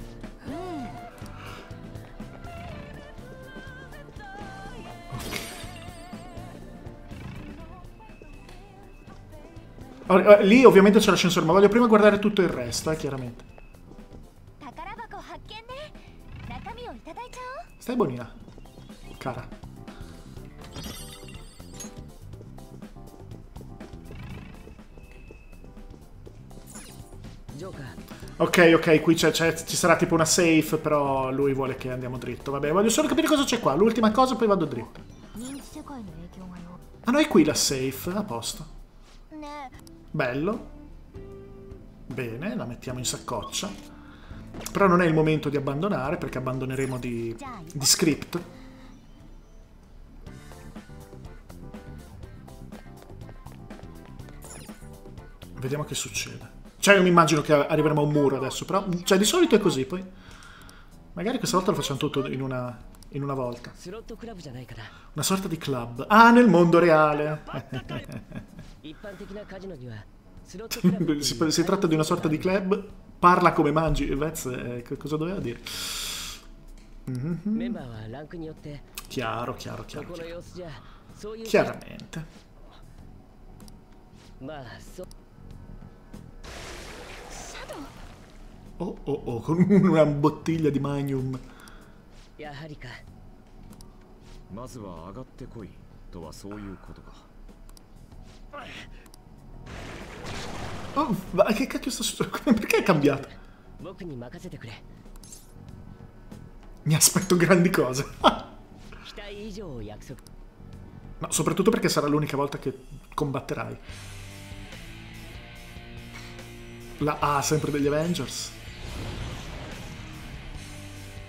Allora, lì ovviamente c'è l'ascensore, ma voglio prima guardare tutto il resto, eh, chiaramente. Stai buonina, cara. Ok, ok, qui c'è, c'è, ci sarà tipo una safe, però lui vuole che andiamo dritto. Vabbè, voglio solo capire cosa c'è qua. L'ultima cosa, poi vado dritto. Ah no, è qui la safe, a posto. Bello. Bene, la mettiamo in saccoccia. Però non è il momento di abbandonare, perché abbandoneremo di, di script. Vediamo che succede. Cioè, io mi immagino che arriveremo a un muro adesso, però... Cioè, di solito è così, poi... Magari questa volta lo facciamo tutto in una, in una volta. Una sorta di club. Ah, nel mondo reale! si, si tratta di una sorta di club. Parla come mangi. Vez, eh, cosa doveva dire? Mm-hmm. Chiaro, chiaro, chiaro, chiaro. Chiaramente. Oh, oh, oh, con una bottiglia di Magnum. Oh, ma che cacchio sta succedendo? Perché è cambiato? Mi aspetto grandi cose. Ma soprattutto perché sarà l'unica volta che combatterai. La A sempre degli Avengers.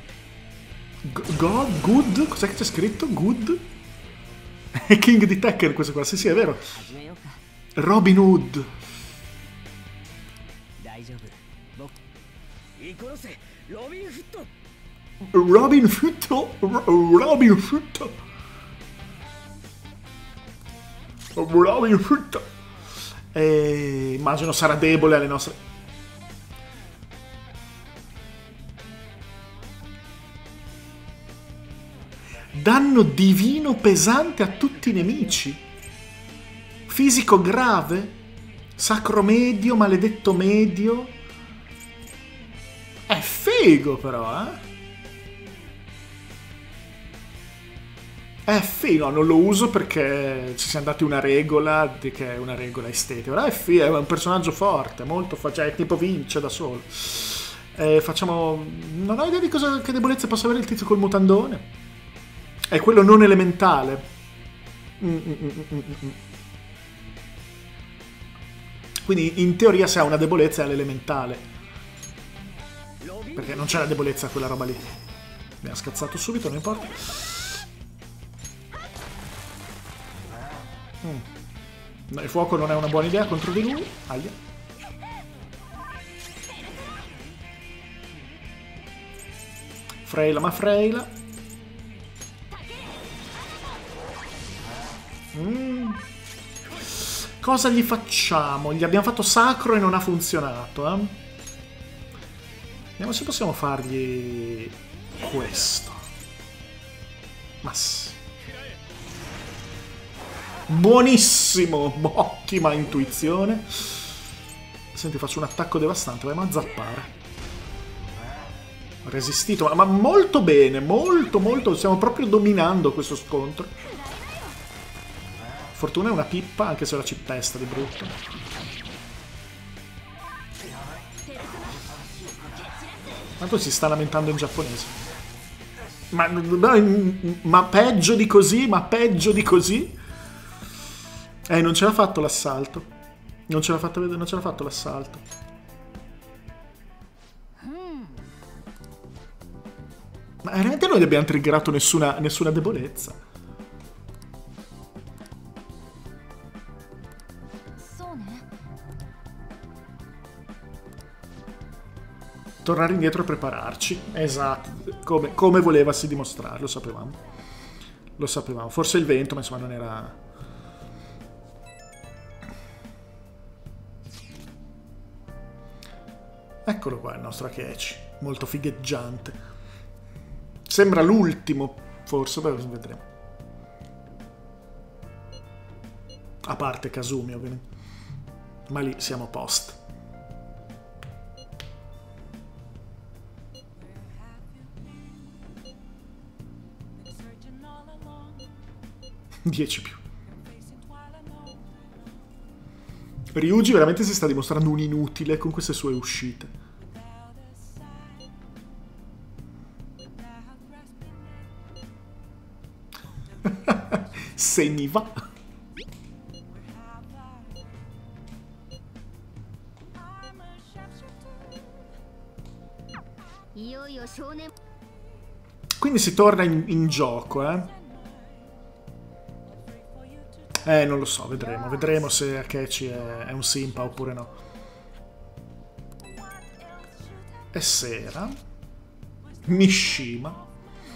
God, good? Cos'è che c'è scritto? Good? È King di Tekken questo qua, sì sì è vero. Robin Hood. Robin Hood? Robin Hood? Robin Hood? E immagino sarà debole alle nostre... Danno divino pesante a tutti i nemici. Fisico grave. Sacro medio, maledetto medio. È figo però, eh. È figo, non lo uso perché ci siamo dati una regola, che è una regola estetica. Però è figo, è un personaggio forte, molto forte, cioè tipo vince da solo. Eh, facciamo... Non ho idea di cosa, che debolezze possa avere il tizio col mutandone. È quello non elementale. Mm, mm, mm, mm, mm. Quindi in teoria se ha una debolezza è all'elementale. Perché non c'è la debolezza a quella roba lì. Mi ha scazzato subito, non importa. Mm. Il fuoco non è una buona idea contro di lui. Aia. Freila ma freila. Mm. Cosa gli facciamo? Gli abbiamo fatto sacro e non ha funzionato, eh? Vediamo se possiamo fargli questo. Ma sì. Buonissimo! Ottima intuizione. Senti, faccio un attacco devastante, vai a zappare. Resistito, ma, ma molto bene, molto molto. Stiamo proprio dominando questo scontro. Fortuna è una pippa, anche se la ci pesta di brutto. Tanto si sta lamentando in giapponese. Ma, ma peggio di così? Ma peggio di così? Eh, non ce l'ha fatto l'assalto. Non ce l'ha fatto vedere, non ce l'ha fatto l'assalto. Ma veramente noi abbiamo triggerato nessuna, nessuna debolezza. Tornare indietro e prepararci. Esatto. Come, come volevasi dimostrare, lo sapevamo. Lo sapevamo. Forse il vento, ma insomma non era... Eccolo qua il nostro Akechi. Molto figheggiante. Sembra l'ultimo, forse, poi vedremo. A parte Kazumi, ovviamente. Ma lì siamo a posto. dieci più. Ryuji veramente si sta dimostrando un inutile con queste sue uscite. Se mi va. Quindi si torna in, in gioco, eh? Eh, non lo so, vedremo. Vedremo se Akechi è, è un simpa oppure no. È sera. Mishima.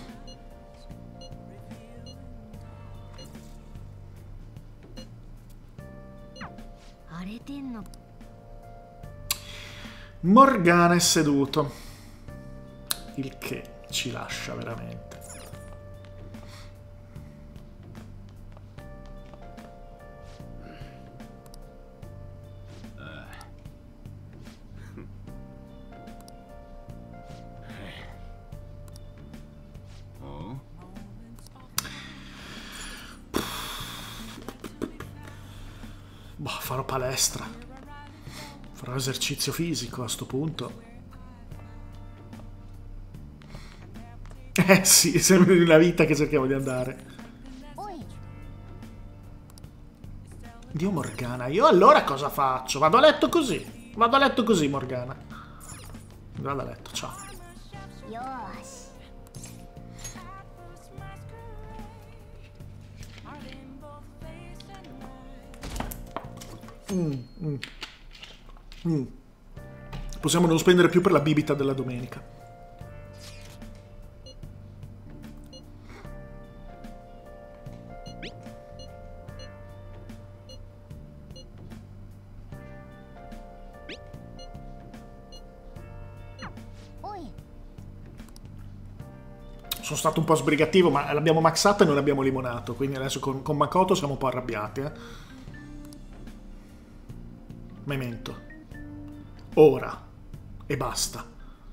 Morgana è seduto. Il che ci lascia veramente. Boh, farò palestra. Farò esercizio fisico a sto punto. Eh sì, sembra una vita che cerchiamo di andare. Dio Morgana, io allora cosa faccio? Vado a letto così. Vado a letto così, Morgana. Vado a letto, ciao. Mm, mm, mm. Possiamo non spendere più per la bibita della domenica. Sono stato un po' sbrigativo, ma l'abbiamo maxata e non abbiamo limonato, quindi adesso con, con Makoto siamo un po' arrabbiati, eh. Memento. Ora. E basta.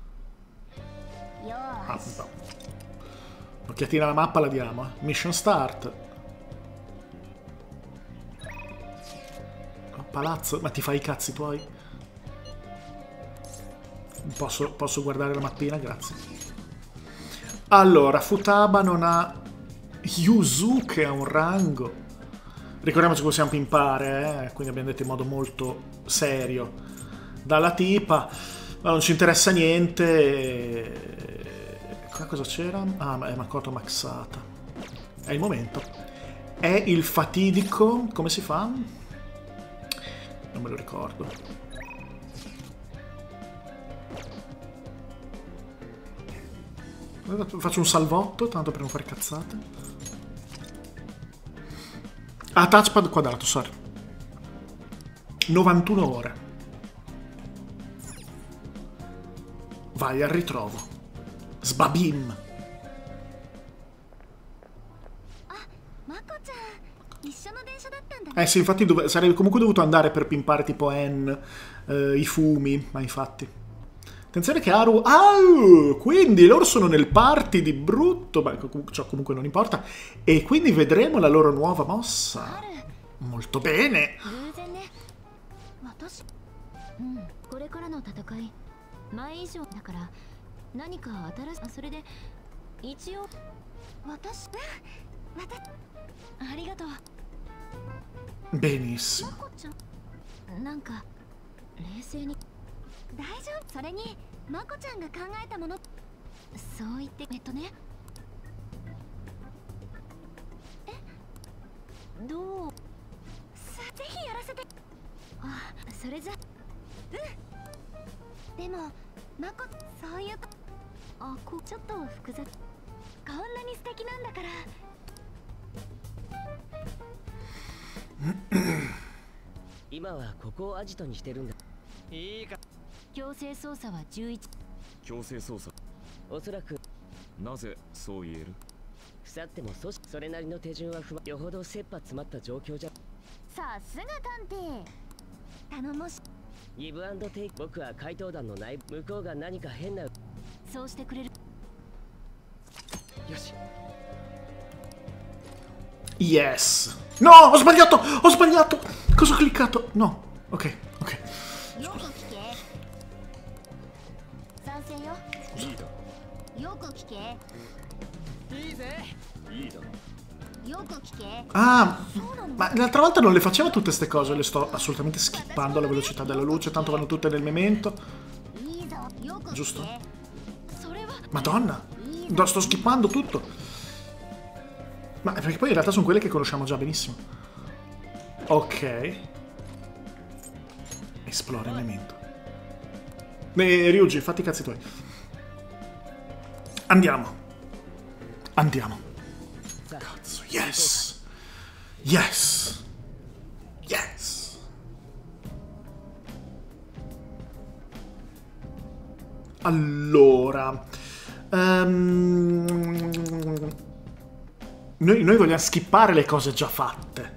Ah, no. Occhiatina alla mappa la diamo, eh. Mission start. Palazzo, ma ti fai i cazzi tuoi? Posso, posso guardare la mappina? Grazie. Allora, Futaba non ha Yuzu che ha un rango. Ricordiamoci che possiamo pimpare, eh? Quindi abbiamo detto in modo molto serio dalla tipa. Ma non ci interessa niente. Qua cosa c'era? Ah, è Makoto maxata. È il momento. È il fatidico. Come si fa? Non me lo ricordo. Faccio un salvotto, tanto per non fare cazzate. Ah, touchpad quadrato, sorry. novantuno ore. Vai al ritrovo. Sbabim. Eh sì, infatti dove... sarei comunque dovuto andare per pimpare tipo N, eh, i fumi, ma infatti. Attenzione che Haru... Ah! Quindi loro sono nel party di brutto... Beh, cioè, comunque non importa. E quindi vedremo la loro nuova mossa. Molto bene. Benissimo. 大丈夫。それにまこちゃんが考えたもの、そう言ってえっとね。え、どう？さぜひやらせて。あ、それじゃ。うん。でもまこそういうあこちょっと複雑。こんなに素敵なんだから。 今はここをアジトにしてるんだ。いいか。 強制捜査はじゅういち。 強制捜査。 おそらくなぜそう言える？ 腐っても組織それなりの手順は踏まよほど切羽詰まった状況じゃ。 さすが探偵。頼もし。 ギブアンドテイク。僕は怪盗団の内部。向こうが何か変な。 そうしてくれる。 よし。 Yes. No, ho sbagliato, ho sbagliato. Cosa ho cliccato? No. Ok, ok. Ah, ma l'altra volta non le faceva tutte ste cose, le sto assolutamente skippando alla velocità della luce, tanto vanno tutte nel memento. Giusto? Madonna, no, sto skippando tutto. Ma perché poi in realtà sono quelle che conosciamo già benissimo. Ok. Esplora il memento. Eh, Ryuji, fatti i cazzi tuoi. Andiamo. Andiamo. Cazzo, yes. Yes. Yes. Allora. Um, noi, noi vogliamo skippare le cose già fatte.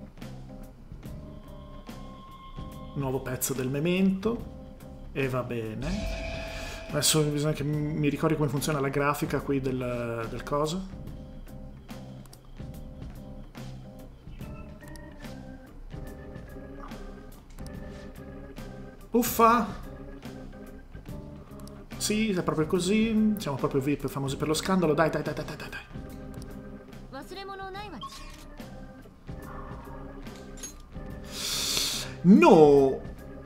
Nuovo pezzo del memento. E va bene. Adesso bisogna che mi ricordi come funziona la grafica qui del, del coso. Uffa! Sì, è proprio così. Siamo proprio V I P famosi per lo scandalo. Dai, dai, dai, dai, dai, dai. No!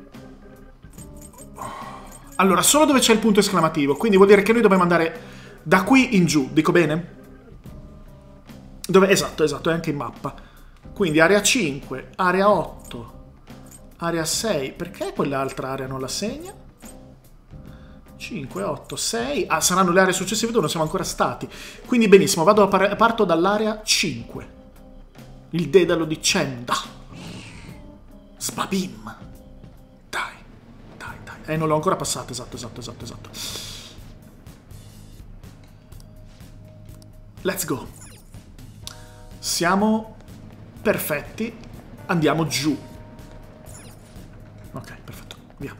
Allora, solo dove c'è il punto esclamativo. Quindi vuol dire che noi dobbiamo andare da qui in giù. Dico bene? Dove? Esatto, esatto, è anche in mappa. Quindi area cinque, area otto, Area sei. Perché quell'altra area non la segna? cinque, otto, sei. Ah, saranno le aree successive dove non siamo ancora stati. Quindi benissimo, vado a par parto dall'area cinque. Il dedalo di Chenda. Sbabim. Dai, dai, dai. Eh, non l'ho ancora passato, esatto, esatto, esatto, esatto. Let's go. Siamo perfetti. Andiamo giù. Ok, perfetto. Via.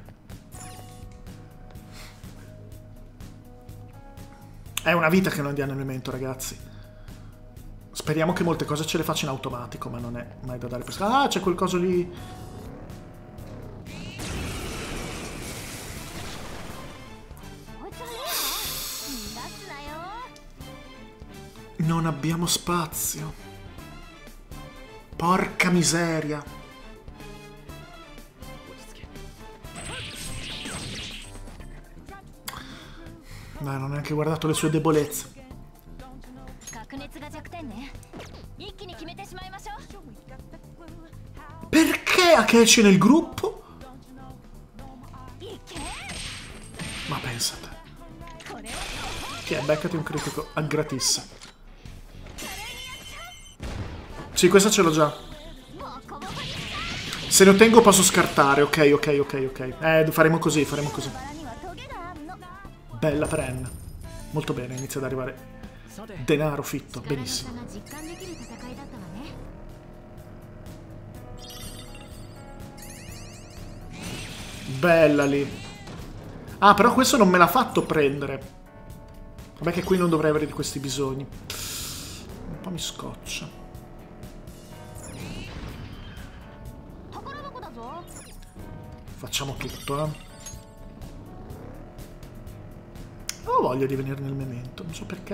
È una vita che non dia nel momento, ragazzi. Speriamo che molte cose ce le faccia in automatico, ma non è mai da dare per scontato. Ah, c'è quel coso lì. Non abbiamo spazio. Porca miseria. Dai, non ho neanche guardato le sue debolezze. Perché Akechi nel gruppo? Ma pensate. Che è, beccati un critico a gratis. Sì, questa ce l'ho già. Se ne ottengo posso scartare. Ok, ok, ok, ok. Eh, faremo così, faremo così. Bella Pren. Molto bene, inizia ad arrivare denaro fitto. Benissimo. Bella lì. Ah, però questo non me l'ha fatto prendere. Vabbè che qui non dovrei avere di questi bisogni. Un po' mi scoccia. Facciamo tutto, eh. Ho voglia di venire nel memento, non so perché.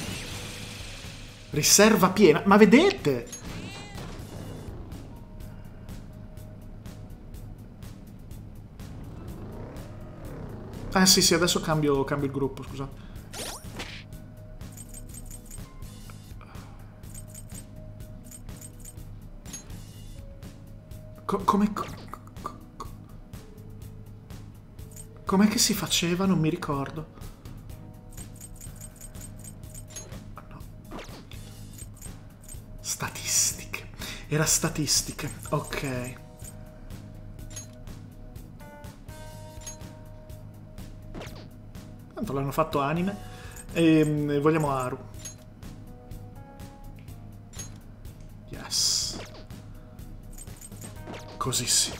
Riserva piena. Ma vedete? Eh sì, sì, adesso cambio, cambio il gruppo, scusate. Co come... Co Com'è che si faceva? Non mi ricordo. No. Statistiche. Era statistiche. Ok. Tanto l'hanno fatto anime. E vogliamo Aru. Yes. Così sì.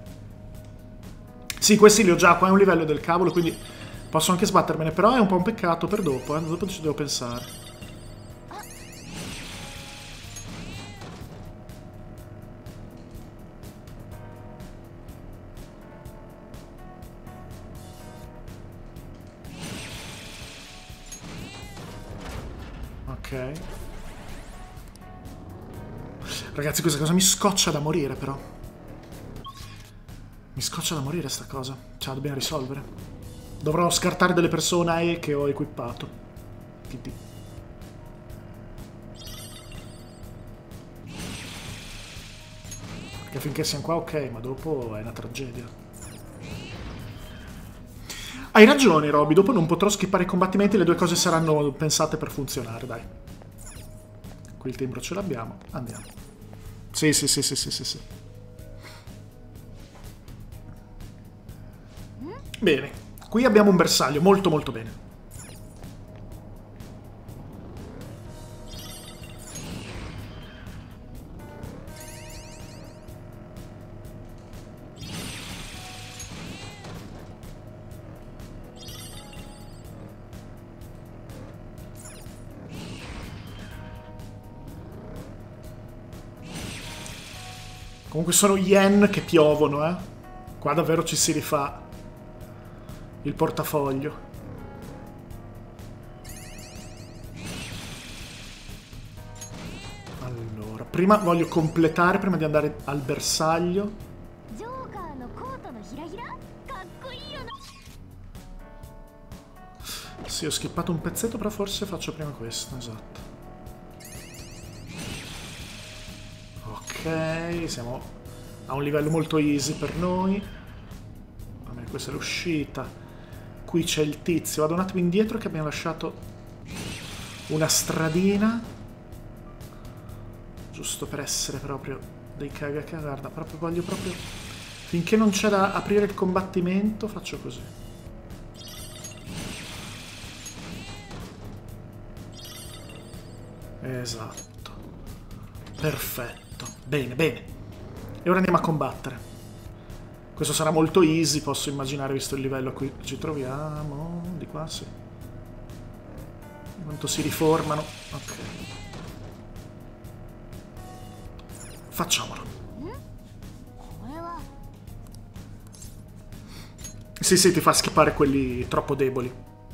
Sì, questi li ho già, qua è un livello del cavolo, quindi posso anche sbattermene, però è un po' un peccato per dopo, eh. Dopo ci devo pensare. Ok. Ragazzi, questa cosa mi scoccia da morire, però. Mi scoccia da morire sta cosa. Ce la dobbiamo risolvere. Dovrò scartare delle persone che ho equipato. T D. Perché finché siamo qua ok, ma dopo è una tragedia. Hai ragione, Roby. Dopo non potrò skippare i combattimenti. Le due cose saranno pensate per funzionare, dai. Qui il timbro ce l'abbiamo. Andiamo. Sì, sì, sì, sì, sì, sì, sì. Bene, qui abbiamo un bersaglio, molto molto bene. Comunque sono yen che piovono, eh. Qua davvero ci si rifà il portafoglio. Allora, prima voglio completare, prima di andare al bersaglio. Sì, ho skippato un pezzetto, però forse faccio prima questo, esatto. Ok, siamo Ha un livello molto easy per noi. Vabbè, questa è l'uscita. Qui c'è il tizio. Vado un attimo indietro che abbiamo lasciato una stradina. Giusto per essere proprio dei cagaca. Guarda, proprio voglio proprio... Finché non c'è da aprire il combattimento, faccio così. Esatto. Perfetto. Bene, bene. E ora andiamo a combattere. Questo sarà molto easy, posso immaginare, visto il livello a cui ci troviamo. Di qua, sì. Quanto si riformano. Ok. Facciamolo. Sì, sì, ti fa skippare quelli troppo deboli.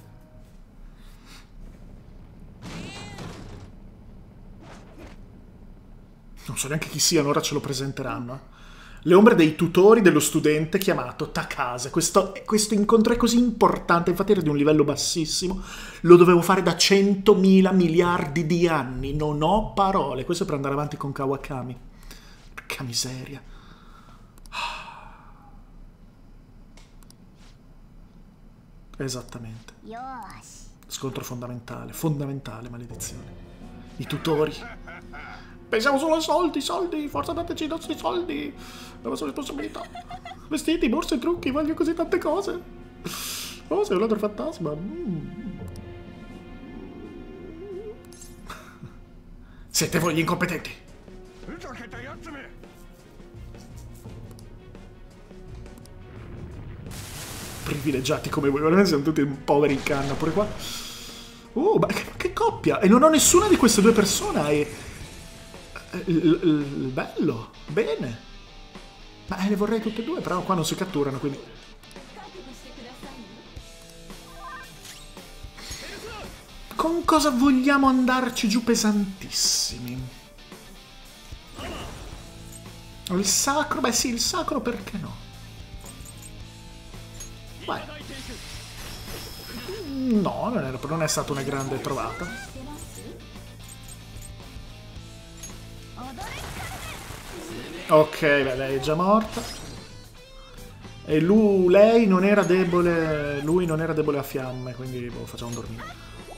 Non so neanche chi siano, ora ce lo presenteranno. Eh. Le ombre dei tutori dello studente chiamato Takase. Questo, questo incontro è così importante, infatti era di un livello bassissimo. Lo dovevo fare da centomila miliardi di anni. Non ho parole. Questo è per andare avanti con Kawakami. Porca miseria. Esattamente. Scontro fondamentale. Fondamentale, maledizione. I tutori. Pensiamo solo ai soldi, soldi, forza dateci i nostri soldi, la vostra responsabilità. Vestiti, borse, trucchi, voglio così tante cose. Oh, sei un ladro fantasma. Mm. Siete voi gli incompetenti. Privilegiati come voi, veramente siamo tutti poveri in canna, pure qua. Oh, ma che, che coppia! E non ho nessuna di queste due persone, e... Il, il, il bello, bene. Ma eh, le vorrei tutte e due, però qua non si catturano, quindi. Con cosa vogliamo andarci giù pesantissimi? Il sacro? Beh sì, il sacro perché no? Vai. No, non, era, non è stata una grande trovata. Ok, beh, lei è già morta. E lui, lei non era debole. Lui non era debole a fiamme, quindi boh, facciamo dormire.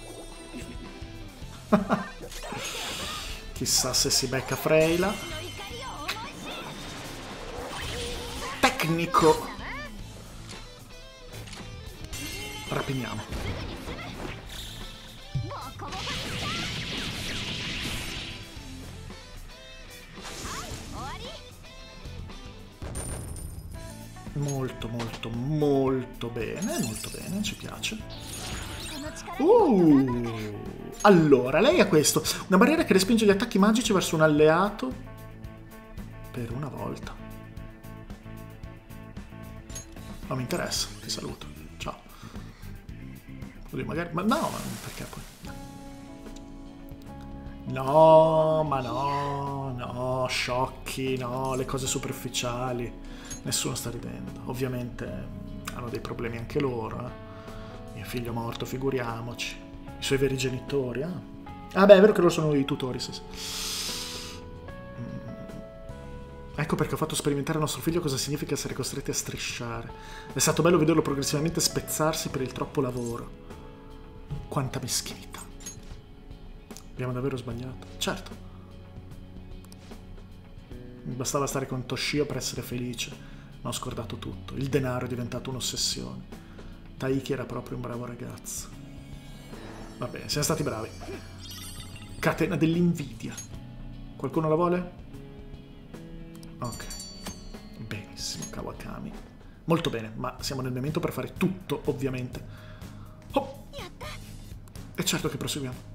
Chissà se si becca Freyla. Tecnico. Rapiniamo. Molto, molto, molto bene, molto bene, ci piace. Uh, allora, lei ha questo. Una barriera che respinge gli attacchi magici verso un alleato per una volta. Non mi interessa, ti saluto. Ciao. Oddio, magari... Ma no, ma perché poi? No, ma no, no, sciocchi, no, le cose superficiali. Nessuno sta ridendo. Ovviamente hanno dei problemi anche loro. Eh? Mio figlio morto, figuriamoci. I suoi veri genitori. Eh? Ah beh, è vero che loro sono i tutori. Sì, sì. Mm. Ecco perché ho fatto sperimentare al nostro figlio cosa significa essere costretti a strisciare. È stato bello vederlo progressivamente spezzarsi per il troppo lavoro. Quanta meschinità. Abbiamo davvero sbagliato. Certo. Mi bastava stare con Toshio per essere felice. Ma ho scordato tutto. Il denaro è diventato un'ossessione. Taiki era proprio un bravo ragazzo. Va bene, siamo stati bravi. Catena dell'invidia. Qualcuno la vuole? Ok. Benissimo, Kawakami. Molto bene, ma siamo nel momento per fare tutto, ovviamente. Oh! E certo che proseguiamo.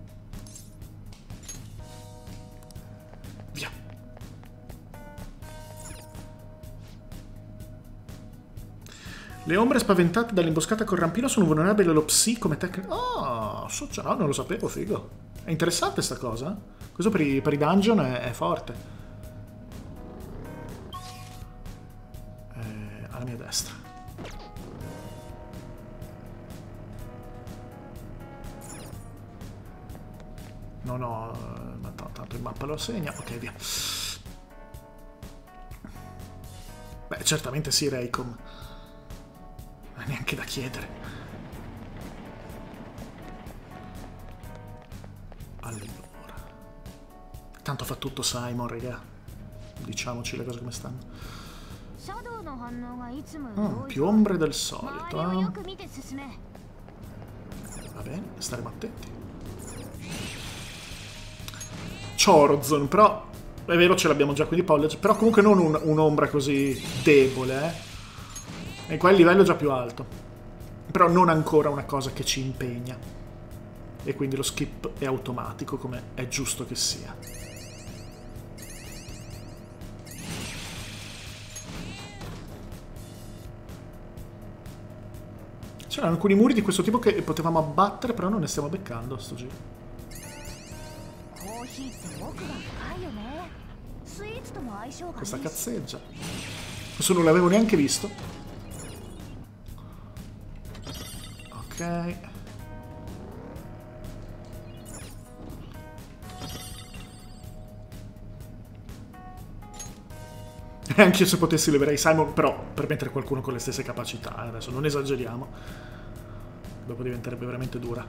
Le ombre spaventate dall'imboscata col rampino sono vulnerabili allo psi come tecnica. Oh, so, no, non lo sapevo, figo. È interessante sta cosa. Questo per i, per i dungeon è, è forte. Eh, alla mia destra. No, no, ma tanto il mappa lo segna. Ok, via. certamente sì, Raycom. Ma neanche da chiedere. Allora. Tanto fa tutto Simon, raga. Diciamoci le cose come stanno. Oh, più ombre del solito, eh? Va bene, staremo attenti. Chorazon, però è vero ce l'abbiamo già, quindi Pollage, però comunque non un, un'ombra così debole, eh? E qua il livello è già più alto, però non ancora una cosa che ci impegna, e quindi lo skip è automatico come è giusto che sia. C'erano alcuni muri di questo tipo che potevamo abbattere, però non ne stiamo beccando sto giro. Questa cazzeggia. Questo non l'avevo neanche visto. Ok. E anche se potessi leverei Simon, però per mettere qualcuno con le stesse capacità, eh, adesso non esageriamo. Dopo diventerebbe veramente dura.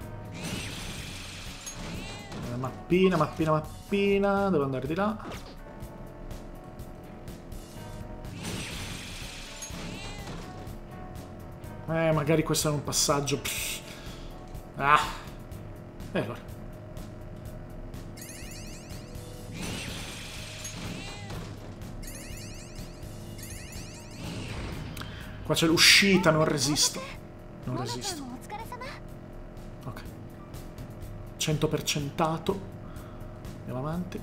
Eh, mappina, mappina, mappina. Devo andare di là. Eh, magari questo è un passaggio. Pff. Ah. E allora. Qua c'è l'uscita, non resisto. Non resisto. Ok. cento per centato. Andiamo avanti.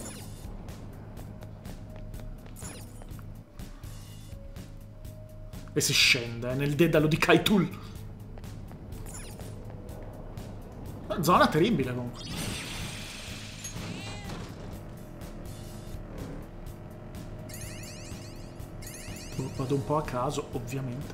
E si scende, eh, nel dedalo di Kaitul. Una zona terribile comunque. Vado un po' a caso, ovviamente.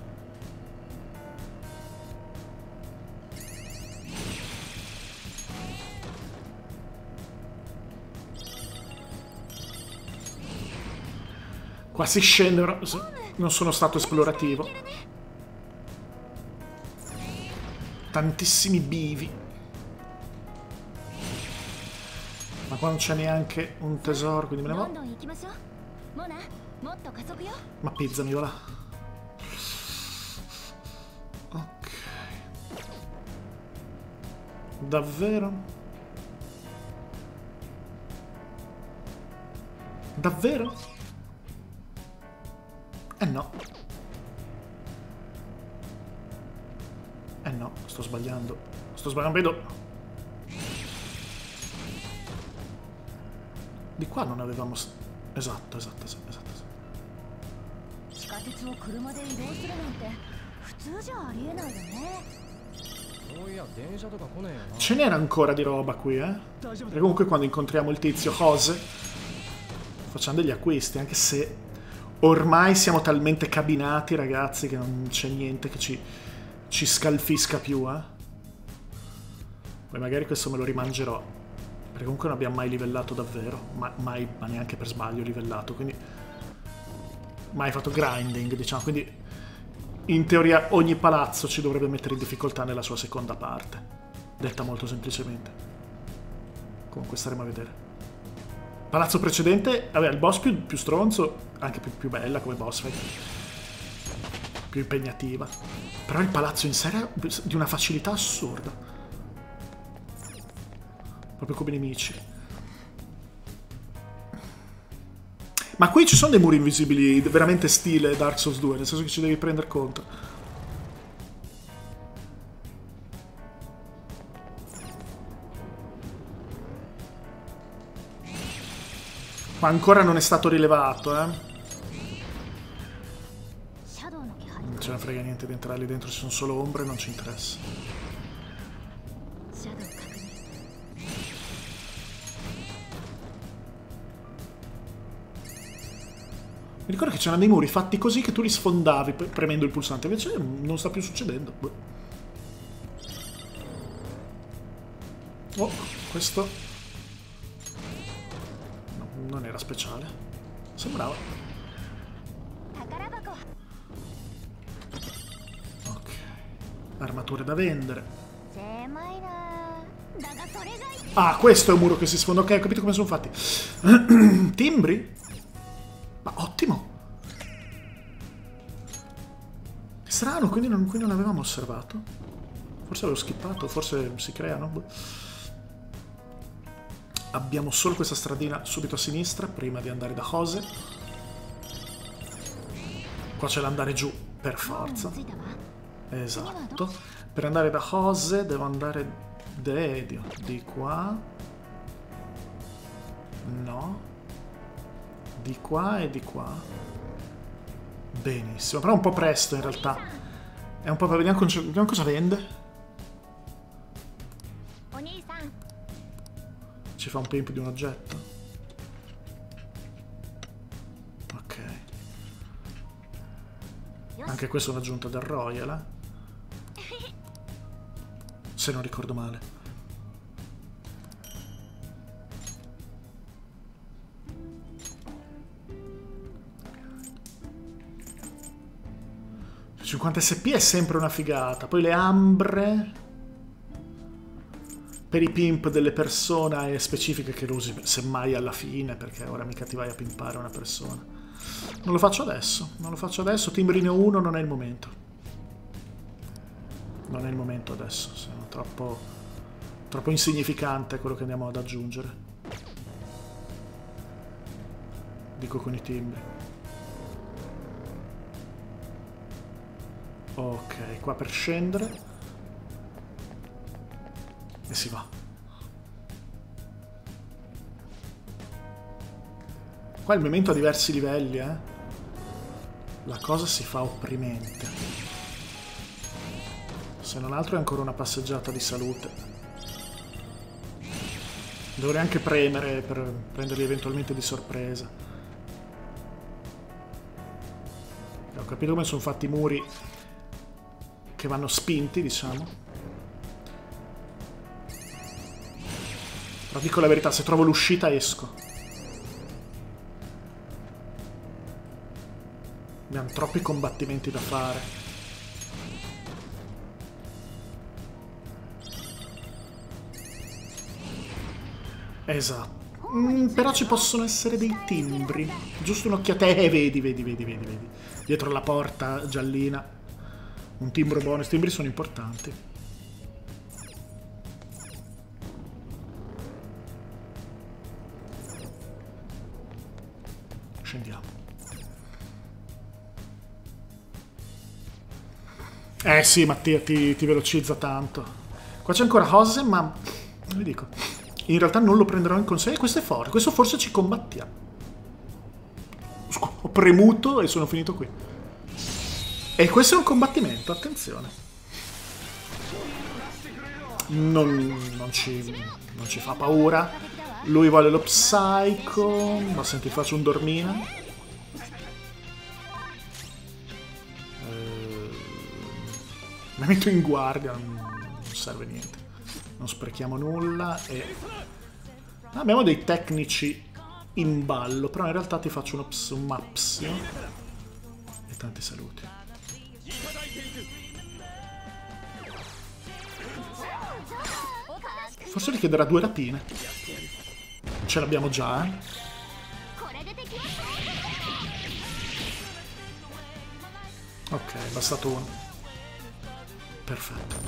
Qua si scende, non sono stato esplorativo. Tantissimi bivi. Ma qua non c'è neanche un tesoro, quindi me ne vado. Ma pizzami, va là. Ok. Davvero? Davvero? Eh no. Eh no, sto sbagliando. Sto sbagliando, vedo. Di qua non avevamo... Esatto, esatto, esatto, esatto. Ce n'era ancora di roba qui, eh? E comunque quando incontriamo il tizio Jose facciamo degli acquisti, anche se ormai siamo talmente cabinati, ragazzi, che non c'è niente che ci, ci scalfisca più, eh? Poi magari questo me lo rimangerò, perché comunque non abbiamo mai livellato davvero, ma, mai, ma neanche per sbaglio livellato, quindi mai fatto grinding, diciamo, quindi in teoria ogni palazzo ci dovrebbe mettere in difficoltà nella sua seconda parte, detta molto semplicemente. Comunque staremo a vedere. Palazzo precedente aveva il boss più, più stronzo, anche più, più bella come boss fight, più impegnativa, però il palazzo in sé era di una facilità assurda, proprio come nemici. Ma qui ci sono dei muri invisibili veramente stile Dark Souls due, nel senso che ci devi prendere conto. Ma ancora non è stato rilevato, eh. Non ce ne frega niente di entrare lì dentro, ci sono solo ombre, non ci interessa. Mi ricordo che c'erano dei muri fatti così che tu li sfondavi premendo il pulsante, invece non sta più succedendo. Oh, questo no, non era speciale. Sembrava. Armature da vendere. Ah, questo è un muro che si sfonda. Ok, ho capito come sono fatti. Timbri? Ma ottimo. Strano, quindi non, quindi non avevamo osservato. Forse avevo skippato, forse si creano. Abbiamo solo questa stradina subito a sinistra prima di andare da Jose. Qua c'è l'andare giù per forza. Esatto. Per andare da Jose devo andare di, di qua. No. Di qua e di qua. Benissimo. Però è un po' presto in realtà. È un po' per vediamo, vediamo cosa vende. Ci fa un pimp di un oggetto. Ok. Anche questa è un'aggiunta del Royal, eh? Se non ricordo male. cinquanta S P è sempre una figata. Poi le ambre per i pimp delle persone specifiche che lo usi semmai alla fine, perché ora mica ti vai a pimpare una persona. Non lo faccio adesso, non lo faccio adesso. Timbrino uno non è il momento. Non è il momento adesso, sono troppo, troppo insignificante quello che andiamo ad aggiungere. Dico con i timbri. Ok, qua per scendere. E si va. Qua il momento ha diversi livelli, eh. La cosa si fa opprimente. Se non altro è ancora una passeggiata di salute. Dovrei anche premere per prenderli eventualmente di sorpresa. Ho capito come sono fatti i muri che vanno spinti, diciamo. Però dico la verità, se trovo l'uscita esco. Abbiamo troppi combattimenti da fare. Esatto. Mm, però ci possono essere dei timbri. Giusto un'occhiata. Eh, vedi, vedi, vedi, vedi, vedi. Dietro la porta giallina. Un timbro bonus. I timbri sono importanti. Scendiamo. Eh sì, Mattia ti, ti velocizza tanto. Qua c'è ancora Jose, ma vi dico, in realtà non lo prenderò in consiglio. Questo è forte, questo forse ci combattiamo. Ho premuto e sono finito qui. E questo è un combattimento, attenzione. Non, non, ci, non ci fa paura. Lui vuole lo Psycho. Ma senti, faccio un dormina. Eh, mi metto in guardia. Non serve niente. Non sprechiamo nulla. E abbiamo dei tecnici in ballo. Però in realtà ti faccio uno ps, un mapsio. E tanti saluti. Forse richiederà due rapine. Ce l'abbiamo già, eh? Ok, è bastato uno. Perfetto.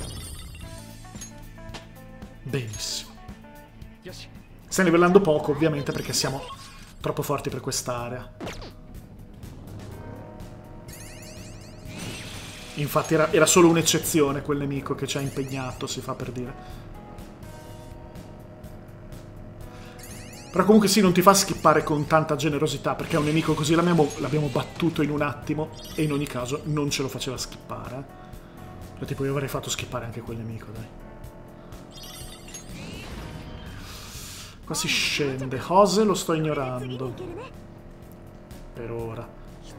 Benissimo. Stiamo livellando poco, ovviamente, perché siamo troppo forti per quest'area. Infatti era, era solo un'eccezione quel nemico che ci ha impegnato, si fa per dire. Però comunque sì, non ti fa skippare con tanta generosità, perché è un nemico così l'abbiamo battuto in un attimo e in ogni caso non ce lo faceva skippare. Eh? Cioè, tipo io avrei fatto skippare anche quel nemico, dai. Qua si scende. Jose lo sto ignorando. Per ora.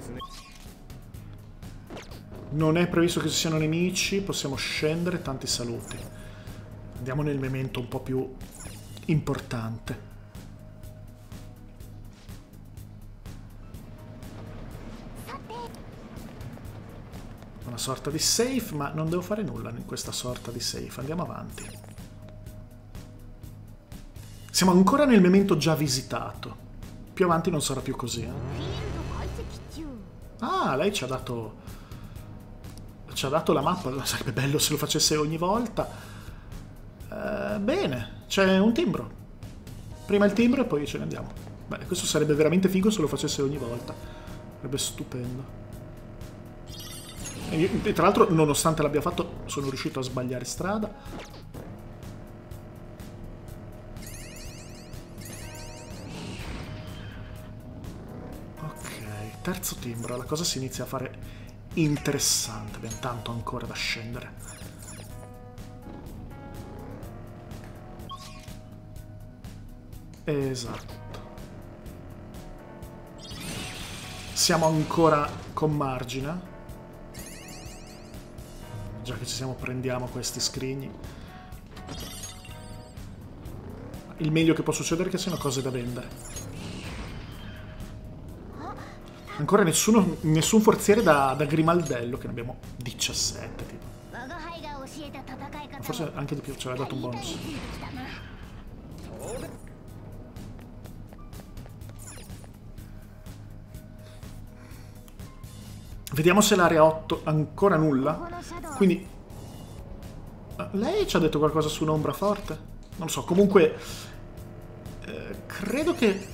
Non è previsto che ci siano nemici, possiamo scendere, tanti saluti. Andiamo nel memento un po' più importante. Una sorta di safe, ma non devo fare nulla in questa sorta di safe. Andiamo avanti. Siamo ancora nel memento già visitato. Più avanti non sarà più così, eh? Ah, lei ci ha dato... Ci ha dato la mappa. Sarebbe bello se lo facesse ogni volta. Uh, bene, c'è un timbro. Prima il timbro e poi ce ne andiamo. Beh, questo sarebbe veramente figo se lo facesse ogni volta. Sarebbe stupendo. E, io, e tra l'altro, nonostante l'abbia fatto, sono riuscito a sbagliare strada. Ok, terzo timbro. La cosa si inizia a fare interessante. Abbiamo tanto ancora da scendere. Esatto. Siamo ancora con margine. Già che ci siamo, prendiamo questi scrigni. Il meglio che può succedere è che siano cose da vendere. Ancora nessuno, nessun forziere da, da Grimaldello, che ne abbiamo diciassette tipo. Forse anche di più, ci aveva dato un bonus. Vediamo se l'area otto ancora nulla. Quindi lei ci ha detto qualcosa su un'ombra forte? Non lo so, comunque eh, credo che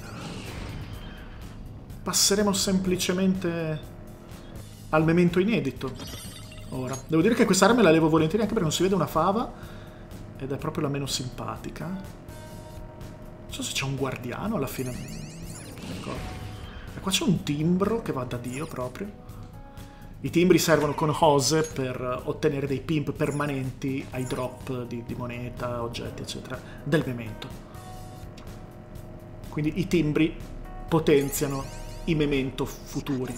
passeremo semplicemente al memento inedito. Ora, devo dire che quest'area me la levo volentieri anche perché non si vede una fava ed è proprio la meno simpatica. Non so se c'è un guardiano alla fine. Ecco. E qua c'è un timbro che va da Dio proprio. I timbri servono con Hose per ottenere dei pimp permanenti ai drop di, di moneta, oggetti, eccetera, del memento. Quindi i timbri potenziano i memento futuri.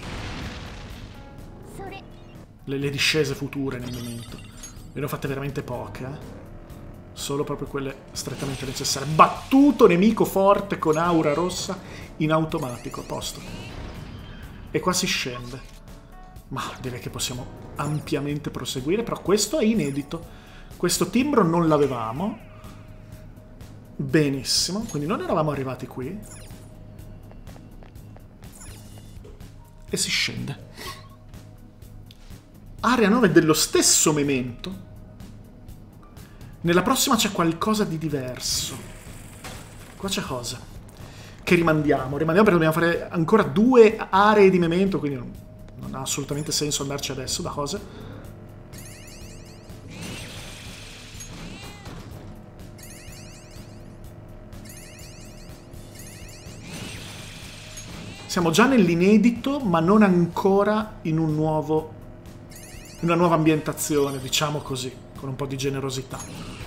Le, le discese future nel memento. Ne ho fatte veramente poche, eh? Solo proprio quelle strettamente necessarie. Battuto nemico forte con aura rossa in automatico, a posto. E qua si scende. Ma direi che possiamo ampiamente proseguire, però questo è inedito. Questo timbro non l'avevamo. Benissimo, quindi non eravamo arrivati qui. E si scende. Area nove dello stesso memento. Nella prossima c'è qualcosa di diverso. Qua c'è cosa? Che rimandiamo. Rimandiamo perché dobbiamo fare ancora due aree di memento, quindi non... Non ha assolutamente senso andarci adesso da cose. Siamo già nell'inedito, ma non ancora in un nuovo, in una nuova ambientazione, diciamo così, con un po' di generosità.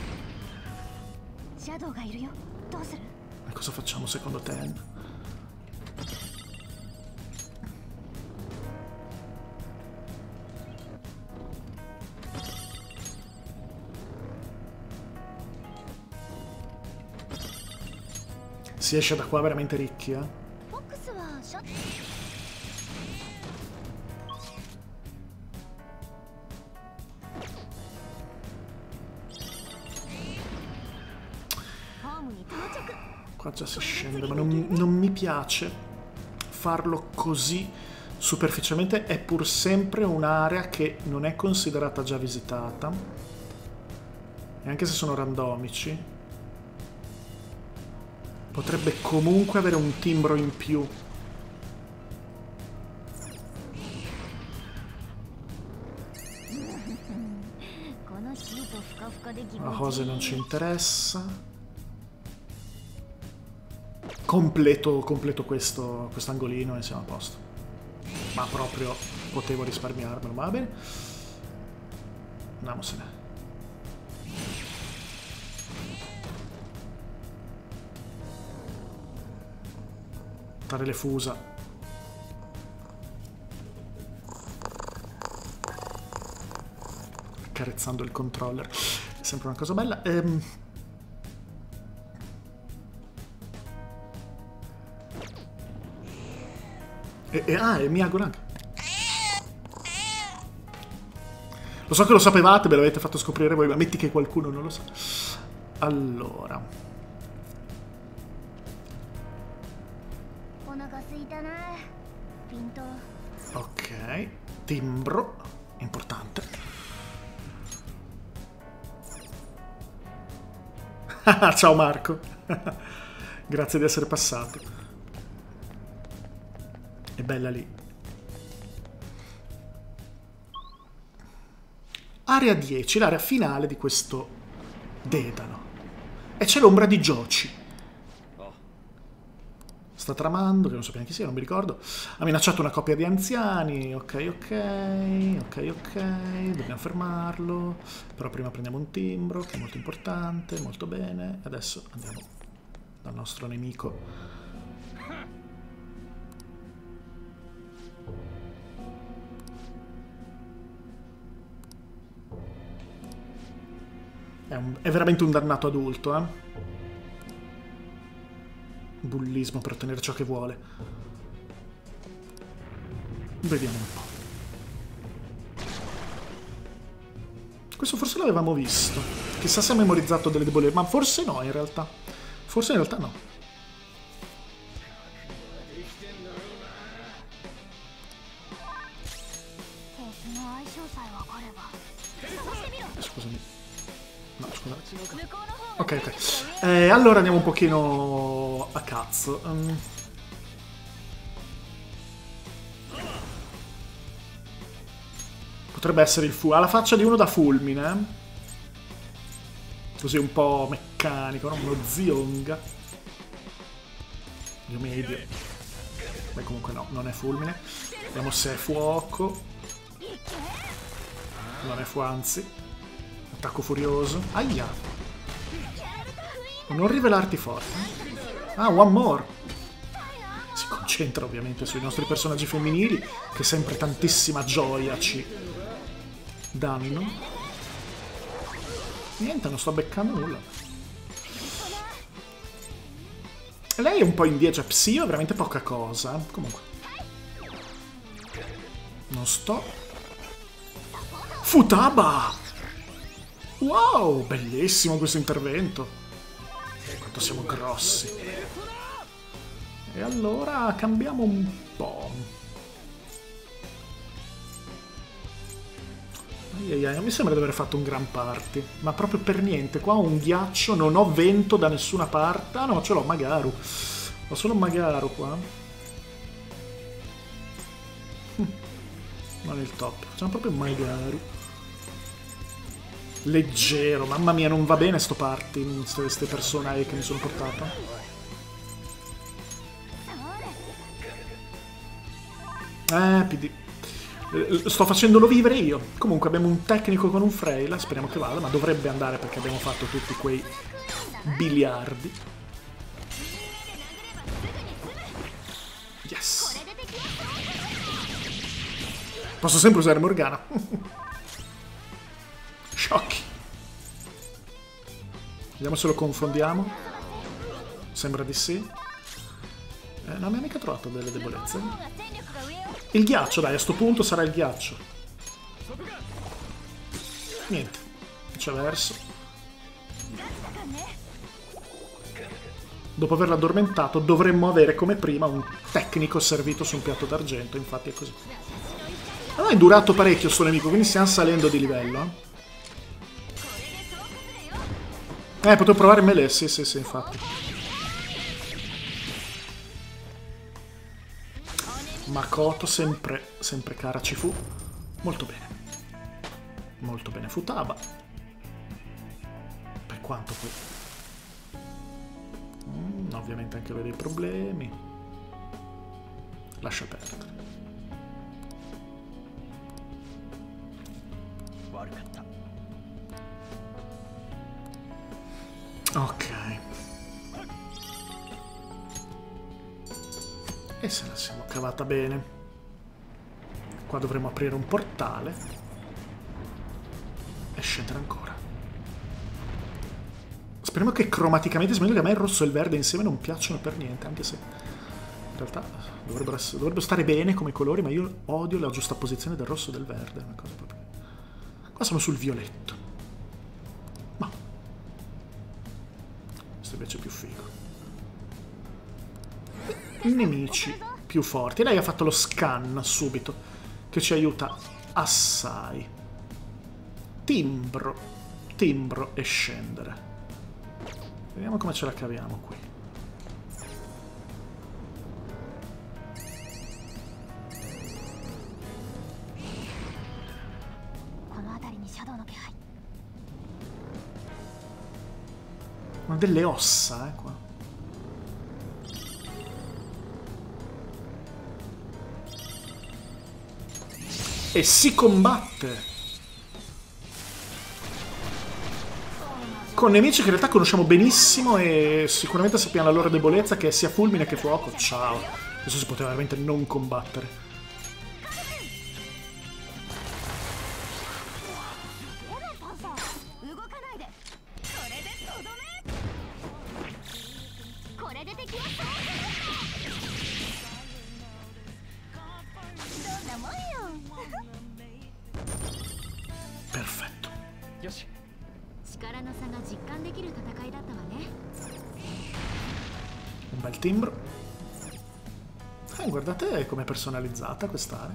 E cosa facciamo secondo te? Si esce da qua veramente ricchi, eh? Qua già si scende, ma non, non mi piace farlo così superficialmente. È pur sempre un'area che non è considerata già visitata. E anche se sono randomici, potrebbe comunque avere un timbro in più. La cosa non ci interessa. Completo, completo questo quest'angolino e siamo a posto. Ma proprio potevo risparmiarmelo, ma va bene. Andiamosene. Le fusa. Accarezzando il controller è sempre una cosa bella. ehm... e, e, ah, e mi auguro anche Lo so che lo sapevate, ve l'avete fatto scoprire voi, ma metti che qualcuno non lo sa. Allora. Ok. Timbro. Importante. Ciao Marco. Grazie di essere passato. È bella lì. Area dieci, l'area finale di questo dedalo. E c'è l'ombra di Jochi. Sta tramando, che non so neanche chi sia, non mi ricordo. Ha minacciato una coppia di anziani. Ok, ok, ok, ok. Dobbiamo fermarlo. Però prima prendiamo un timbro, che è molto importante, molto bene. Adesso andiamo dal nostro nemico. È, un, è veramente un dannato adulto, eh? Bullismo per ottenere ciò che vuole. Vediamo un po'. Questo forse l'avevamo visto. Chissà se ha memorizzato delle debolezze, ma forse no in realtà. Forse in realtà no. Scusami. No, scusate. Ok, ok. Eh, allora andiamo un pochino a cazzo. Um. Potrebbe essere il fu. Ha la faccia di uno da fulmine. Così un po' meccanico, no? Uno zionga. Dio medio. Beh, comunque no, non è fulmine. Vediamo se è fuoco. Non è fu, anzi. Attacco furioso. Aia. Non rivelarti forte. Ah, one more. Si concentra ovviamente sui nostri personaggi femminili, che sempre tantissima gioia ci danno. Niente, non sto beccando nulla. Lei è un po' indietro, cioè Psio è veramente poca cosa. Comunque. Non sto. Futaba! Wow, bellissimo questo intervento. Quanto siamo grossi. E allora cambiamo un po'. Ai ai ai, non mi sembra di aver fatto un gran party. Ma proprio per niente. Qua ho un ghiaccio, non ho vento da nessuna parte. Ah no, ce l'ho Magaru. Ho solo Magaru qua. Non è il top. C'è proprio Magaru. Leggero, mamma mia, non va bene sto party, queste persone che mi sono portato. Eh, P D. Sto facendolo vivere io. Comunque abbiamo un tecnico con un frail, speriamo che vada, ma dovrebbe andare perché abbiamo fatto tutti quei biliardi. Yes. Posso sempre usare Morgana. Sciocchi. Vediamo se lo confondiamo. Sembra di sì. Eh, non mi ha mica trovato delle debolezze. Il ghiaccio, dai, a sto punto sarà il ghiaccio. Niente. Non c'è verso. Dopo averlo addormentato dovremmo avere come prima un tecnico servito su un piatto d'argento. Infatti è così. Allora è durato parecchio sto nemico, quindi stiamo salendo di livello. Eh, eh potevo provare melee, sì, sì, sì, infatti. Makoto sempre, sempre cara ci fu. Molto bene. Molto bene Futaba. Per quanto poi... Mm, ovviamente anche lui dei problemi. Lascia perdere. Ok. E se la siamo cavata bene. Qua dovremo aprire un portale e scendere ancora. Speriamo che cromaticamente, sembra che a me il rosso e il verde insieme non piacciono per niente, anche se in realtà dovrebbero, essere, dovrebbero stare bene come colori, ma io odio la giusta posizione del rosso e del verde. È una cosa proprio... Qua siamo sul violetto. Ma questo invece è più figo. Nemici più forti. Lei ha fatto lo scan subito, che ci aiuta assai. Timbro. Timbro e scendere. Vediamo come ce la caviamo qui. Ma delle ossa, eh, qua. E si combatte con nemici che in realtà conosciamo benissimo e sicuramente sappiamo la loro debolezza, che è sia fulmine che fuoco. Ciao. Adesso si poteva veramente non combattere. Perfetto. Un bel timbro. Eh, guardate com'è personalizzata quest'area.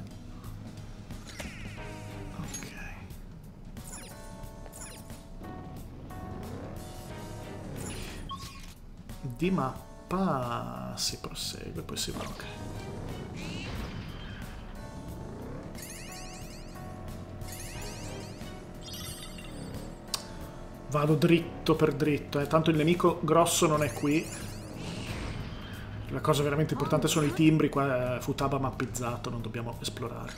Ok. Di mappa si prosegue, poi si va, ok. Vado dritto per dritto, eh. Tanto il nemico grosso non è qui. La cosa veramente importante sono i timbri, qua è Futaba mappizzato, non dobbiamo esplorare.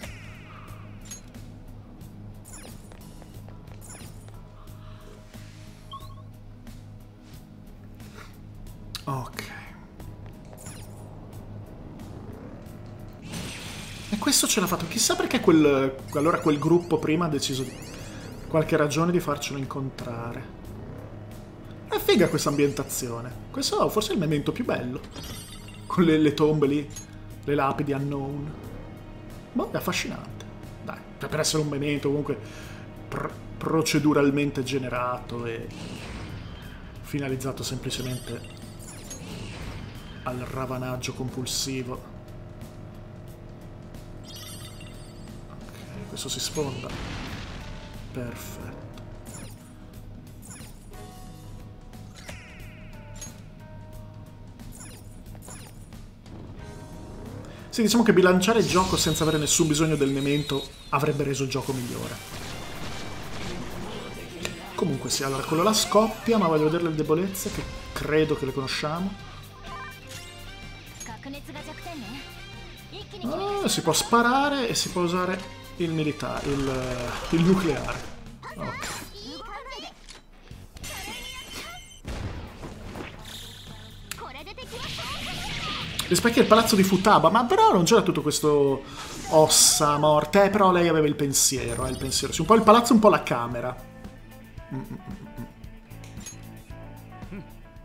Ok. E questo ce l'ha fatto. Chissà perché quel, allora quel gruppo prima ha deciso di... qualche ragione di farcelo incontrare. È figa questa ambientazione. Questo forse è il memento più bello. Con le, le tombe lì, le lapidi unknown. Boh, è affascinante. Dai, per essere un memento comunque pr proceduralmente generato e finalizzato semplicemente al ravanaggio compulsivo. Ok, questo si sfonda. Perfetto. Sì, diciamo che bilanciare il gioco senza avere nessun bisogno del memento avrebbe reso il gioco migliore. Comunque sì, allora quello là scoppia, ma voglio vedere le debolezze, che credo che le conosciamo. Ah, si può sparare e si può usare il militare, il, il nucleare. Ok. Rispecchia il palazzo di Futaba, ma però non c'era tutto questo ossa morte, eh, però lei aveva il pensiero, eh, il pensiero. Sì, un po' il palazzo, un po' la camera. Mm -mm -mm.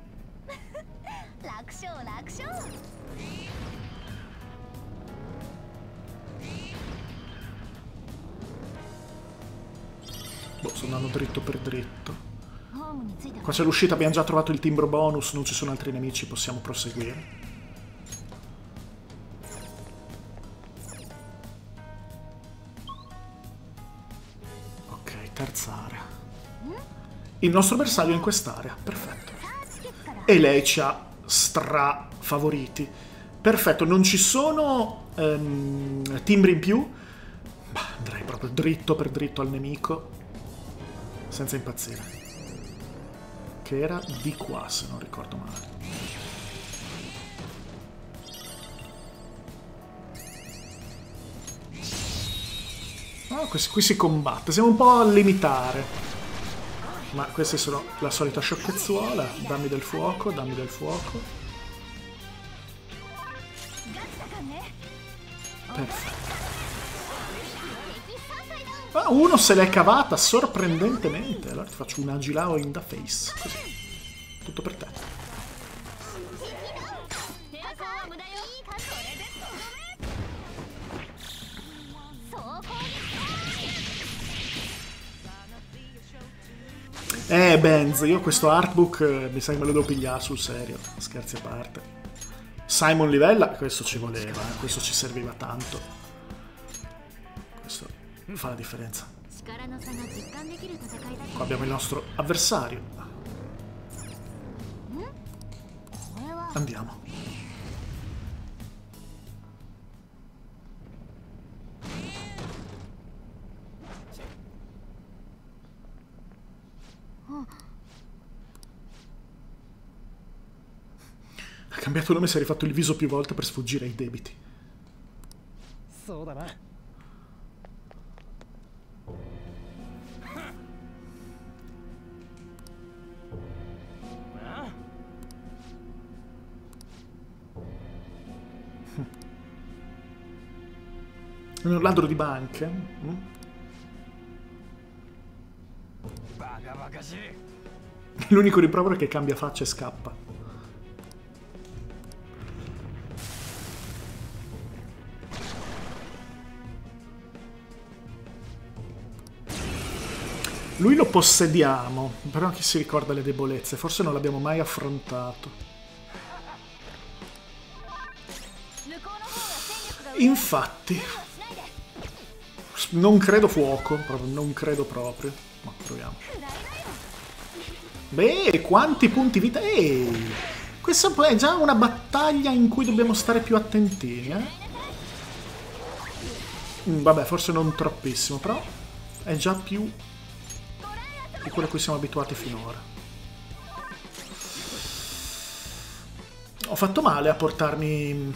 Boh, sto andando dritto per dritto. Qua c'è l'uscita, abbiamo già trovato il timbro bonus, non ci sono altri nemici, possiamo proseguire. Terza area. Il nostro bersaglio è in quest'area. Perfetto. E lei ci ha stra favoriti. Perfetto, non ci sono um, timbri in più. Bah, andrei proprio dritto per dritto al nemico senza impazzire. Che era di qua, se non ricordo male. Oh, qui, qui si combatte, siamo un po' a limitare. Ma queste sono la solita sciocchezzuola. Dammi del fuoco, dammi del fuoco. Perfetto. Ah, uno se l'è cavata sorprendentemente. Allora ti faccio un agilao in the face. Così. Tutto per te. Eh, Benz, io questo artbook eh, mi sa che me lo devo pigliare sul serio. Scherzi a parte. Simon livella, questo ci voleva, eh, questo ci serviva tanto. Questo fa la differenza. Qua abbiamo il nostro avversario. Andiamo. Ha cambiato nome e si è rifatto il viso più volte per sfuggire ai debiti. Un ladro di banche. Mm? L'unico rimprovero è che cambia faccia e scappa. Lui lo possediamo, però chi si ricorda le debolezze? Forse non l'abbiamo mai affrontato. Infatti, non credo fuoco, proprio, non credo proprio. Ma proviamo. Beh, quanti punti vita! Ehi! Questa è già una battaglia in cui dobbiamo stare più attentini, eh? Mm, vabbè, forse non troppissimo, però è già più di quello a cui siamo abituati finora. Ho fatto male a portarmi...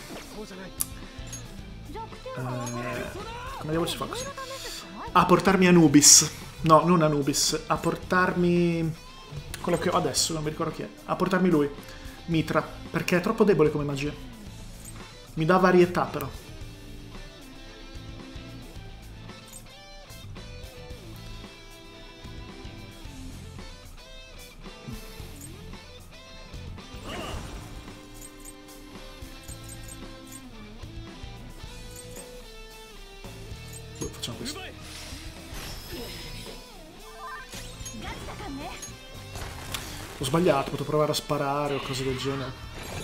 Eh, come diavolo si fa così? A portarmi Anubis. No, non Anubis. A portarmi... quello che ho adesso, non mi ricordo chi è. A portarmi lui. Mitra. Perché è troppo debole come magia. Mi dà varietà, però. Facciamo questo. Ho sbagliato, potevo provare a sparare o cose del genere.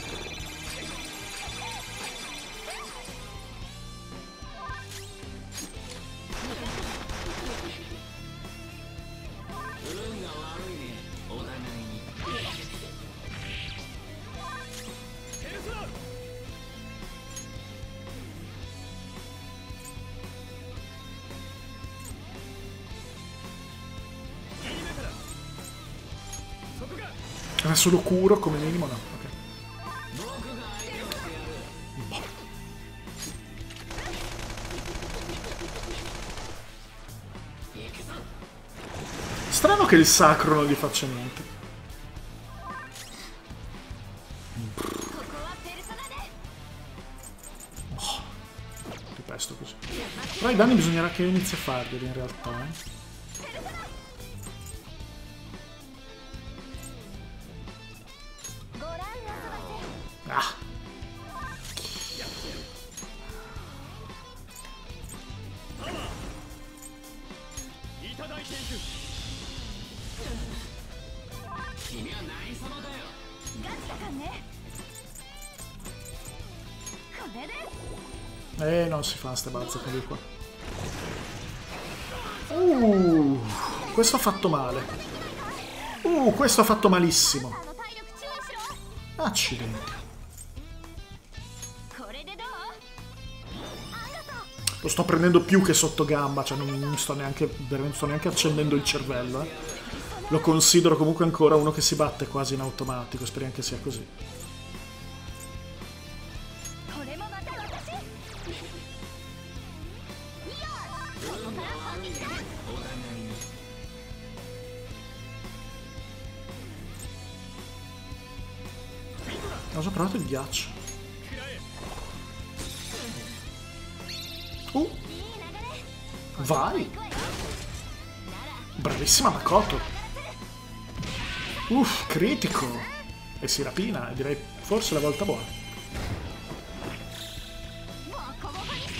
Era solo curo come minimo, no? Ok. Boh. Strano che il sacro non gli faccia niente. Oh. Ripesto così. Però i danni bisognerà che io inizi a farli in realtà, eh. Ah. Eh, non si fa ste balze di qua. Uh, questo ha fatto male. Uh, questo ha fatto malissimo. Accidenti. Lo sto prendendo più che sotto gamba, cioè non, non sto neanche, veramente sto neanche accendendo il cervello, eh. Lo considero comunque ancora uno che si batte quasi in automatico, speriamo che sia così. Ho già provato il ghiaccio. Uh. Vai. Bravissima Makoto. Uff, critico. E si rapina, direi forse la volta buona.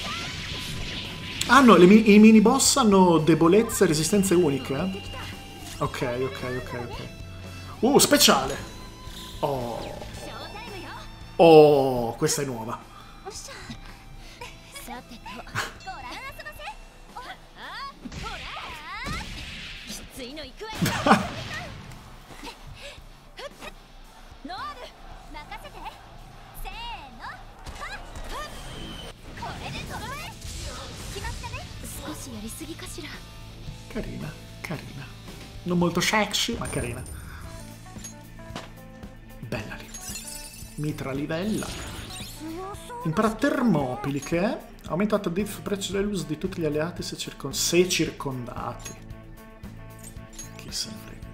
Ah no, le mi i mini boss hanno debolezze e resistenze uniche, eh? Ok, ok, ok, ok. Uh, speciale! Oh. Oh, questa è nuova. Carina, carina. Non molto sexy, ma carina. Bella lì. Mitra livella. Impara Termopili, che è aumentato il diff precedus di tutti gli alleati se, circon se circondati. Chi se ne frega.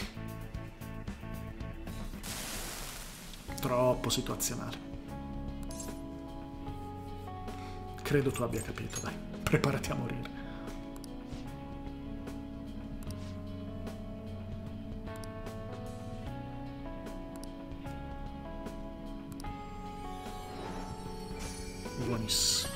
Troppo situazionale. Credo tu abbia capito, dai. Preparati a morire. Buonissimo.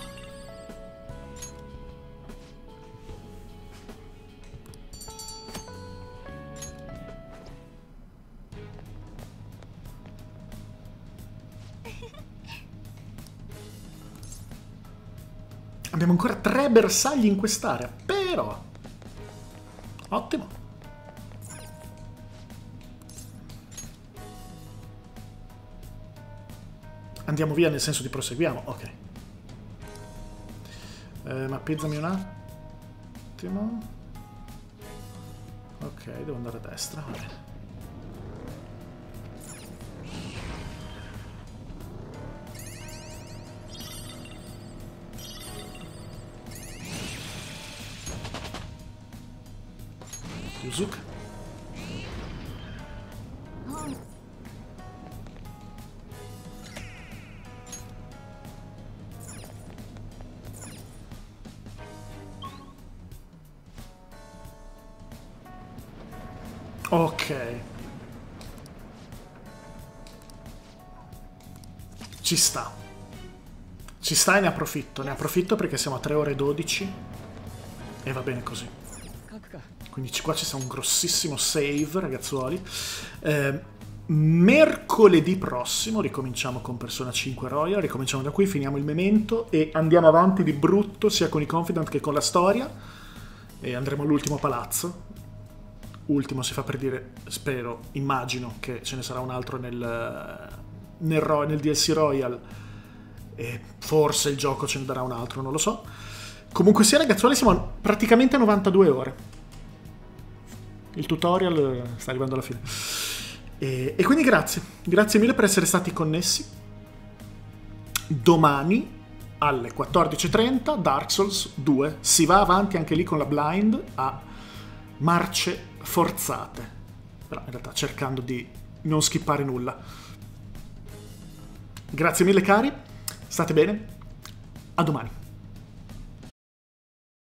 Abbiamo ancora tre bersagli in quest'area, però ottimo. Andiamo via nel senso di proseguiamo, ok. Eh, ma pizzami un attimo. Ok, devo andare a destra, va bene. Yuzuka. Ok. Ci sta. Ci sta e ne approfitto. Ne approfitto perché siamo a tre ore e dodici. E va bene così. Quindi qua ci sta un grossissimo save, ragazzuoli. Eh, mercoledì prossimo ricominciamo con Persona cinque Royal. Ricominciamo da qui, finiamo il memento e andiamo avanti di brutto sia con i Confidant che con la storia. E andremo all'ultimo palazzo. Ultimo si fa per dire, spero, immagino che ce ne sarà un altro nel, nel, nel D L C Royal e forse il gioco ce ne darà un altro, non lo so. Comunque sia, ragazzuoli, siamo praticamente a novantadue ore. Il tutorial sta arrivando alla fine. E, e quindi grazie, grazie mille per essere stati connessi. Domani alle quattordici e trenta Dark Souls due, si va avanti anche lì con la blind a marce forzate, però in realtà cercando di non skippare nulla. Grazie mille cari, state bene, a domani.